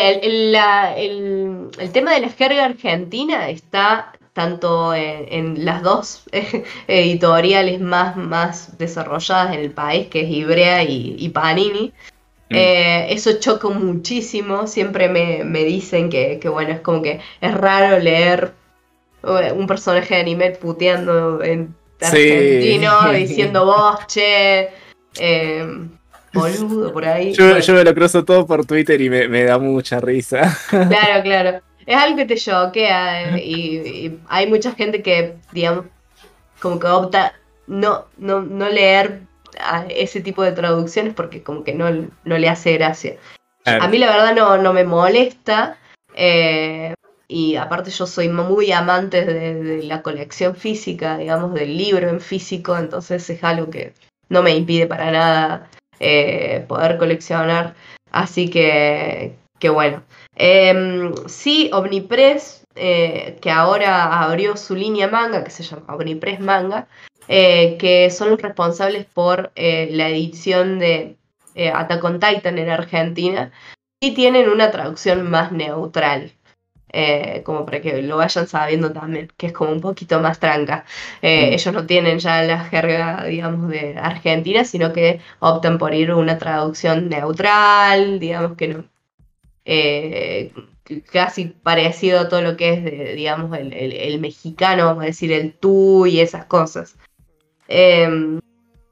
Speaker 3: el tema de la jerga argentina está tanto en las dos editoriales más desarrolladas en el país, que es Ivrea y Panini.
Speaker 2: Mm.
Speaker 3: Eso choca muchísimo, siempre me dicen que, bueno, es como que es raro leer un personaje de anime puteando en argentino,
Speaker 2: Sí.
Speaker 3: diciendo vos, che, boludo, por ahí.
Speaker 2: Yo
Speaker 3: Bueno.
Speaker 2: me lo cruzo todo por Twitter y me da mucha risa.
Speaker 3: Claro, claro. Es algo que te choquea y hay mucha gente que, digamos, como que opta no leer a ese tipo de traducciones porque como que no le hace gracia. A
Speaker 2: Claro.
Speaker 3: mí la verdad no me molesta y aparte yo soy muy amante de la colección física, digamos, del libro en físico, entonces es algo que no me impide para nada poder coleccionar. Así que bueno. Sí, Omnipress, que ahora abrió su línea manga, que se llama Omnipress Manga, que son los responsables por la edición de Attack on Titan en Argentina, y tienen una traducción más neutral. Como para que lo vayan sabiendo también, que es como un poquito más tranca.
Speaker 2: Mm.
Speaker 3: Ellos no tienen ya la jerga, digamos, de Argentina, sino que optan por ir a una traducción neutral, digamos que no, eh, casi parecido a todo lo que es, digamos, el mexicano, vamos a decir, el tú y esas cosas. Eh,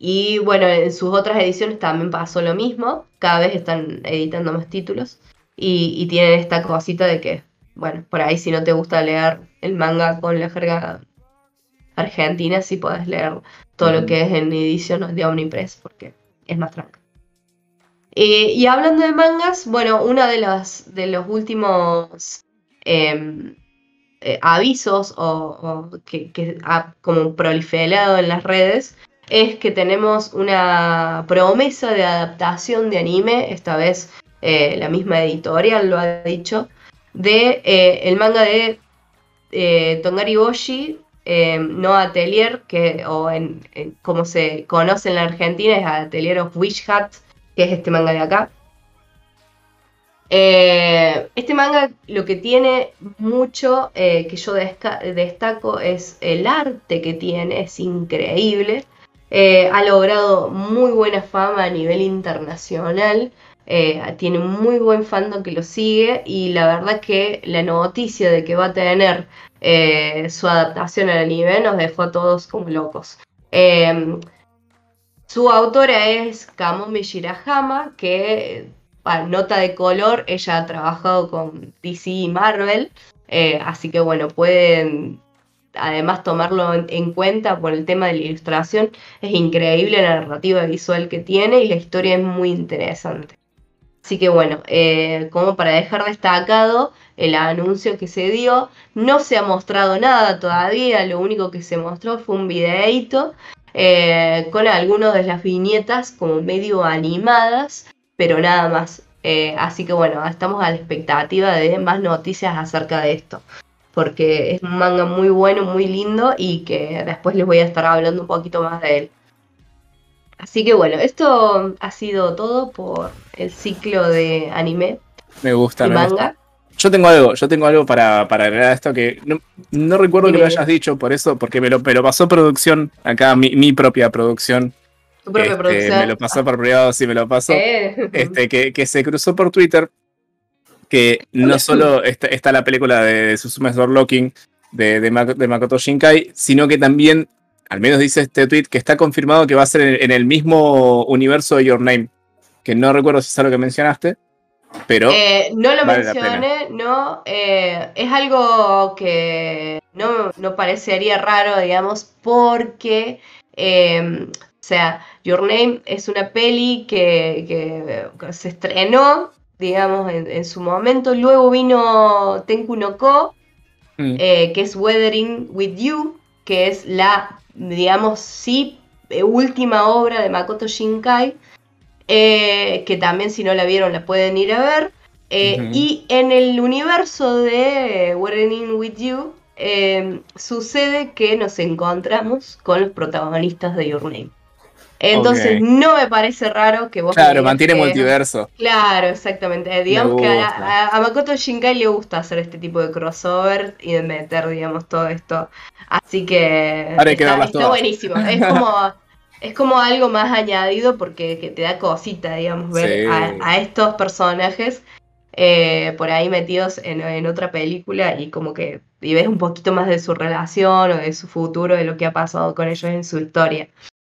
Speaker 3: Y bueno, en sus otras ediciones también pasó lo mismo. Cada vez están editando más títulos. Y tienen esta cosita de que, bueno, por ahí si no te gusta leer el manga con la jerga argentina, sí podés leer todo lo que es en edición de Omnipress, porque es más tranca. Y hablando de mangas, bueno, uno de los últimos avisos que ha como proliferado en las redes es que tenemos una promesa de adaptación de anime, esta vez la misma editorial lo ha dicho, de el manga de Tongari Boshi, no Atelier, como se conoce en la Argentina, es Atelier of Witch Hat, que es este manga de acá. Este manga lo que tiene mucho que yo destaco es el arte que tiene, es increíble. Ha logrado muy buena fama a nivel internacional. Tiene un muy buen fandom que lo sigue y la verdad que la noticia de que va a tener su adaptación al anime nos dejó a todos como locos. Su autora es Kamome Shirahama, que para nota de color ella ha trabajado con DC y Marvel, así que bueno, pueden además tomarlo en cuenta por el tema de la ilustración. Es increíble la narrativa visual que tiene y la historia es muy interesante. Así que bueno, como para dejar destacado el anuncio que se dio, no se ha mostrado nada todavía, lo único que se mostró fue un videíto con algunas de las viñetas como medio animadas, pero nada más. Así que bueno, estamos a la expectativa de más noticias acerca de esto, porque es un manga muy bueno, muy lindo y que después les voy a estar hablando un poquito más de él. Así que bueno, esto ha sido todo por el ciclo de anime
Speaker 2: Me gusta,
Speaker 3: y
Speaker 2: me
Speaker 3: manga.
Speaker 2: gusta. Yo tengo algo para agregar a esto que no recuerdo que lo hayas dicho, por eso, porque me lo pasó producción, acá mi propia producción.
Speaker 3: Tu propia producción.
Speaker 2: Me lo pasó por privado, sí me lo pasó. Que se cruzó por Twitter, que no solo está la película de Suzume Sword Locking de Makoto Shinkai, sino que también, al menos dice este tweet, que está confirmado que va a ser en el mismo universo de Your Name, que no recuerdo si es algo que mencionaste, pero
Speaker 3: no lo
Speaker 2: vale
Speaker 3: mencioné, no, es algo que no parecería raro, digamos, porque, o sea, Your Name es una peli que se estrenó, digamos, en su momento. Luego vino Tenku no Ko, que es Weathering with You, que es la, digamos, sí, última obra de Makoto Shinkai, que también si no la vieron la pueden ir a ver. Y en el universo de Weathering with You sucede que nos encontramos con los protagonistas de Your Name. Entonces no me parece raro que vos...
Speaker 2: Claro, mantiene multiverso.
Speaker 3: Claro, exactamente. Digamos que a Makoto Shinkai le gusta hacer este tipo de crossover y de meter, digamos, todo esto. Así que está buenísimo. Es como algo más añadido porque que te da cosita, digamos, ver a estos personajes por ahí metidos en otra película y como que y ves un poquito más de su relación o de su futuro, de lo que ha pasado con ellos en su historia.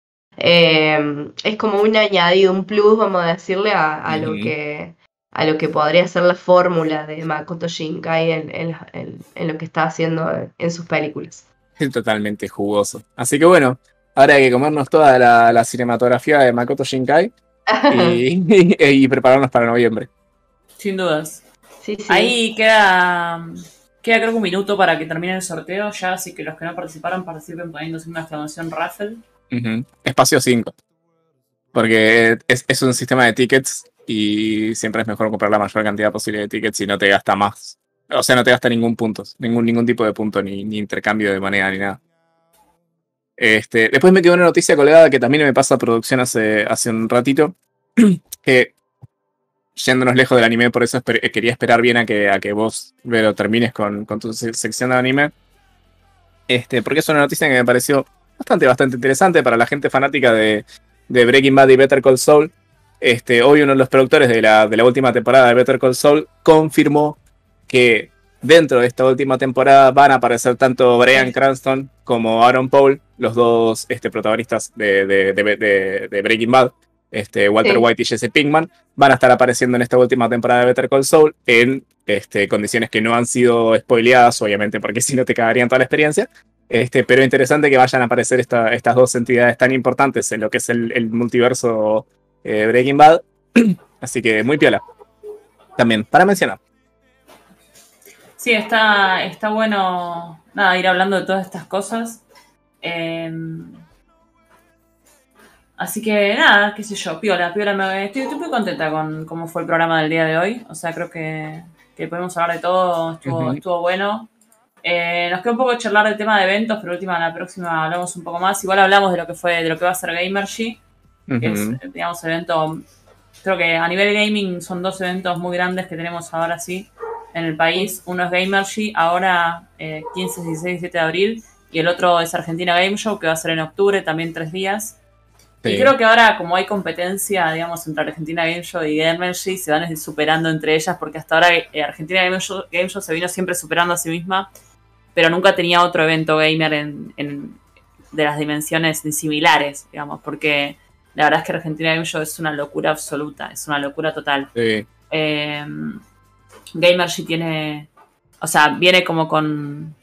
Speaker 3: Es como un añadido, un plus, vamos a decirle, a lo que podría ser la fórmula de Makoto Shinkai en lo que está haciendo en sus películas.
Speaker 2: Es totalmente jugoso. Así que bueno, ahora hay que comernos toda la cinematografía de Makoto Shinkai y prepararnos para noviembre.
Speaker 1: Sin dudas.
Speaker 3: Sí.
Speaker 1: Ahí queda creo que un minuto para que termine el sorteo ya, así que los que no participaron participen poniéndose una exclamación raffle.
Speaker 2: Espacio 5. Porque es un sistema de tickets y siempre es mejor comprar la mayor cantidad posible de tickets y no te gasta más. O sea, no te gasta ningún tipo de punto, ni intercambio de moneda, ni nada. Después me quedó una noticia colgada que también me pasa a producción hace un ratito. Que, yéndonos lejos del anime, por eso quería esperar bien a que vos, Vero, termines con tu sección de anime. Porque es una noticia que me pareció bastante interesante para la gente fanática de Breaking Bad y Better Call Saul. Hoy uno de los productores de la última temporada de Better Call Saul confirmó que dentro de esta última temporada van a aparecer tanto Bryan Cranston como Aaron Paul, los dos protagonistas de Breaking Bad, Walter White y Jesse Pinkman, van a estar apareciendo en esta última temporada de Better Call Saul en condiciones que no han sido spoileadas, obviamente, porque si no te cagarían toda la experiencia. Pero interesante que vayan a aparecer estas dos entidades tan importantes en lo que es el multiverso Breaking Bad. Así que muy piola. También, para mencionar.
Speaker 1: Sí, está bueno ir hablando de todas estas cosas. Así que nada, qué sé yo, piola. Estoy muy contenta con cómo fue el programa del día de hoy. O sea, creo que podemos hablar de todo, estuvo bueno. Nos queda un poco charlar del tema de eventos, pero la próxima hablamos un poco más. Igual hablamos de lo que va a ser Gamergy, que es, digamos, evento. Creo que a nivel gaming son 2 eventos muy grandes que tenemos ahora sí en el país. Uno es Gamergy, ahora 15, 16, 17 de abril, y el otro es Argentina Game Show, que va a ser en octubre, también 3 días. Sí. Y creo que ahora, como hay competencia, digamos, entre Argentina Game Show y Gamergy, se van superando entre ellas, porque hasta ahora Argentina Game Show se vino siempre superando a sí misma, pero nunca tenía otro evento gamer de las dimensiones similares, digamos, porque la verdad es que Argentina Game Show es una locura absoluta, es una locura total.
Speaker 2: Sí.
Speaker 1: Gamergy tiene, o sea, viene como con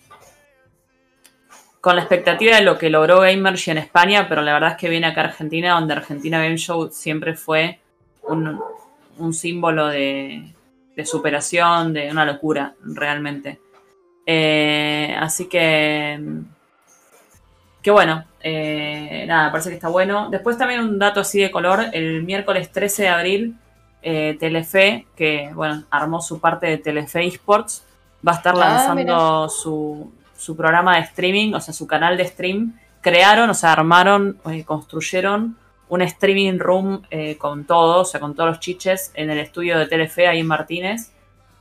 Speaker 1: la expectativa de lo que logró Gamergy en España, pero la verdad es que viene acá a Argentina, donde Argentina Game Show siempre fue un símbolo de superación, de una locura, realmente. Así que bueno, nada, parece que está bueno. Después también un dato así de color, el miércoles 13 de abril, Telefe, que bueno, armó su parte de Telefe Esports, va a estar lanzando su programa de streaming, o sea, su canal de stream. Armaron, construyeron un streaming room con todo, o sea, con todos los chiches en el estudio de Telefe ahí en Martínez.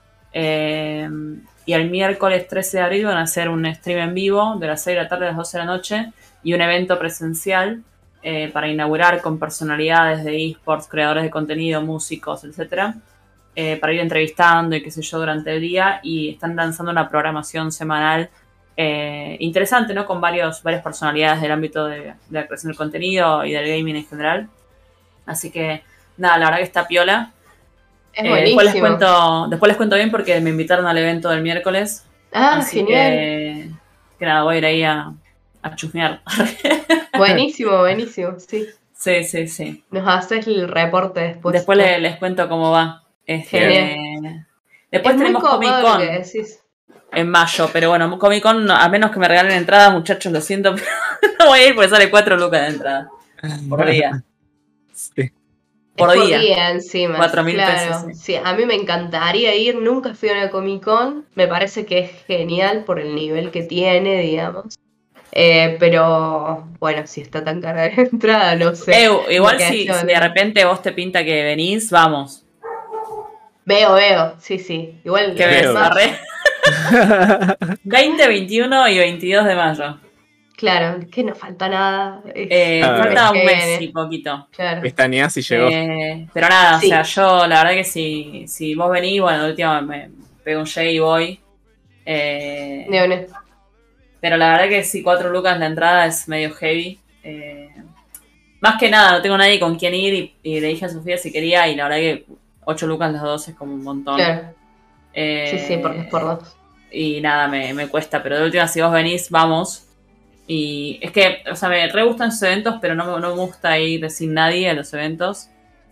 Speaker 1: Y el miércoles 13 de abril van a hacer un stream en vivo de las 6 de la tarde a las 12 de la noche y un evento presencial para inaugurar con personalidades de esports, creadores de contenido, músicos, etcétera, para ir entrevistando y qué sé yo durante el día, y están lanzando una programación semanal interesante, ¿no? Con varias personalidades del ámbito de la creación del contenido y del gaming en general. Así que nada, la verdad que está piola.
Speaker 3: Es buenísimo.
Speaker 1: Después les cuento bien porque me invitaron al evento del miércoles. Así
Speaker 3: genial.
Speaker 1: Que nada, voy a ir ahí a chusmear.
Speaker 3: Buenísimo, sí.
Speaker 1: Sí.
Speaker 3: Nos haces el reporte después.
Speaker 1: Después les cuento cómo va.
Speaker 3: Genial.
Speaker 1: Después tenemos Comic Con en mayo, pero bueno, Comic Con, a menos que me regalen entradas, muchachos, lo siento, pero no voy a ir porque sale 4 lucas de entrada por día.
Speaker 2: Sí.
Speaker 1: Por día
Speaker 3: encima.
Speaker 1: 4.000 pesos.
Speaker 3: Sí, a mí me encantaría ir, nunca fui a una Comic Con, me parece que es genial por el nivel que tiene, digamos. Pero bueno, si está tan cara de entrada, no sé.
Speaker 1: Igual si de repente vos te pinta que venís, vamos.
Speaker 3: Veo, sí. Igual
Speaker 1: que ves, 20, 21 y 22 de mayo.
Speaker 3: Claro, que no falta nada.
Speaker 1: Falta un mes y poquito.
Speaker 3: Claro.
Speaker 2: Pestañeás y llegó.
Speaker 1: Pero nada, sí. O sea, yo la verdad que si vos venís, bueno, de última me pego un J y voy. Pero la verdad que si 4 lucas la entrada es medio heavy. Más que nada, no tengo nadie con quien ir y le dije a Sofía si quería, y la verdad que 8 lucas las 2 es como un montón.
Speaker 3: Claro. Sí, porque es por 2.
Speaker 1: Y nada, me cuesta, pero de última si vos venís, vamos. Y es que, o sea, me re gustan esos eventos, pero no me gusta ir sin nadie a los eventos.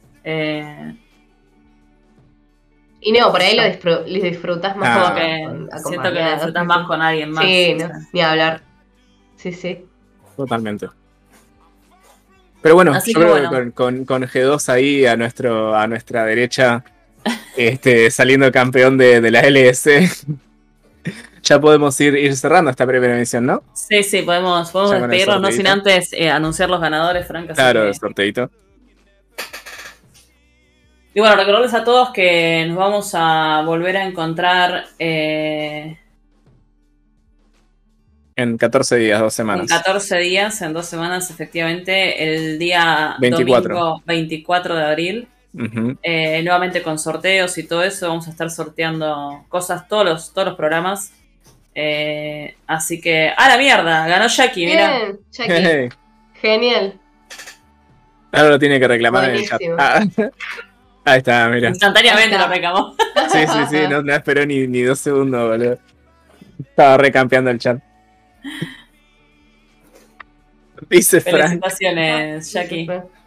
Speaker 3: Y no, por ahí lo disfrutas más
Speaker 1: como que siento que lo disfrutas más con alguien más.
Speaker 3: Sí, no, ni hablar. Sí.
Speaker 2: Totalmente. Pero bueno,
Speaker 1: así
Speaker 2: yo creo que con G2 ahí a nuestra derecha, saliendo campeón de la LS, ya podemos ir cerrando esta primera emisión, ¿no?
Speaker 1: Sí, podemos despedirnos, no sin antes anunciar los ganadores, Frank.
Speaker 2: Claro, el sorteito.
Speaker 1: Y bueno, recordarles a todos que nos vamos a volver a encontrar
Speaker 2: en 14 días, 2 semanas.
Speaker 1: En 14 días, en 2 semanas, efectivamente, el día
Speaker 2: 24.
Speaker 1: Domingo 24 de abril.
Speaker 2: Ujú.
Speaker 1: Nuevamente con sorteos y todo eso. Vamos a estar sorteando cosas todos los programas. Así que, ¡a la mierda! Ganó Jackie, mira.
Speaker 3: Bien, Jackie. Genial.
Speaker 2: Ahora lo tiene que reclamar en el chat.
Speaker 3: Buenísimo.
Speaker 2: Ahí está, mira.
Speaker 1: Instantáneamente
Speaker 3: Ahí está.
Speaker 1: lo reclamó.
Speaker 2: Sí, no esperó ni 2 segundos, boludo. Estaba recampeando el chat. Dice Frank.
Speaker 1: Felicitaciones, Jackie.